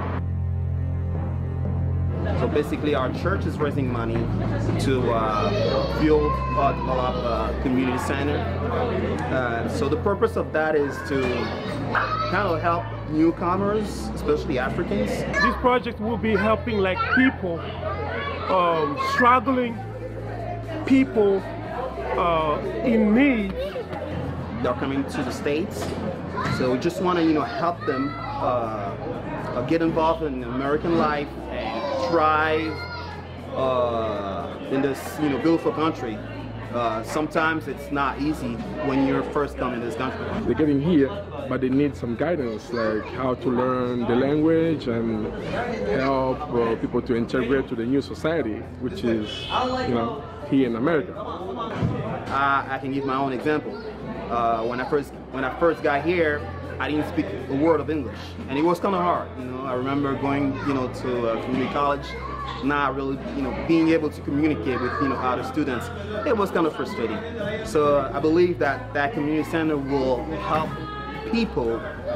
So basically our church is raising money to build a community center. So the purpose of that is to kind of help newcomers, especially Africans. This project will be helping like people, struggling people in need. They're coming to the States, so we just want to help them get involved in American life and thrive in this beautiful country. Sometimes it's not easy when you're first coming to this country. They're getting here, but they need some guidance, like how to learn the language and help people to integrate to the new society, which is, here in America. I can give my own example. When I first got here, I didn't speak a word of English, and it was kind of hard. I remember going, to community college, not really, being able to communicate with, other students. It was kind of frustrating. So I believe that that community center will help people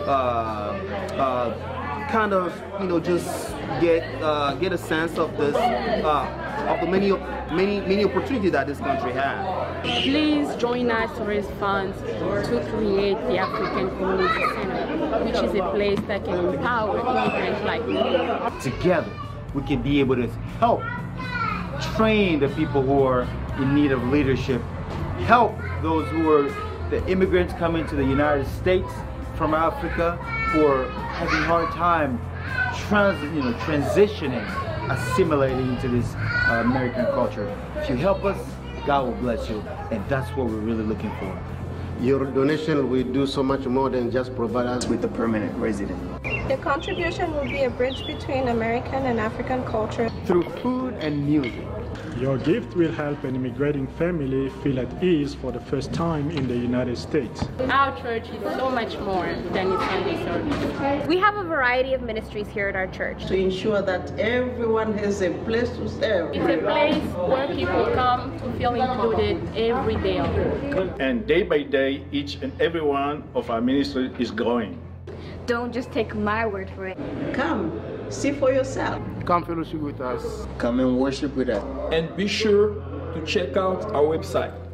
kind of, just get a sense of this, of the many opportunities that this country has. Please join us to raise funds to create the African Community Center, which is a place that can empower immigrants like me. Together, we can be able to help train the people who are in need of leadership, help those who are the immigrants coming to the United States from Africa who are having a hard time transitioning, assimilating into this American culture. If you help us, God will bless you, and that's what we're really looking for. Your donation will do so much more than just provide us with a permanent residence. Your contribution will be a bridge between American and African culture. Through food and music. Your gift will help an immigrating family feel at ease for the first time in the United States. Our church is so much more than a Sunday service. We have a variety of ministries here at our church. To ensure that everyone has a place to serve. It's a place where people come to feel included every day of the week. And day by day, each and every one of our ministry is growing. Don't just take my word for it. Come, see for yourself. Come fellowship with us. Come and worship with us. And be sure to check out our website.